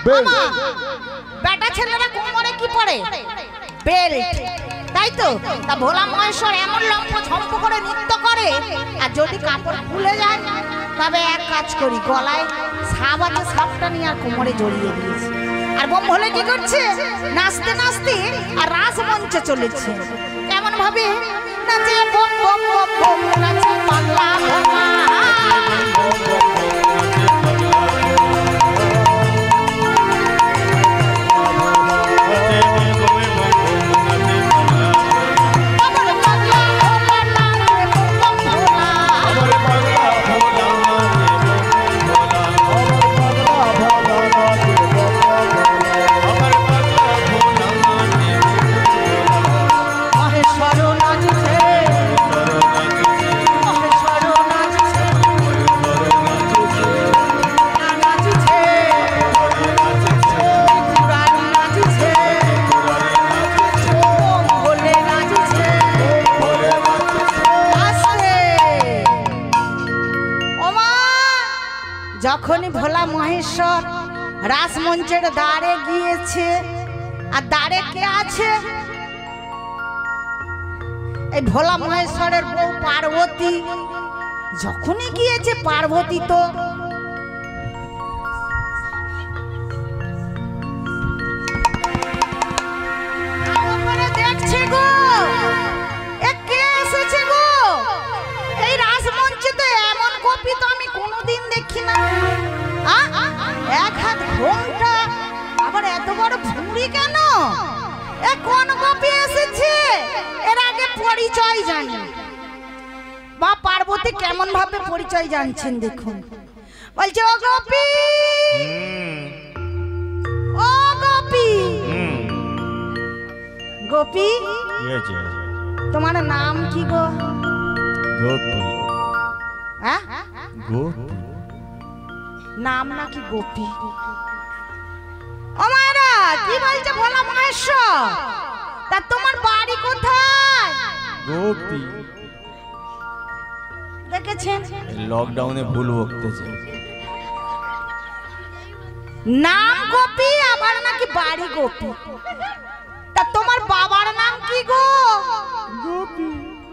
বেটা ছেলেরা কোমরে কি পরে? বেল্ট, তাই তো? তা ভোলা মহেশ্বর এমন লম্প ঝম্প করে নৃত্য করে, আর যদি কাপড় খুলে যায়, তবে এক কাজ করি, গলায় সাপ আছে, সাপটা নিয়ে আর কোমরে জড়িয়ে দিয়েছে। আর বোম ভোলে কি করছে? নাচতে নাচতে আর রাস মঞ্চে চলেছে। কেমন ভাবে নাচে? বম বম বম বম নাচে পাগলা ভোলা। যখনই ভোলা মহেশ্বর রাসমঞ্চের দ্বারে গিয়েছে, আর দ্বারে কে আছে? এই ভোলা মহেশ্বরের বউ পার্বতী যখনই গিয়েছে পার্বতী তো দেখছে গো কে এসেছে গো এই রাসমঞ্চে তো এমন গোপী তো আমি কোনোদিন দেখি না এক হাত ঘোমটা আবার এত বড় ভুঁড়ি কেন এ কোন গোপী এসেছে এর আগে পরিচয় জানি বা পার্বতী কেমন ভাবে পরিচয় জানছেন দেখুন বলছে ও গোপী ও গোপী গোপী তোমার নাম কি গো গোপী হ্যাঁ গোপী নাম নাকি গোপী ও মায়েরা কি বলছে ভোলা মহেশ্বর তা তোমার বাড়ি কোথায় গোপী দেখেছেন লকডাউনে ভুল বকতেছে নাম গোপী আবার নাকি বাড়ি গোপী তা তোমার বাবার নাম কি গো গোপী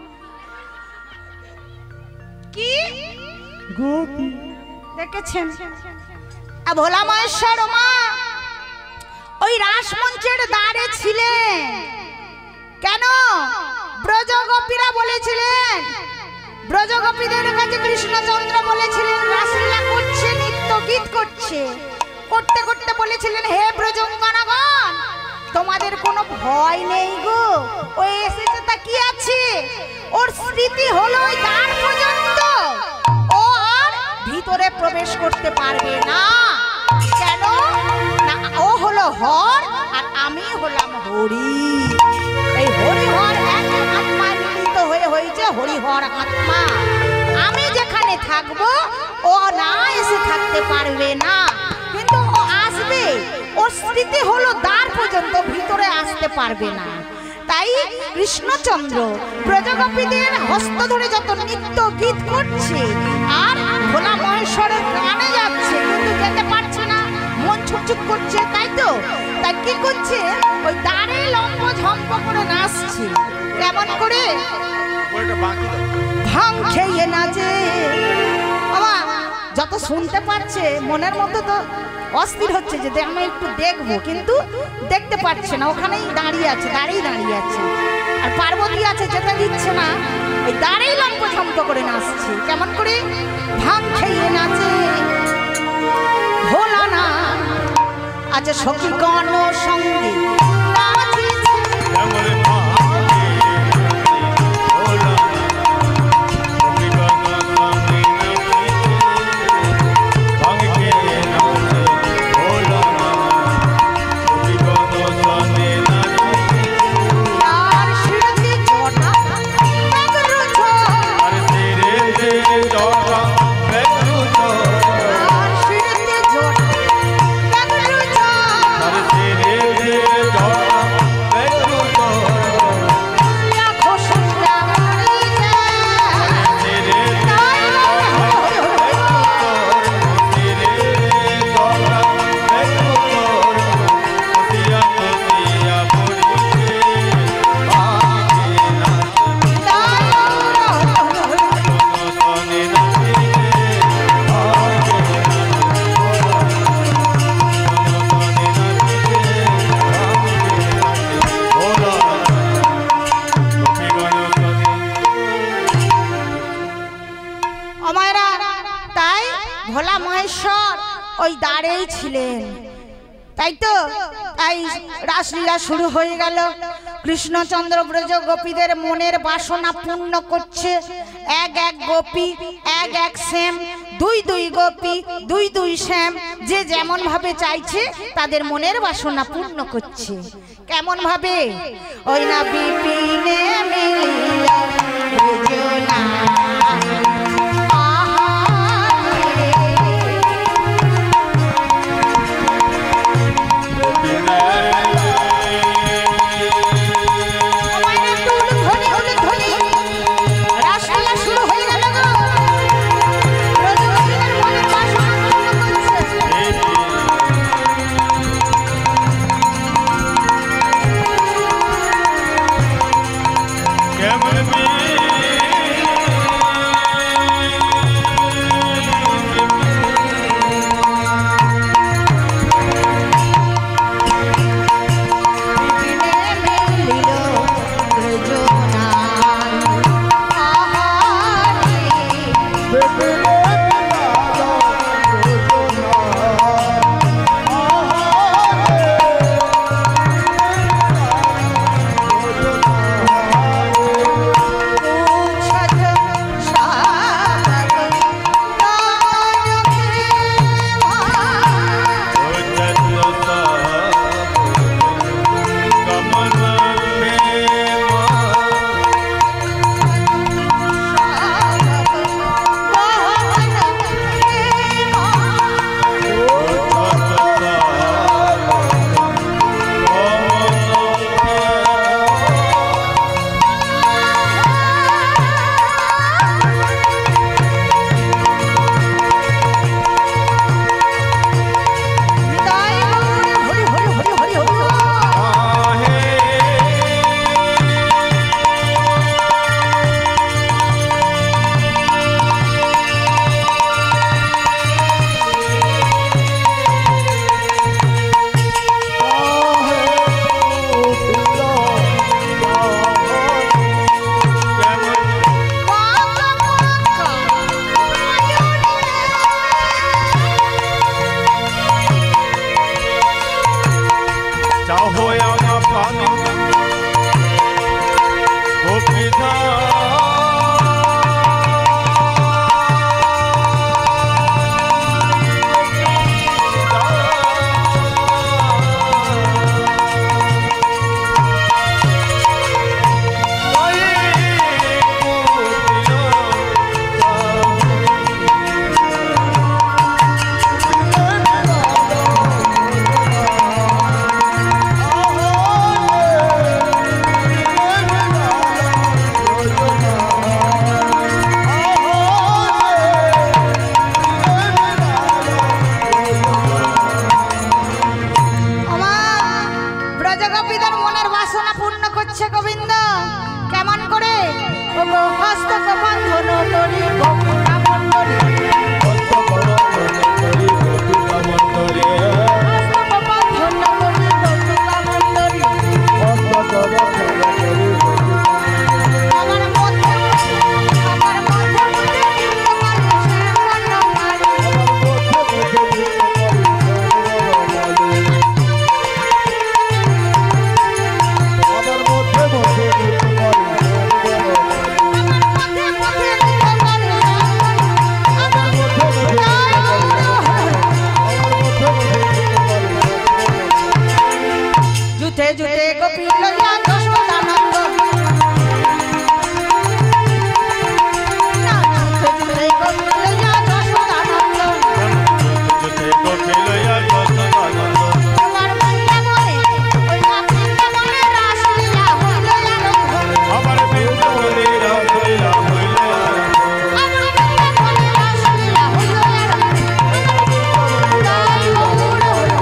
কি গোপী দেখেছেন আ ভোলা মহেশ্বর মা ওই রাসমঞ্চের দ্বারে ছিলেন কেন ব্রজগোপীরা বলেছিলেন ব্রজগোপীদের কাছে কৃষ্ণচন্দ্র বলেছিলেন রাসলীলা করছে নৃত্য গীত করছে করতে করতে বলেছিলেন হে ব্রজঙ্গনাগণ তোমাদের কোনো ভয় নেই গো ও এসেছে তা কি আছে ওর স্মৃতি হলো ওই দ্বার পর্যন্ত ও আর ভিতরে প্রবেশ করতে পারবে না কেন না ও হলো হর আর আমি হলাম হরি এই হরি হর এক আত্মায় মিলিত হয়ে হয়েছে হরি হর আত্মা আমি যেখানে থাকবো ও না এসে থাকতে পারবে না কিন্তু ও আসবে ওর স্মৃতি হলো দ্বার পর্যন্ত ভিতরে আসতে পারবে না তাই কৃষ্ণচন্দ্র ব্রজগোপীদের হস্ত ধরে যত নৃত্য গীত করছে আর ভোলা মহেশ্বরের কানে যাচ্ছে কিন্তু যেতে পারছে না মন ছুকছুক করছে তাই তো তাই কি করছে ওই দ্বারে লম্ব ঝম্প করে নাচছে কেমন করে ভাং খেয়ে নাচে বাবা যত শুনতে পাচ্ছে মনের মধ্যে তো অস্থির হচ্ছে যে আমি একটু দেখবো কিন্তু দেখতে পাচ্ছে না ওখানেই দাঁড়িয়ে আছে দাঁড়িয়ে দাঁড়িয়ে আছে আর পার্বতী আছে যেতে দিচ্ছে না ওই দাঁড়িয়ে লম্ব ঝম্প করে নাচছে কেমন করে ভাং খেয়ে নাচে ভোলা না আজ সখী গণ সঙ্গে ভোলা মহেশ্বর ওই দাঁড়েই ছিলেন তাই তো তাই রাসলীলা শুরু হয়ে গেল কৃষ্ণচন্দ্র ব্রজ গোপীদের মনের বাসনা পূর্ণ করছে এক এক গোপী এক এক শ্যাম দুই দুই গোপী দুই দুই শ্যাম যে যেমন ভাবে চাইছে তাদের মনের বাসনা পূর্ণ করছে কেমন ভাবে ওই না বিপিনে মিলিলা ব্রজনা কেমন কেমন করে ওগো হস্তক বন্ধন করি গোপিকা মণ্ডলী হস্তক বন্ধন করি গোপিকা মণ্ডলী আমার মধ্যে আমার মধ্যে জুতে জুতে গোপী লইয়া যশোদানন্দ জুতে জুতে গোপী লইয়া যশোদানন্দ জুতে গোপী লইয়া যশোদানন্দ আমার মনে মনে ওই বৃন্দাবনে রাসলীলা হইল আরম্ভ আমার বৃন্দাবনে রাসলীলা হইল আরম্ভ আমার বৃন্দাবনে রাসলীলা হইল আরম্ভ তাই গৌর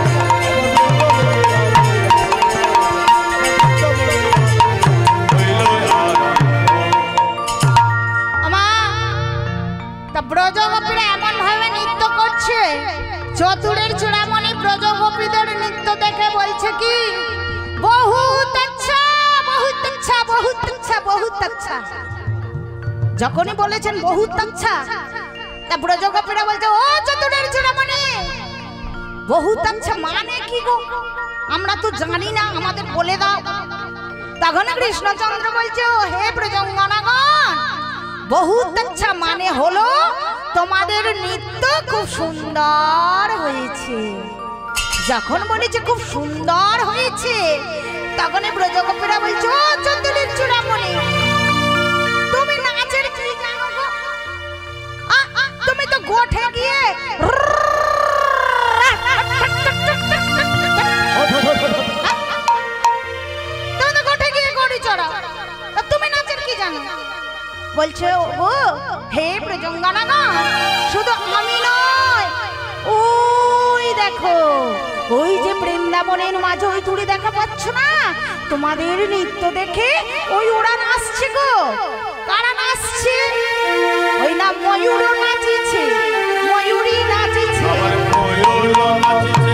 ব্রজগোপীরা এমন ভাবে নৃত্য করছে চতুরের চূড়ামণি ব্রজগোপীদের নৃত্য দেখে বলছে কি বহুত আচ্ছা বহুত আচ্ছা বহুত আচ্ছা বহুত আচ্ছা। যখনই বলেছেন বহুত আচ্ছা তা ব্রজগোপীরা বলছে ও চতুরের চূড়ামণি বহুত আচ্ছা মানে কি গো আমরা তো জানি না আমাদের বলে দাও। তখন কৃষ্ণচন্দ্র বলছে ও হে ব্রজঙ্গনাগণ বহুত আচ্ছা মানে হলো তোমাদের নৃত্য খুব সুন্দর হয়েছে। যখন বলেছে খুব সুন্দর হয়েছে তখন ব্রজগোপীরা বলছে ও চতুরের চূড়ামণি তুমি নাচের কি জানো গো তুমি তো গোঠে গিয়ে তুমি তো গোঠে গিয়ে গড়ি চড়াও তুমি নাচের কি জানো বলছে ও হে ব্রজঙ্গনাগণ শুধু আমি নয় ওই দেখো ওই যে বৃন্দাবনের মাঝে ওই দূরে দেখা পাচ্ছ না তোমাদের নৃত্য দেখে ওই ওরা নাচছে গো। কারা নাচছে ওই না ময়ূর নাচিছে ময়ূরী নাচিছে ময়ূর নাচিছে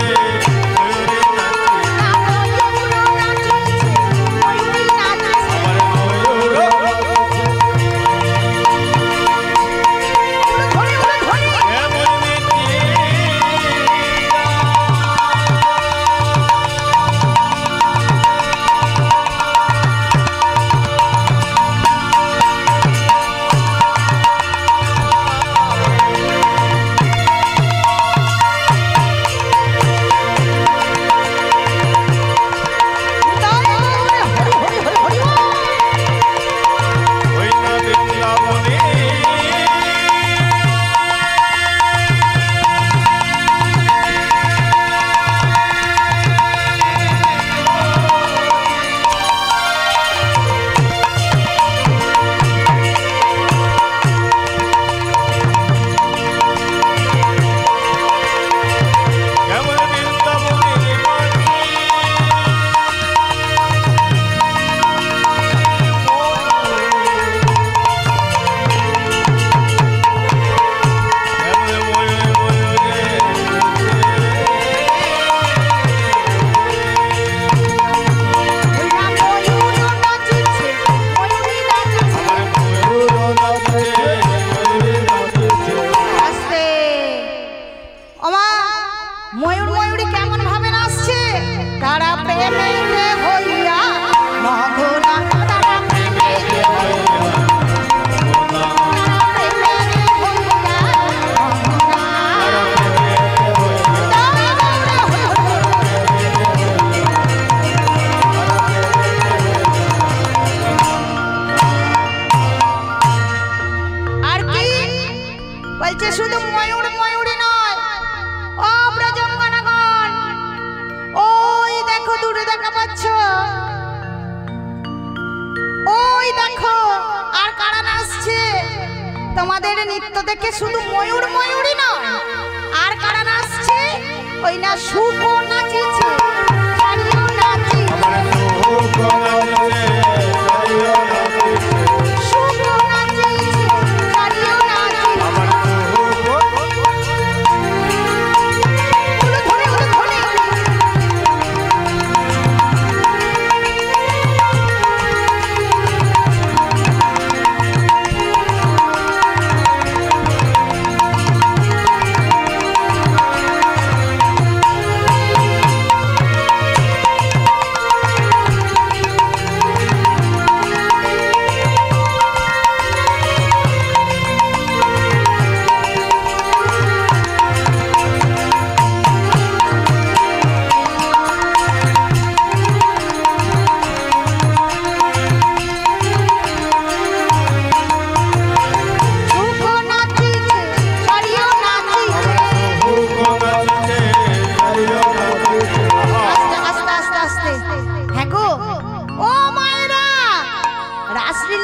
তোমাদের নৃত্য দেখে শুধু ময়ূর ময়ূরই নয় আর কারা নাচছে ওই না শুকো নাচিছে শাড়িও নাচি আমার শুকো নাচিছে শাড়িও নাচি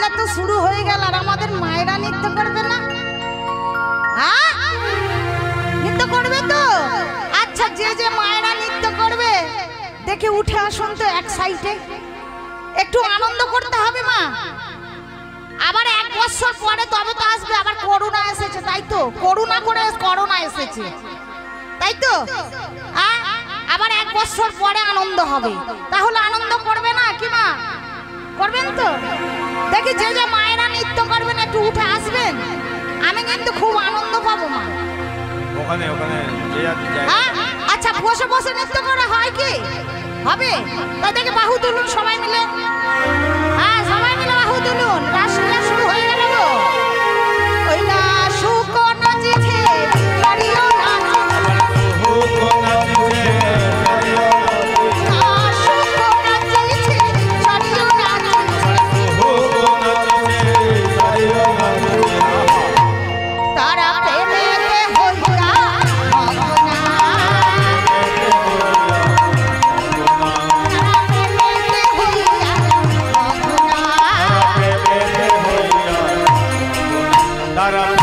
মেলা তো শুরু হয়ে গেল, আর আমাদের মায়েরা নৃত্য করবে না? হ্যাঁ, নৃত্য করবে তো? আচ্ছা, যে যে মায়েরা নৃত্য করবে দেখে উঠে আসুন তো এক সাইডে, একটু আনন্দ করতে হবে মা। আবার এক বছর পরে তবে তো আসবে, আবার করোনা এসেছে তাই তো, করোনা করে করোনা এসেছে তাই তো, আবার এক বছর পরে আনন্দ হবে, তাহলে আনন্দ করবে না কি মা? করবেন তো? দেখি যে যে মায়েরা নৃত্য করবেন একটু উঠে আসবেন, আমি কিন্তু খুব আনন্দ পাবো মা। ওখানে ওখানে আচ্ছা, বসে বসে নৃত্য করা হয় কি? হবে? তাই দেখে বাহু তুলুন সবাই মিলে। হ্যাঁ, সবাই মিলে বাহু তুলুন, রাসলীলা শুরু হয়ে গেল গো। ওই না শুকো নাচিছে কারিও না, শুকো নাচিছে কারিও না, তারা প্রেমেতে হইয়া মগনা, তারা প্রেমেতে হইয়া মগনা, তারা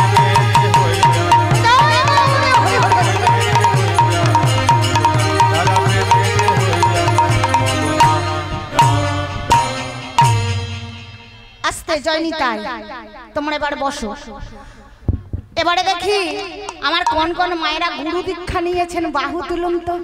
আস্তে জয়নিতাই, তোমরা এবার বসো। এবারে দেখি আমার কোন কোন মায়েরা গুরু দীক্ষা নিয়েছেন, বাহু তুলুন তো।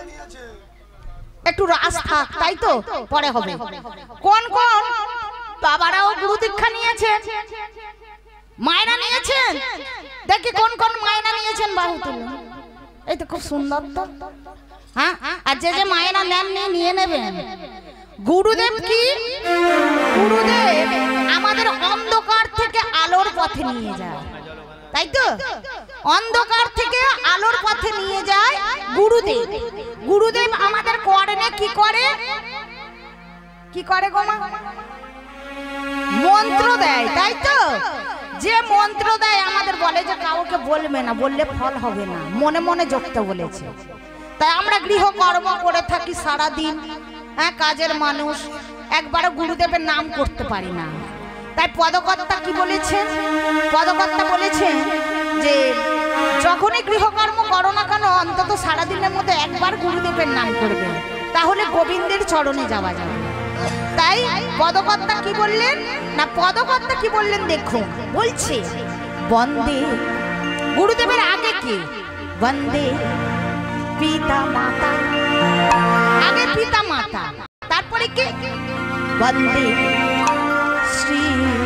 একটু রাস থাক তাই তো, পরে হবে। কোন কোন বাবারাও গুরু দীক্ষা নিয়েছেন, মায়েরা নিয়েছেন? দেখি কোন কোন মায়েরা নিয়েছেন, বাহু তুলুন। এই তো খুব সুন্দর তো। হ্যাঁ, আর যে যে মায়েরা নেন নিয়ে নেবেন। গুরুদেব কি? গুরুদেব আমাদের অন্ধকার থেকে আলোর পথে নিয়ে যায়, তাই তো? অন্ধকার থেকে আলোর পথে নিয়ে যায় গুরুদেব। গুরুদেব আমাদের করেনে কি করে? কি করে গো মা? মন্ত্র দেয়, তাই তো? যে মন্ত্র দেয় আমাদের বলে যে কাউকে বলবে না, বললে ফল হবে না, মনে মনে জপতে বলেছে। তাই আমরা গৃহকর্ম করে থাকি সারা দিন, হ্যাঁ, কাজের মানুষ, একবারও গুরুদেবের নাম করতে পারি না। তাই পদকর্তা কি বলেছেন? পদকর্তা বলেছেন যে যখনই গৃহকর্ম করো না কেন অন্তত সারাদিনের মধ্যে একবার গুরুদেবের নাম করবে, তাহলে গোবিন্দের চরণে যাওয়া যাবে। তাই পদকর্তা কি বললেন না, পদকর্তা কি বললেন দেখুন, বলছে বন্দে, গুরুদেবের আগে কি? বন্দে পিতা মাতা, আগে পিতা মাতা, তারপরে কি? বন্দে শ্রী,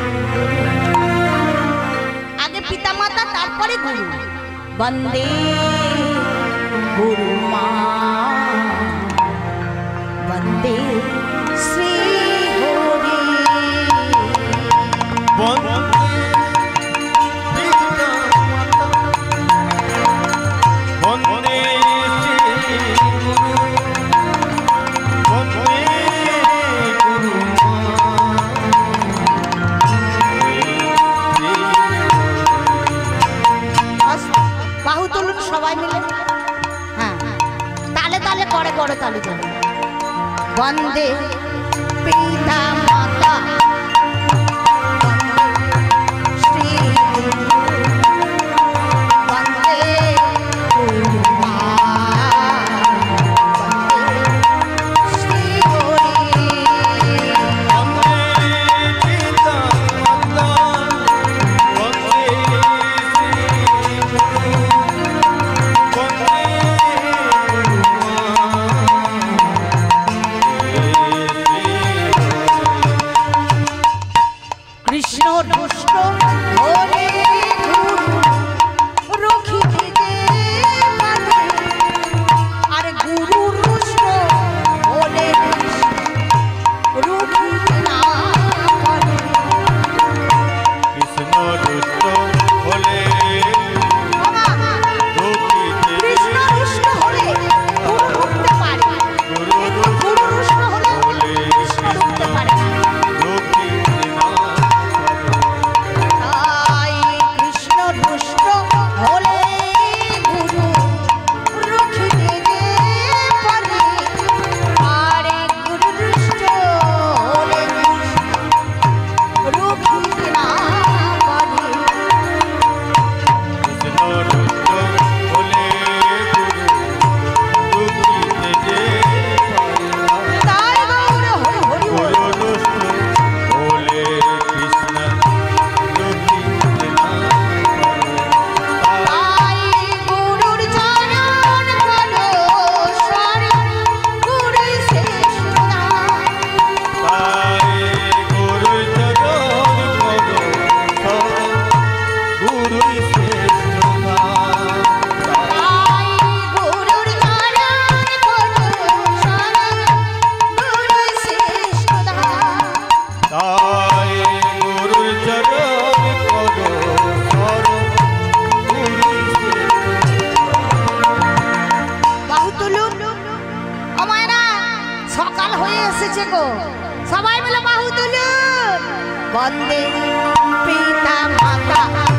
আগে পিতা মাতা তারপরে গুরু। বন্দে গুরু মা, বন্দে শ্রী হরি, বন্দে বন্দে বাহু তুলুন সবাই মিলে। হ্যাঁ, তালে তালে করে করে তালে তালে। বন্দে পিতা মাতা, শ্রী বন্দে গুরু মা, বন্দে শ্রী হরি, কৃষ্ণ দুষ্ট হরে গুরু রক্ষিতে যে পারে, আর গুরু রুষ্ট হলে রক্ষিতে না পারে। কৃষ্ণ দুষ্ট হলে কৃষ্ণ রুষ্ট হলে গুরু রুখতে পারে, গুরু রুষ্ট হলে কৃষ্ণ রুখতে পারে না। তাই বন্দে পিতা মাতা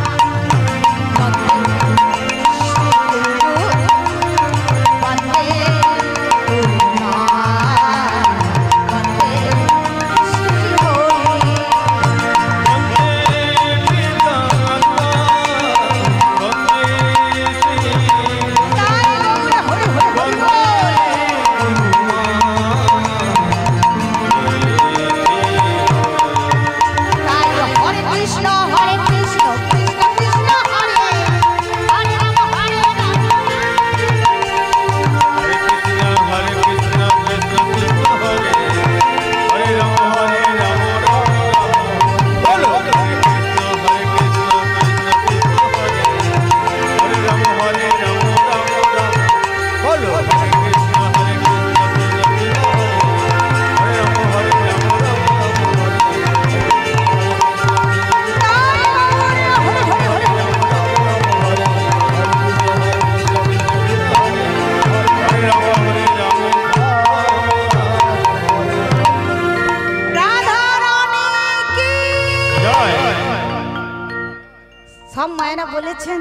সব মায়েরা বলেছেন।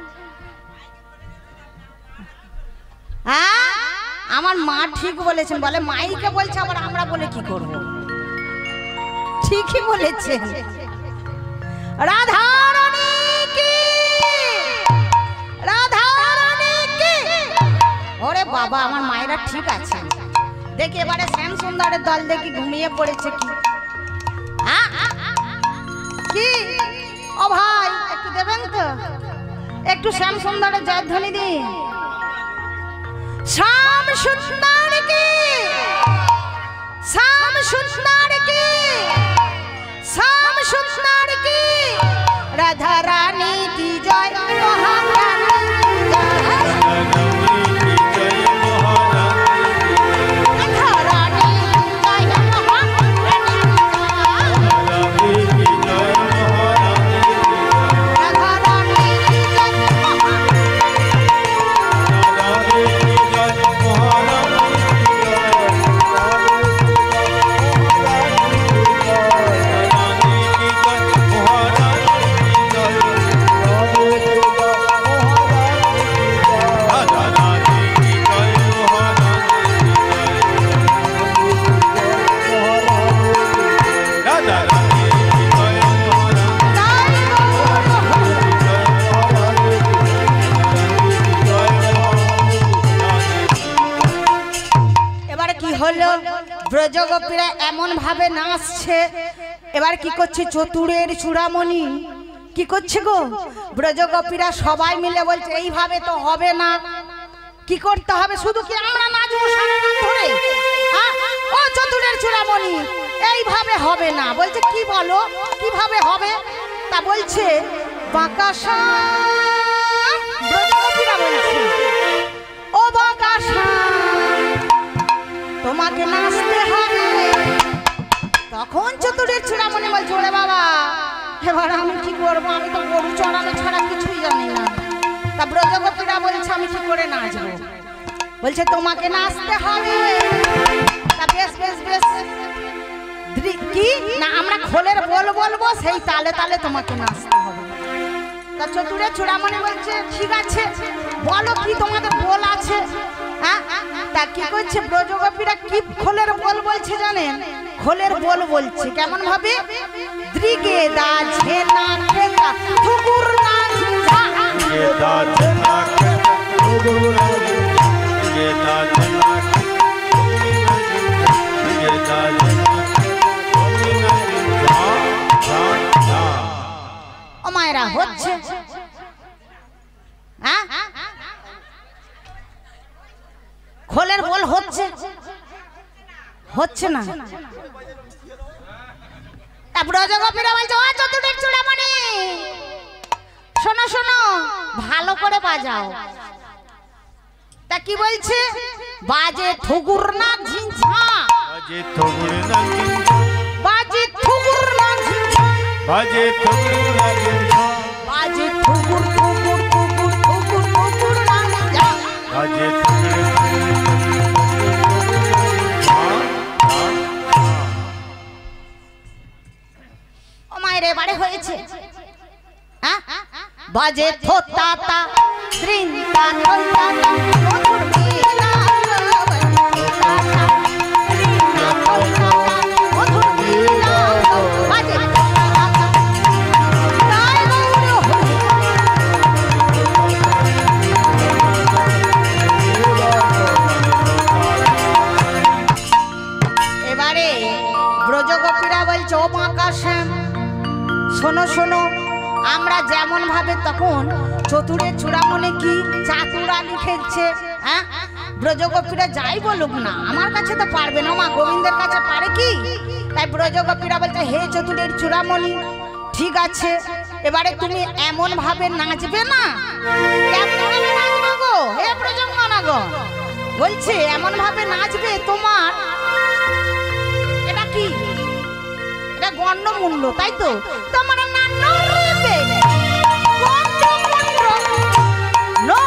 হ্যাঁ আমার মা ঠিক বলেছেন, বলে মাইকে বলছে আবার আমরা বলে কি করব? ঠিকই বলেছেন। রাধা রানী কি, রাধা রানী কি। ওরে বাবা আমার মায়েরা ঠিক আছে। দেখি এবারে শ্যাম সুন্দরের দল দেখি ঘুমিয়ে পড়েছে কি। কি ও ভাই একটু দেবেন তো, একটু শ্যাম সুন্দরের জয়ধ্বনি দিন। শ্যাম সুন্দর কি, শ্যাম সুন্দর কি, শ্যাম সুন্দর কি, রাধা রানী কি জয়, মহারানী ব্রজগোপীরা এমন ভাবে নাচছে। এবার কি করছে চতুরের চূড়ামণি কি করছে গো, ব্রজগোপীরা সবাই মিলে বলছে এইভাবে তো হবে না, কি করতে হবে, শুধু কি আমরা নাচবো সারা রাত ধরে? ও চতুরের চূড়ামণি এইভাবে হবে না। বলছে কি বলো কিভাবে হবে? তা বলছে বাঁকাশা, ব্রজগোপীরা বলছে ও বাঁকাশা তোমাকে নাচতে হবে। তখন চতুরের চূড়ামণি বলছে ওরে বাবা এবার আমি কি করবো, আমি তো গরু চড়ানো ছাড়া কিছুই জানি না। তা ব্রজগোপীরা বলছে আমি কি করে নাচবো? বলছে তোমাকে নাচতে হবে। তা বেশ বেশ বেশ কি না আমরা খোলের বল বলবো, সেই তালে তালে তোমাকে নাচতে হবে। তা চতুরের চূড়ামণি বলছে ঠিক আছে বলো কি তোমাদের বল আছে। হ্যাঁ তা কি করছে ব্রজগোপীরা কি খোলের বল বলছে জানেন? খোলের বল বলছে কেমন ভাবে, দ্রিগে দা ঝেনা খেলা ঠুকুর না ঝিঝা, দ্রিগে দা ঝেনা খেলা ঠুকুর না ঝিঝা, দ্রিগে দা ঝেনা দ্রিগে দা ঝেনা ঠুকুর না ঝিঝা। ও মায়েরা হচ্ছে হ্যাঁ খোলের বল হচ্ছে হচ্ছে না। ব্রজগোপীরা বলছে ও চতুরের চূড়ামণি শোনো শোনো ভালো করে বাজাও। তা কি বলছে বাজে ঠুকুর না ঝিঝা, বাজে ঠুকুর না ঝিঝা, বাজে ঠুকুর না ঝিঝা, বাজে ঠুকুর না ঝিঝা, বাজে ঠুকুর ঠুকুর ঠুকুর ঠুকুর ঠুকুর না ঝিঝা, বাজে ঠুকুর। মায়ের এবারে হয়েছে হ্যাঁ বাজে থোতা তা ত্রিনতা থোতা তা মধুর বীণা মধুর বীণা বাজে এবারে ব্রজগোপীরা বলছে ও বাঁকা শ্যাম শোনো শোনো আমরা যেমন ভাবে তখন চতুরের চূড়ামণি কি চাতুরালি খেলছে হ্যাঁ ব্রজগোপীরা যাই বলুক না আমার কাছে তো পারবে না মা গোবিন্দের কাছে পারে কি তাই ব্রজগোপীরা বলছে হে চতুরের চূড়ামণি ঠিক আছে এবারে তুমি এমন ভাবে নাচবে না কেমন ভাবে নাচবে গো হে ব্রজঙ্গনা গো বলছে এমন ভাবে নাচবে তোমার এটা কি এটা গণ্ডমূল্য তাই তো তোমার না নড়বে গণ্ডমূল্য নো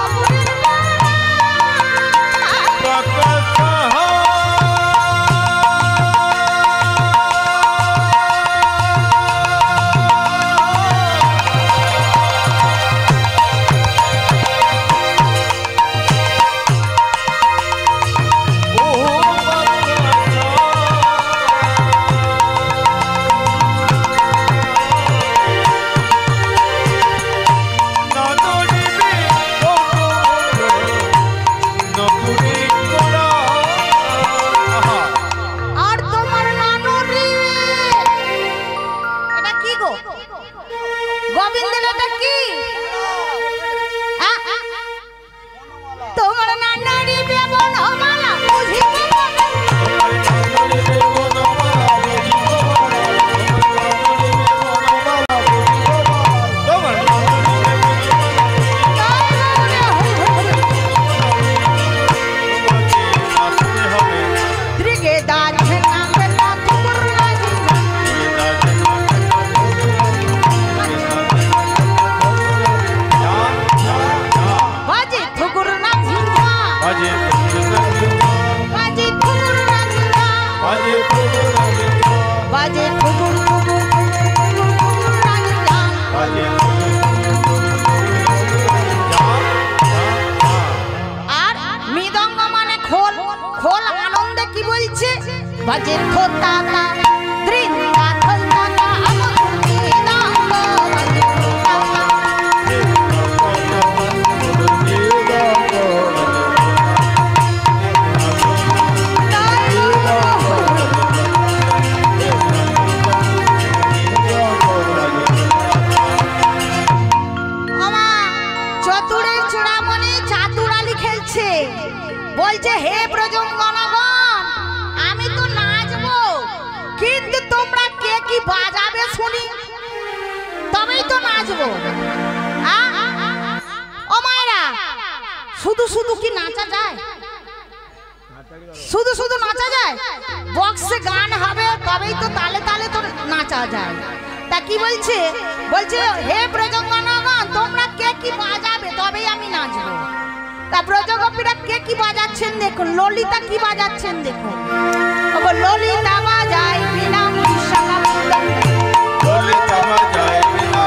বাজে থোতা তা ত্রিনতা থোতা তা মধুর বীণা বাজে থোতা তা চতুরের চূড়ামণি চাতুরালি খেলছে বলছে হে ব্রজঙ্গনাগণ আমি তো নাচবো কিন্তু তোমরা কে কি বাজাবে শুনি তবেই তো নাচবো ও মায়েরা শুধু শুধু কি নাচা যায় শুধু শুধু নাচা যায় বক্সে গান হবে তবেই তো তালে তালে তো নাচা যায় তা কি বলছে বলছে হে ব্রজঙ্গনাগণ তোমরা কে কি বাজাবে তবেই আমি নাচবো তা ব্রজগোপীরা কে কি বাজাচ্ছেন দেখুন ললিতা কি বাজাচ্ছেন দেখুন ওগো ললিতা বাজায় বিনা মুশাকা ললিতা বাজায় বিনা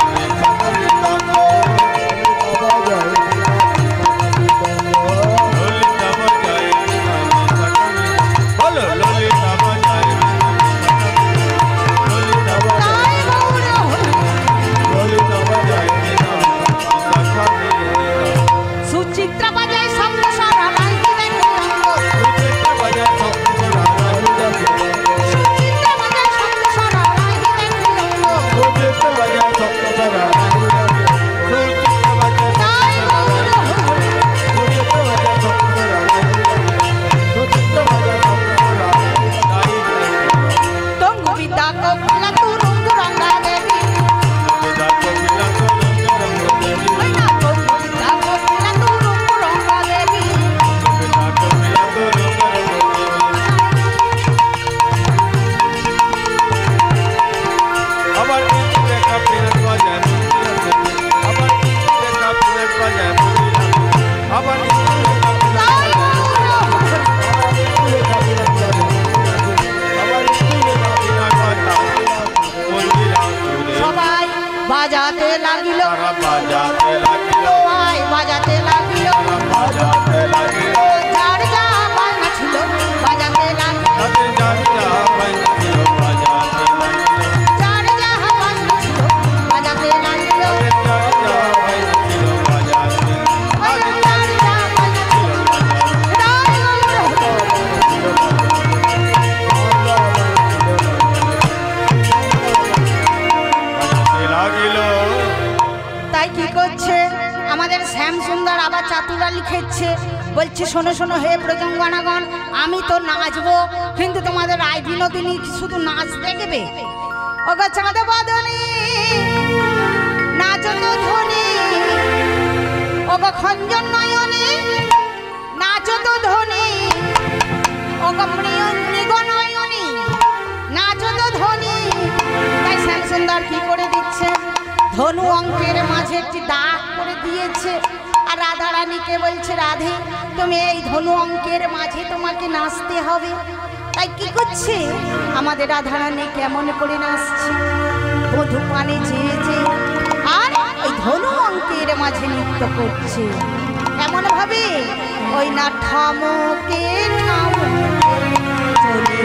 সুচিত্রা বাজায় শব্দ সারা সুচিত্রা বাজায় বাজাতে লাগিল তারা বাজাতে লাগিল আয় বাজাতে লাগিল বাজাতে লাগিল যার যা বাজনা ছিল বাজাতে লাগিল তাদের যার যা বাজনা ছিল বাজাতে লাগিল যার যা বাজনা ছিল বাজাতে লাগিল তাদের যার যা বাজনা ছিল বাজাতে যার যা বাজনা ছিল বাজাতে লাগিল। তাই কি করছে আমাদের শ্যাম সুন্দর আবার চাতুরা লিখেছে বলছে শোনো শোনো হে প্রজঙ্গনাগণ আমি তো নাচবো কিন্তু তোমাদের রায় বিনোদিনী শুধু নাচ দেখবে ওগো চাঁদ বদনী নাচো তো ধ্বনি ওগো খঞ্জন নয়নে নাচো তো ধ্বনি ওগো মৃগ নয়নী নাচো তো ধ্বনি। তাই শ্যাম সুন্দর কি করে দিচ্ছে ধনু অঙ্কের মাঝে একটি দাগ করে দিয়েছে আর রাধা রানীকে বলছে রাধে তুমি এই ধনু অঙ্কের মাঝে তোমাকে নাচতে হবে। তাই কি করছে আমাদের রাধা রানী কেমন করে নাচছে বধূ পানে চেয়ে চেয়ে আর এই ধনু অঙ্কের মাঝে নৃত্য করছে এমন ভাবে ওই না ঠামকে ঠামকে চলে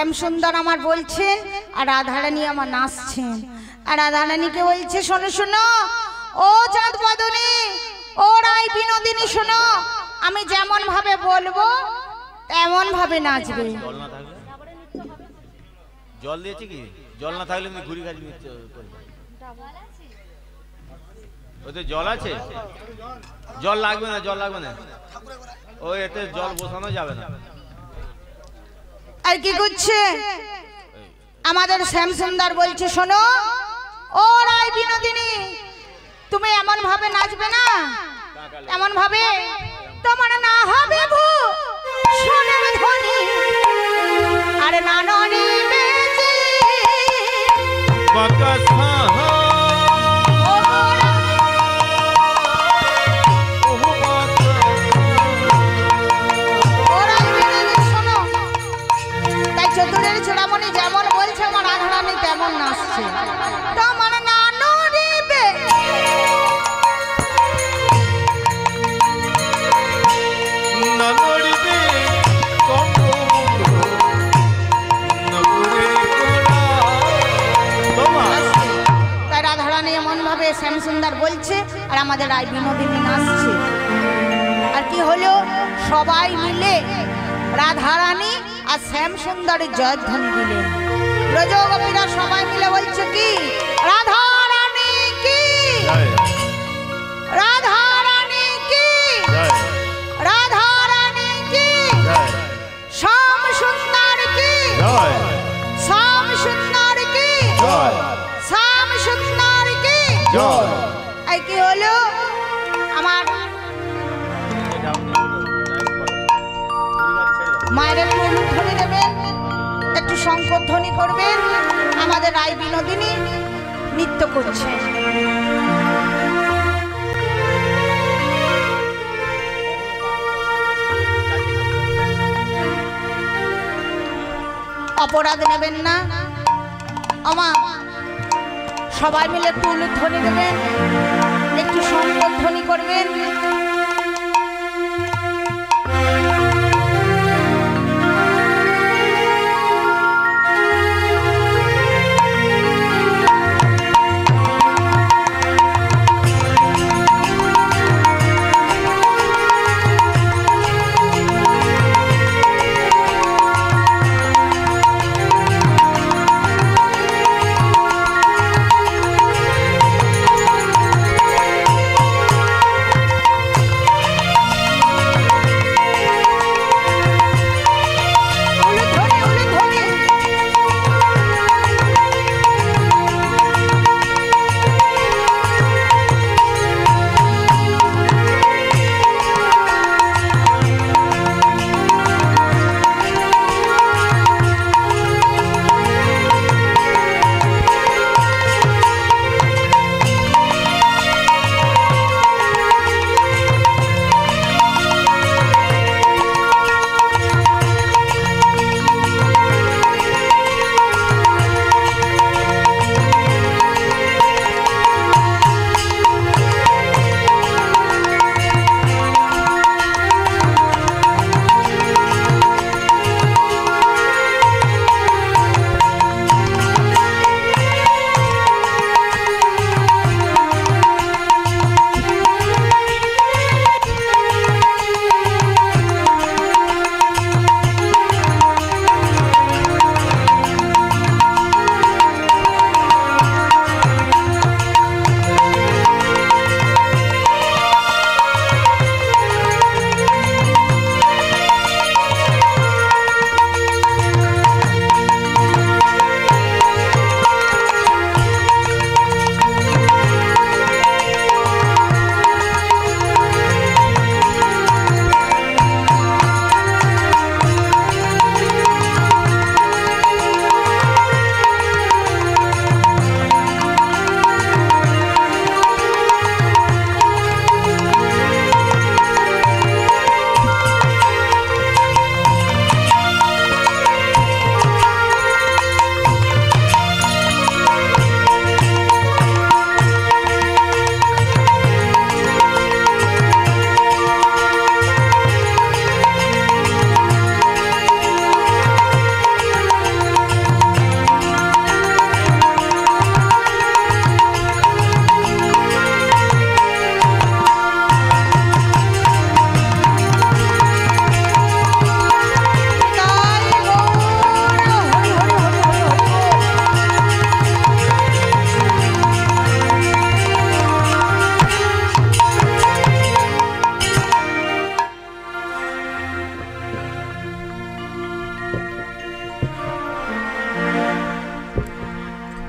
শ্যামসুন্দর আমার বলছেন আর রাধারানী আমার নাচছেন। আর রাধারানীকে বলছে শোনো শোনো ও চাঁদ বদনী ও রাই বিনোদিনী শোনো, আমি যেমন ভাবে বলবো তেমন ভাবে নাচবে। জল না থাকলে জল দিয়েছে কি? জল না থাকলে তুমি ঘুরি গাড়ি নিচ্ছে ওতে জল আছে? জল লাগবে না, জল লাগবে না, ওই এতে জল বসানো যাবে না। আর কি করছে আমাদের শ্যামসুন্দর বলছে শোনো ও রাই বিনোদিনী, তুমি এমন ভাবে নাচবে না, এমন ভাবে তোমার না হবে ভু সোনার ধ্বনি আর না ননি বেজে বাকাসা চূড়ামণি যেমন বলছে আমার রাধারানী তেমন নাচছে। তোমার না নড়িবে না নড়িবে তাই রাধারানী এমন ভাবে শ্যামসুন্দর বলছে আর আমাদের রায় বিনোদিনী নাচছে। আর কি হলো সবাই মিলে রাধারানী আর শ্যামসুন্দরের জয়ধ্বনি দিলেন। ব্রজগোপীরা সবাই মিলে বলছে কি রাধারানী কি, রাধারানী কি, রাধারানী কি, শ্যামসুন্দর কি, শ্যামসুন্দর কি, শ্যামসুন্দর কি। এই কি হলো আমার মায়ের একটু অনুধ্বনি দেবেন, একটু শঙ্করধ্বনি করবেন। আমাদের রায় বিনোদিনী নৃত্য করছে। অপরাধ নেবেন না আমা, সবাই মিলে একটু অনুধ্বনি দেবেন, একটু শঙ্করধ্বনি করবেন।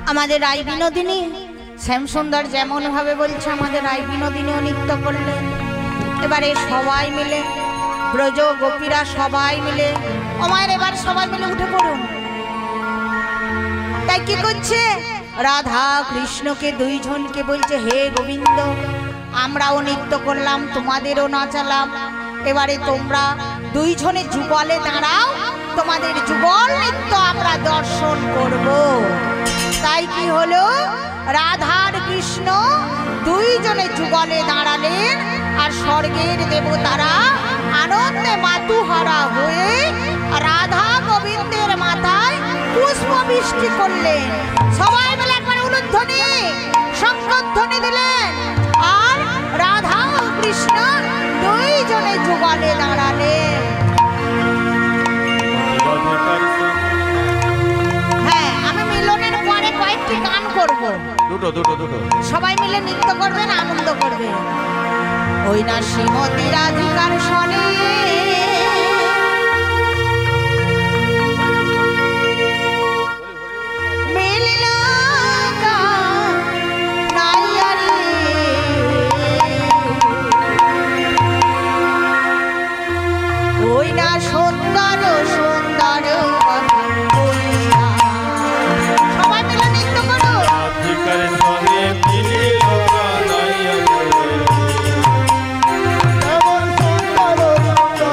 আমাদের রায় বিনোদিনী শ্যামসুন্দর যেমন ভাবে বলছে আমাদের রায় বিনোদিনীও নৃত্য করলেন। এবারে সবাই মিলে ব্রজ গোপীরা সবাই মিলে আমার এবার সবাই মিলে উঠে পড়ুন। তাই কি করছে রাধা কৃষ্ণকে দুইজনকে বলছে হে গোবিন্দ আমরাও নৃত্য করলাম তোমাদেরও নাচালাম, এবারে তোমরা দুইজনে যুগলে দাঁড়াও, তোমাদের যুগল নৃত্য আমরা দর্শন করব। তাই কি হলো রাধার কৃষ্ণ দুইজনে যুগলে দাঁড়ালেন আর স্বর্গের দেবতারা আনন্দে মাতুহারা হয়ে রাধা গোবিন্দের মাথায় পুষ্প বৃষ্টি করলেন। সবাই মিলে একবার উলুধ্বনি শঙ্খধ্বনি দিলেন আর রাধা ও কৃষ্ণ দুইজনে যুগলে দাঁড়ালেন। হ্যাঁ আমি মিলনের পরে কয়েকটি গান করব, দুটো দুটো দুটো সবাই মিলে নৃত্য করবেন, আনন্দ করবেন। ওই না শ্রীমতী রাধিকার সনে মিলিল নাইয়ারে, ওই না সুন্দর সুন্দর সবাই মিলে নৃত্য করো। এমন সুন্দর সুন্দর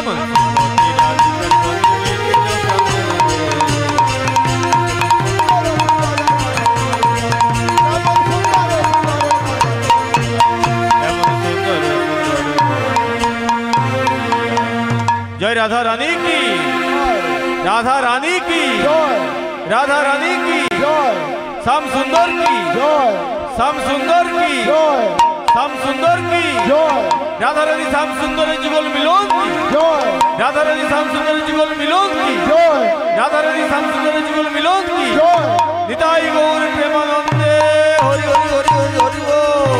কেমন जय राधा रानी की राधा रानी की राधा रानी की श्याम सुंदर की श्याम सुंदर की श्याम सुंदर की राधा रानी श्याम सुंदर जुगल मिलन की राधा रानी श्याम सुंदर जुगल मिलन की राधा रानी श्याम सुंदर जुगल मिलन की निताई गौर प्रेमानंदे हरि हरि हरि हरि हरि बोल।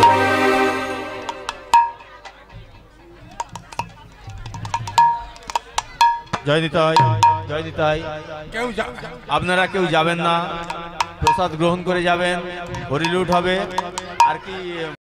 जय निताई जय निताई কেউ যা আপনারা কেউ যাবেন না প্রসাদ গ্রহণ করে যাবেন হরিলুট হবে আর কি